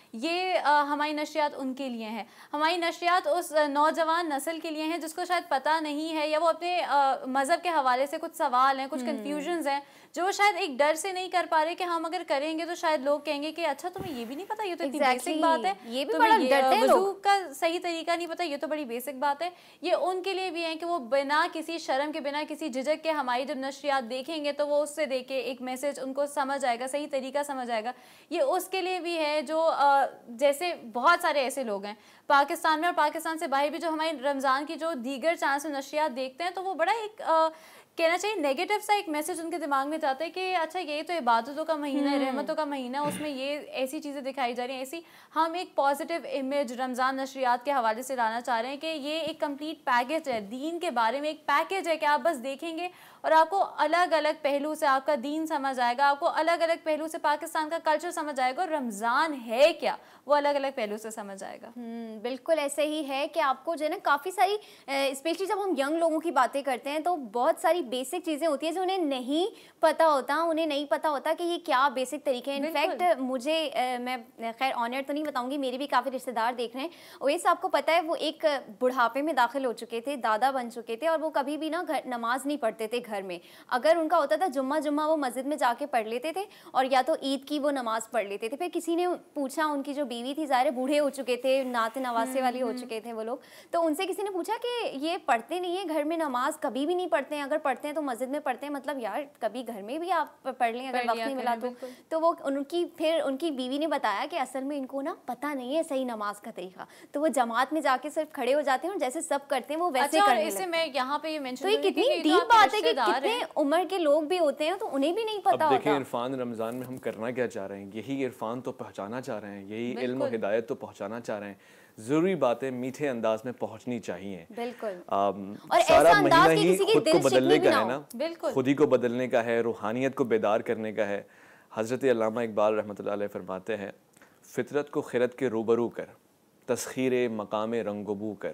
ये हमारी नशरियात उनके लिए हैं। हमारी नशरियात उस नौजवान नस्ल के लिए हैं जिसको शायद पता नहीं है, या वो अपने मज़हब के हवाले से कुछ सवाल हैं, कुछ कन्फ्यूजन्स हैं जो वो शायद एक डर से नहीं कर पा रहे कि हम अगर करेंगे तो शायद लोग कहेंगे कि अच्छा तुम्हें ये भी नहीं पता, ये तो इतनी बेसिक बात है, ये भी बड़ा डरते हैं वज़ू का सही तरीका नहीं पता, ये तो बड़ी बेसिक बात है। ये उनके लिए भी है कि वो बिना किसी शर्म के, बिना किसी झिझक के हमारी जब नशरियात देखेंगे तो वो उससे देखे एक मैसेज उनको समझ आएगा, सही तरीका समझ आएगा। ये उसके लिए भी है जो जैसे बहुत सारे ऐसे लोग हैं पाकिस्तान में और पाकिस्तान से बाहर भी जो हमारी रमज़ान की जो दीगर चांस में नशरियात देखते हैं, तो वो बड़ा एक कहना चाहिए नेगेटिव सा एक मैसेज उनके दिमाग में जाता है कि अच्छा ये तो इबादतों का महीना है, रहमतों का महीना, उसमें ये ऐसी चीज़ें दिखाई जा रही हैं। ऐसी हम एक पॉजिटिव इमेज रमज़ान नशरियात के हवाले से लाना चाह रहे हैं कि ये एक कंप्लीट पैकेज है, दीन के बारे में एक पैकेज है कि आप बस देखेंगे और आपको अलग अलग पहलू से आपका दीन समझ आएगा, आपको अलग अलग पहलू से पाकिस्तान का कल्चर समझ आएगा और रमज़ान है क्या वो अलग अलग पहलू से समझ आएगा। बिल्कुल ऐसे ही है कि आपको जो है ना काफ़ी सारी, स्पेशली जब हम यंग लोगों की बातें करते हैं तो बहुत सारी बेसिक चीज़ें होती हैं जो उन्हें नहीं पता होता, उन्हें नहीं पता होता कि ये क्या बेसिक तरीके हैं। इनफैक्ट मुझे मैं खैर ऑनर तो नहीं बताऊंगी, मेरे भी काफ़ी रिश्तेदार देख रहे हैं। ओवैस आपको पता है वो एक बुढ़ापे में दाखिल हो चुके थे, दादा बन चुके थे और वो कभी भी ना नमाज नहीं पढ़ते थे घर में। अगर उनका होता था जुम्मा वो मस्जिद में जाके पढ़ लेते थे और या तो ईद की वो नमाज पढ़ लेते थे। फिर किसी ने पूछा, उनकी जो बीवी थी, ज़ाहिर बूढ़े हो चुके थे, नाते नवासे वाली हो चुके थे वो लोग, तो उनसे किसी ने पूछा कि ये पढ़ते नहीं है घर में नमाज, कभी भी नहीं पढ़ते हैं, अगर पढ़ते हैं तो मस्जिद में पढ़ते हैं, मतलब यार कभी घर में भी आप पढ़ लें अगर वक्त नहीं मिला तो वो फिर उनकी बीवी ने बताया कि असल में इनको ना पता नहीं है सही नमाज का तरीका, तो वो जमात में जाके सिर्फ खड़े हो जाते हैं और जैसे सब करते हैं वो वैसे करने लगते हैं। मैं यहाँ पे ये मेंशन, तो ये कितनी डीप बात है कि कितने उम्र के लोग भी होते हैं तो उन्हें भी नहीं पता होता। देखिए इरफान, रमज़ान में हम करना क्या चाह रहे हैं, यही इरफान तो पहुँचाना चाह रहे हैं, यही इल्म और हिदायत तो पहुँचाना चाह रहे हैं। ज़रूरी बातें मीठे अंदाज में पहुँचनी चाहिए। बिल्कुल। और सारा महीना ही खुद को बदलने का है ना, खुद ही को बदलने का है, रूहानियत को बेदार करने का है। हज़रत अल्लामा इकबाल रहमतुल्लाह अलैह फरमाते हैं, फितरत को खिरत के रूबरू कर, तस्खीर मकाम रंगबू कर।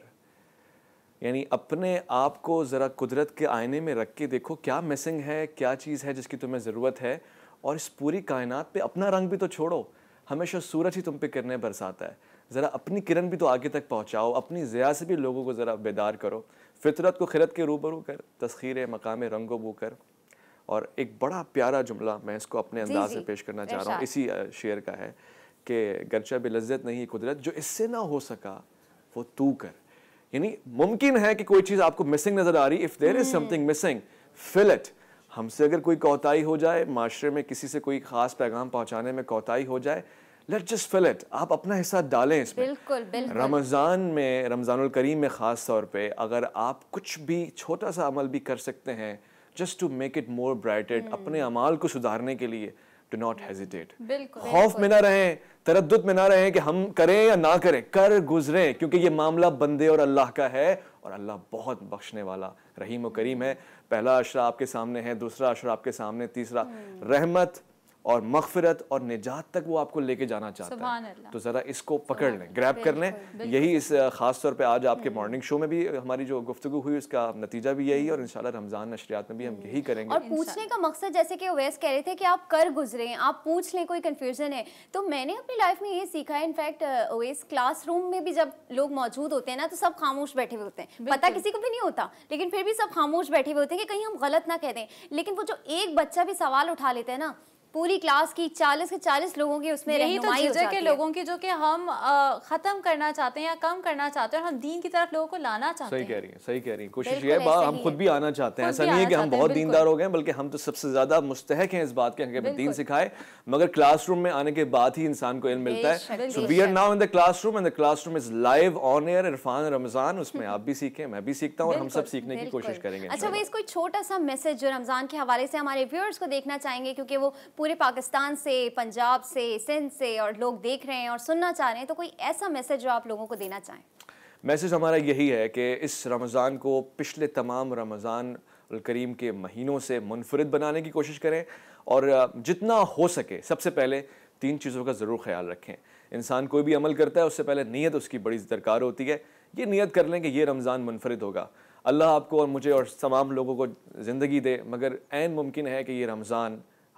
यानी अपने आप को ज़रा कुदरत के आईने में रख के देखो क्या मिसिंग है, क्या चीज़ है जिसकी तुम्हें ज़रूरत है, और इस पूरी कायनात पे अपना रंग भी तो छोड़ो। हमेशा सूरज ही तुम पे किरणें बरसाता है, ज़रा अपनी किरण भी तो आगे तक पहुँचाओ, अपनी ज़िया से भी लोगों को ज़रा बेदार करो। फितरत को खिरत के रूबरू कर, तस्खीर मकाम रंगबू कर। और एक बड़ा प्यारा जुमला मैं इसको अपने अंदाज में पेश करना चाह रहा हूँ, इसी शेर का है कि गर्चा बेलज़्ज़त नहीं कुदरत, जो इससे ना हो सका वो तू कर। यानी मुमकिन है कि कोई चीज़ आपको मिसिंग नज़र आ रही, if there is something missing fill it. हमसे अगर कोई कोताही हो जाए, माशरे में किसी से कोई ख़ास पैगाम पहुँचाने में कोताही हो जाए, लेट जस्ट फिल इट। आप अपना हिस्सा डालें इसमें। बिल्कुल बिल्कुल। रमज़ान में, रमज़ानुल करीम में ख़ास तौर पे अगर आप कुछ भी छोटा सा अमल भी कर सकते हैं just to make it more brighted, अपने अमाल को सुधारने के लिए, डू नॉट हेजिटेट। खौफ में ना रहें, तरद्दुद में ना रहें कि हम करें या ना करें, कर गुजरें, क्योंकि ये मामला बंदे और अल्लाह का है और अल्लाह बहुत बख्शने वाला रहीम व करीम है। पहला अशरा आपके सामने है, दूसरा अशरा आपके सामने, तीसरा रहमत और मगफिरत और निजात तक वो आपको लेके जाना चाहता है। तो ज़रा इसको पकड़ लें, ग्रैब कर लें। यही इस ख़ास तौर पे आज आपके मॉर्निंग शो में भी हमारी जो गुफ्तगू हुई उसका नतीजा भी यही, और इंशाल्लाह रमज़ान नशरियात में भी हम यही करेंगे। और पूछने का मकसद, जैसे कि ओवैस कह रहे थे कि आप कर गुजरें, आप पूछ लें, कोई कन्फ्यूजन है, तो मैंने अपनी लाइफ में ये सीखा है। इनफैक्ट ओवैस क्लासरूम में भी जब लोग मौजूद होते हैं ना तो सब खामोश बैठे हुए होते हैं, पता किसी को भी नहीं होता, लेकिन फिर भी सब खामोश बैठे हुए होते हैं कि कहीं हम गलत ना कह दें। लेकिन वो जो एक बच्चा भी सवाल उठा लेता है ना, पूरी क्लास की 40 के 40 लोगों की उसमें रहनुमाई हो जाती है। लोगों की जो कि हम खत्म करना चाहते हैं या कम करना चाहते हैं, हम दीन की तरफ लोगों को लाना चाहते हैं। सही कह रही हैं, सही कह रही हैं। कोशिश ये है, हम खुद भी आना चाहते हैं। ऐसा नहीं है कि हम बहुत दीनदार हो गए, बल्कि हम तो सबसे ज्यादा मुस्तहक हैं इस बात के कि दीन सिखाए, मगर क्लासरूम में आने के बाद ही इंसान को इल्म मिलता है। So we are now in the classroom and the classroom is live on air. Irfan Ramzan, उसमें आप भी सीखें, मैं भी सीखता हूँ और हम सब सीखने की कोशिश करेंगे। अच्छा, वो कोई छोटा सा मैसेज जो रमजान के हवाले से हमारे व्यूअर्स को देखना चाहेंगे, क्योंकि वो पूरे पाकिस्तान से, पंजाब से, सिंध से और लोग देख रहे हैं और सुनना चाह रहे हैं, तो कोई ऐसा मैसेज जो आप लोगों को देना चाहें? मैसेज हमारा यही है कि इस रमज़ान को पिछले तमाम रमज़ान करीम के महीनों से मुनफरिद बनाने की कोशिश करें, और जितना हो सके सबसे पहले 3 चीज़ों का ज़रूर ख्याल रखें। इंसान कोई भी अमल करता है उससे पहले नीयत उसकी बड़ी दरकार होती है। ये नीयत कर लें कि ये रमज़ान मुनफरिद होगा। अल्लाह आपको और मुझे और तमाम लोगों को ज़िंदगी दे, मगर ऐन मुमकिन है कि ये रमज़ान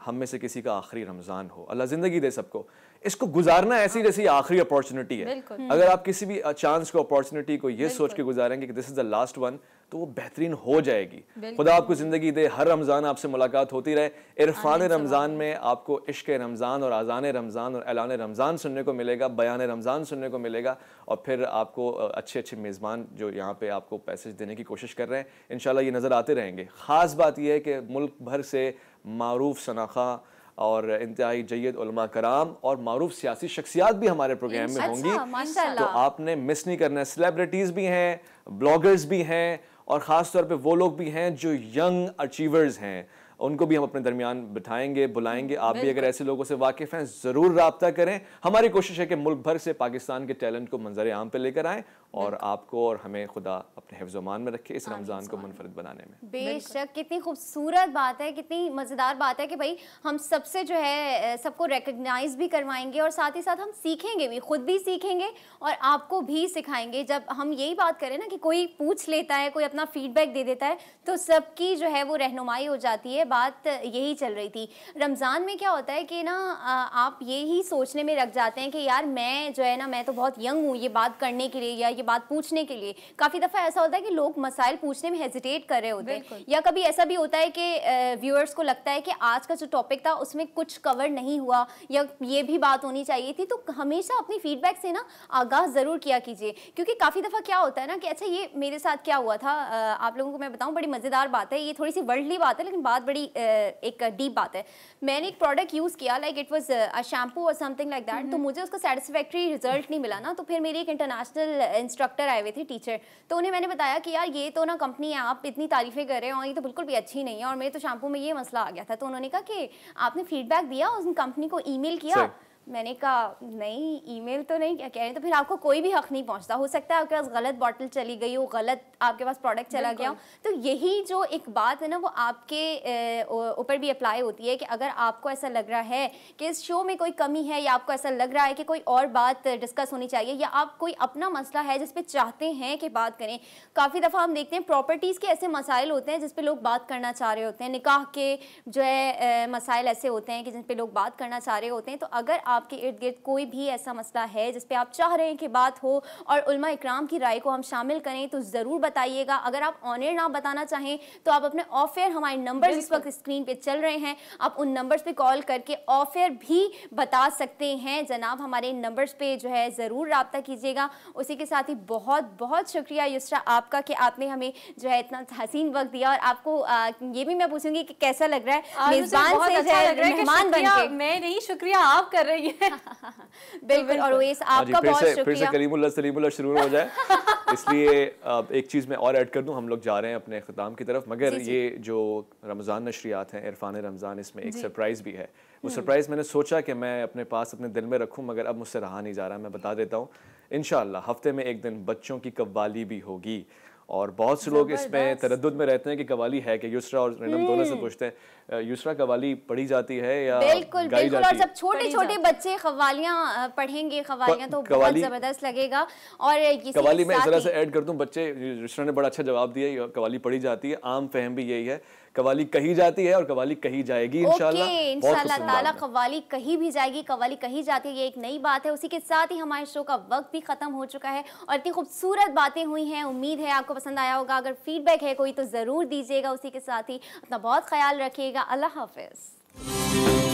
हम में से किसी का आखिरी रमज़ान हो, अल्लाह ज़िंदगी दे सबको, इसको गुजारना ऐसी जैसी आखिरी अपॉर्चुनिटी है। अगर आप किसी भी चांस को, अपॉर्चुनिटी को ये सोच के गुजारेंगे कि this is the last one, तो वो बेहतरीन हो जाएगी। खुदा आपको ज़िंदगी दे, हर रमज़ान आपसे मुलाकात होती रहे। इरफान रमज़ान में आपको इश्क रमज़ान और आज़ान रमज़ान और ऐलान रमज़ान सुनने को मिलेगा, बयान रमज़ान सुनने को मिलेगा, और फिर आपको अच्छे अच्छे मेज़बान जो यहाँ पे आपको पैसेज देने की कोशिश कर रहे हैं, इंशाल्लाह ये नज़र आते रहेंगे। ख़ास बात यह है कि मुल्क भर से मारूफ शनाखा और इंतहाई जय्यद उलमा कराम और मारूफ सियासी शख्सियात भी हमारे प्रोग्राम में होंगी, तो आपने मिस नहीं करना है। सेलिब्रिटीज़ भी हैं, ब्लॉगर्स भी हैं, और ख़ास तौर पे वो लोग भी हैं जो यंग अचीवर्स हैं, उनको भी हम अपने दरमियान बिठाएंगे, बुलाएंगे। आप भी अगर ऐसे लोगों से वाकिफ़ हैं ज़रूर रब्ता करें। हमारी कोशिश है कि मुल्क भर से पाकिस्तान के टैलेंट को मंजर आम पे लेकर आएँ, और आपको और हमें खुदा अपने हिफ्ज़ मान में रखे इस रमज़ान को मुनफरद बनाने में। बेशक, कितनी खूबसूरत बात है, कितनी मज़ेदार बात है कि भाई हम सबसे जो है सबको रिकग्नाइज़ भी करवाएंगे, और साथ ही साथ हम सीखेंगे भी, खुद भी सीखेंगे और आपको भी सिखाएंगे। जब हम यही बात करें ना कि कोई पूछ लेता है, कोई अपना फीडबैक दे देता है, तो सबकी जो है वो रहनुमाई हो जाती है। बात यही चल रही थी। रमज़ान में क्या होता है कि ना आप यही सोचने में रख जाते हैं कि यार मैं जो है ना, मैं तो बहुत यंग हूँ ये बात करने के लिए या ये बात पूछने के लिए। काफ़ी दफ़ा ऐसा होता है कि लोग मसाइल पूछने में हेजिटेट कर रहे होते हैं, या कभी ऐसा भी होता है कि व्यूअर्स को लगता है कि आज का जो टॉपिक था उसमें कुछ कवर नहीं हुआ या ये भी बात होनी चाहिए थी। तो हमेशा अपनी फीडबैक से ना आगाह ज़रूर किया कीजिए, क्योंकि काफ़ी दफ़ा क्या होता है ना कि अच्छा ये मेरे साथ क्या हुआ था, आप लोगों को मैं बताऊँ, बड़ी मज़ेदार बात है, ये थोड़ी सी वर्ल्डली बात है लेकिन बात बड़ी एक डीप बात है। मैंने एक प्रोडक्ट यूज़ किया, like it was a shampoo और समथिंग लाइक दैट, तो मुझे उसका सेटिस्फैक्ट्री रिजल्ट नहीं मिला ना। तो फिर मेरी एक इंटरनेशनल इंस्ट्रक्टर आए हुए थे, टीचर, तो उन्हें मैंने बताया कि यार ये तो ना कंपनी है, आप इतनी तारीफ़ें कर रहे हैं और ये तो बिल्कुल भी अच्छी नहीं है, और मेरे तो शैम्पू में ये मसला आ गया था। तो उन्होंने कहा कि आपने फीडबैक दिया, उस कंपनी को ईमेल किया? मैंने कहा नहीं, ईमेल तो नहीं क्या कह रहे हैं। तो फिर आपको कोई भी हक नहीं पहुंचता, हो सकता है आपके पास गलत बॉटल चली गई हो, गलत आपके पास प्रोडक्ट चला गया हो। तो यही जो एक बात है ना, वो आपके ऊपर भी अप्लाई होती है कि अगर आपको ऐसा लग रहा है कि इस शो में कोई कमी है, या आपको ऐसा लग रहा है कि कोई और बात डिस्कस होनी चाहिए, या आप कोई अपना मसला है जिस पे चाहते हैं कि बात करें। काफ़ी दफ़ा हम देखते हैं प्रॉपर्टीज़ के ऐसे मसाइल होते हैं जिस पे लोग बात करना चाह रहे होते हैं, निकाह के जो है मसाइल ऐसे होते हैं कि जिन पे लोग बात करना चाह रहे होते हैं। तो अगर आपके इर्द गिर्द कोई भी ऐसा मसला है जिस पे आप चाह रहे हैं कि बात हो और उलमा इकराम की राय को हम शामिल करें, तो ज़रूर बताइएगा। अगर आप ऑन एयर ना बताना चाहें तो आप अपने ऑफ एयर, हमारे नंबर्स इस वक्त स्क्रीन पे चल रहे हैं, आप उन नंबर्स पे कॉल करके ऑफ एयर भी बता सकते हैं जनाब। हमारे नंबर्स पे जो है ज़रूर रब्ता कीजिएगा। उसी के साथ ही बहुत बहुत शुक्रिया युसरा आपका कि आपने हमें जो है इतना हसीन वक्त दिया। और आपको ये भी मैं पूछूंगी कि कैसा लग रहा है मेज़बान से मेहमान बनके? मैं नहीं, शुक्रिया आप कर रही है। बिल्कुल, और ओवैस आपका बहुत शुक्रिया। फिर से सलीमुल्लाह शुरू हो जाए, इसलिए एक चीज़ मैं और ऐड कर दूं, हम लोग जा रहे हैं अपने ख़िताम की तरफ, मगर ये जो रमज़ान नशरियात हैं, इरफान रमज़ान, इसमें एक सरप्राइज़ भी है। वो सरप्राइज़ मैंने सोचा कि मैं अपने पास अपने दिल में रखूं, मगर अब मुझसे रहा नहीं जा रहा। मैं बता देता हूँ, इंशाअल्लाह हफ्ते में एक दिन बच्चों की कव्वाली भी होगी। और बहुत से लोग इसमें तरद्दुद में रहते हैं कि कव्वाली है कि युसरा और रिनम दोनों से पूछते हैं, युसरा कव्वाली पढ़ी जाती है या बिल्कुल गाई बिल्कुल। जाती और जब छोटे छोटे बच्चे कव्वालियाँ पढ़ेंगे, कव्वालियाँ तो बहुत ज़बरदस्त लगेगा। और कव्वाली में ज़रा से ऐड कर दूं, बच्चे, युसरा ने बड़ा अच्छा जवाब दिया, कव्वाली पढ़ी जाती है, आम फहम भी यही है, कव्वाली कही जाती है और कव्वाली कही जाएगी इंशाल्लाह ताला। कव्वाली कही भी जाएगी, कव्वाली कही जाती है, ये एक नई बात है। उसी के साथ ही हमारे शो का वक्त भी ख़त्म हो चुका है और इतनी खूबसूरत बातें हुई हैं। उम्मीद है आपको पसंद आया होगा। अगर फीडबैक है कोई तो ज़रूर दीजिएगा। उसी के साथ ही अपना बहुत ख्याल रखिएगा। अल्लाह हाफ़िज़।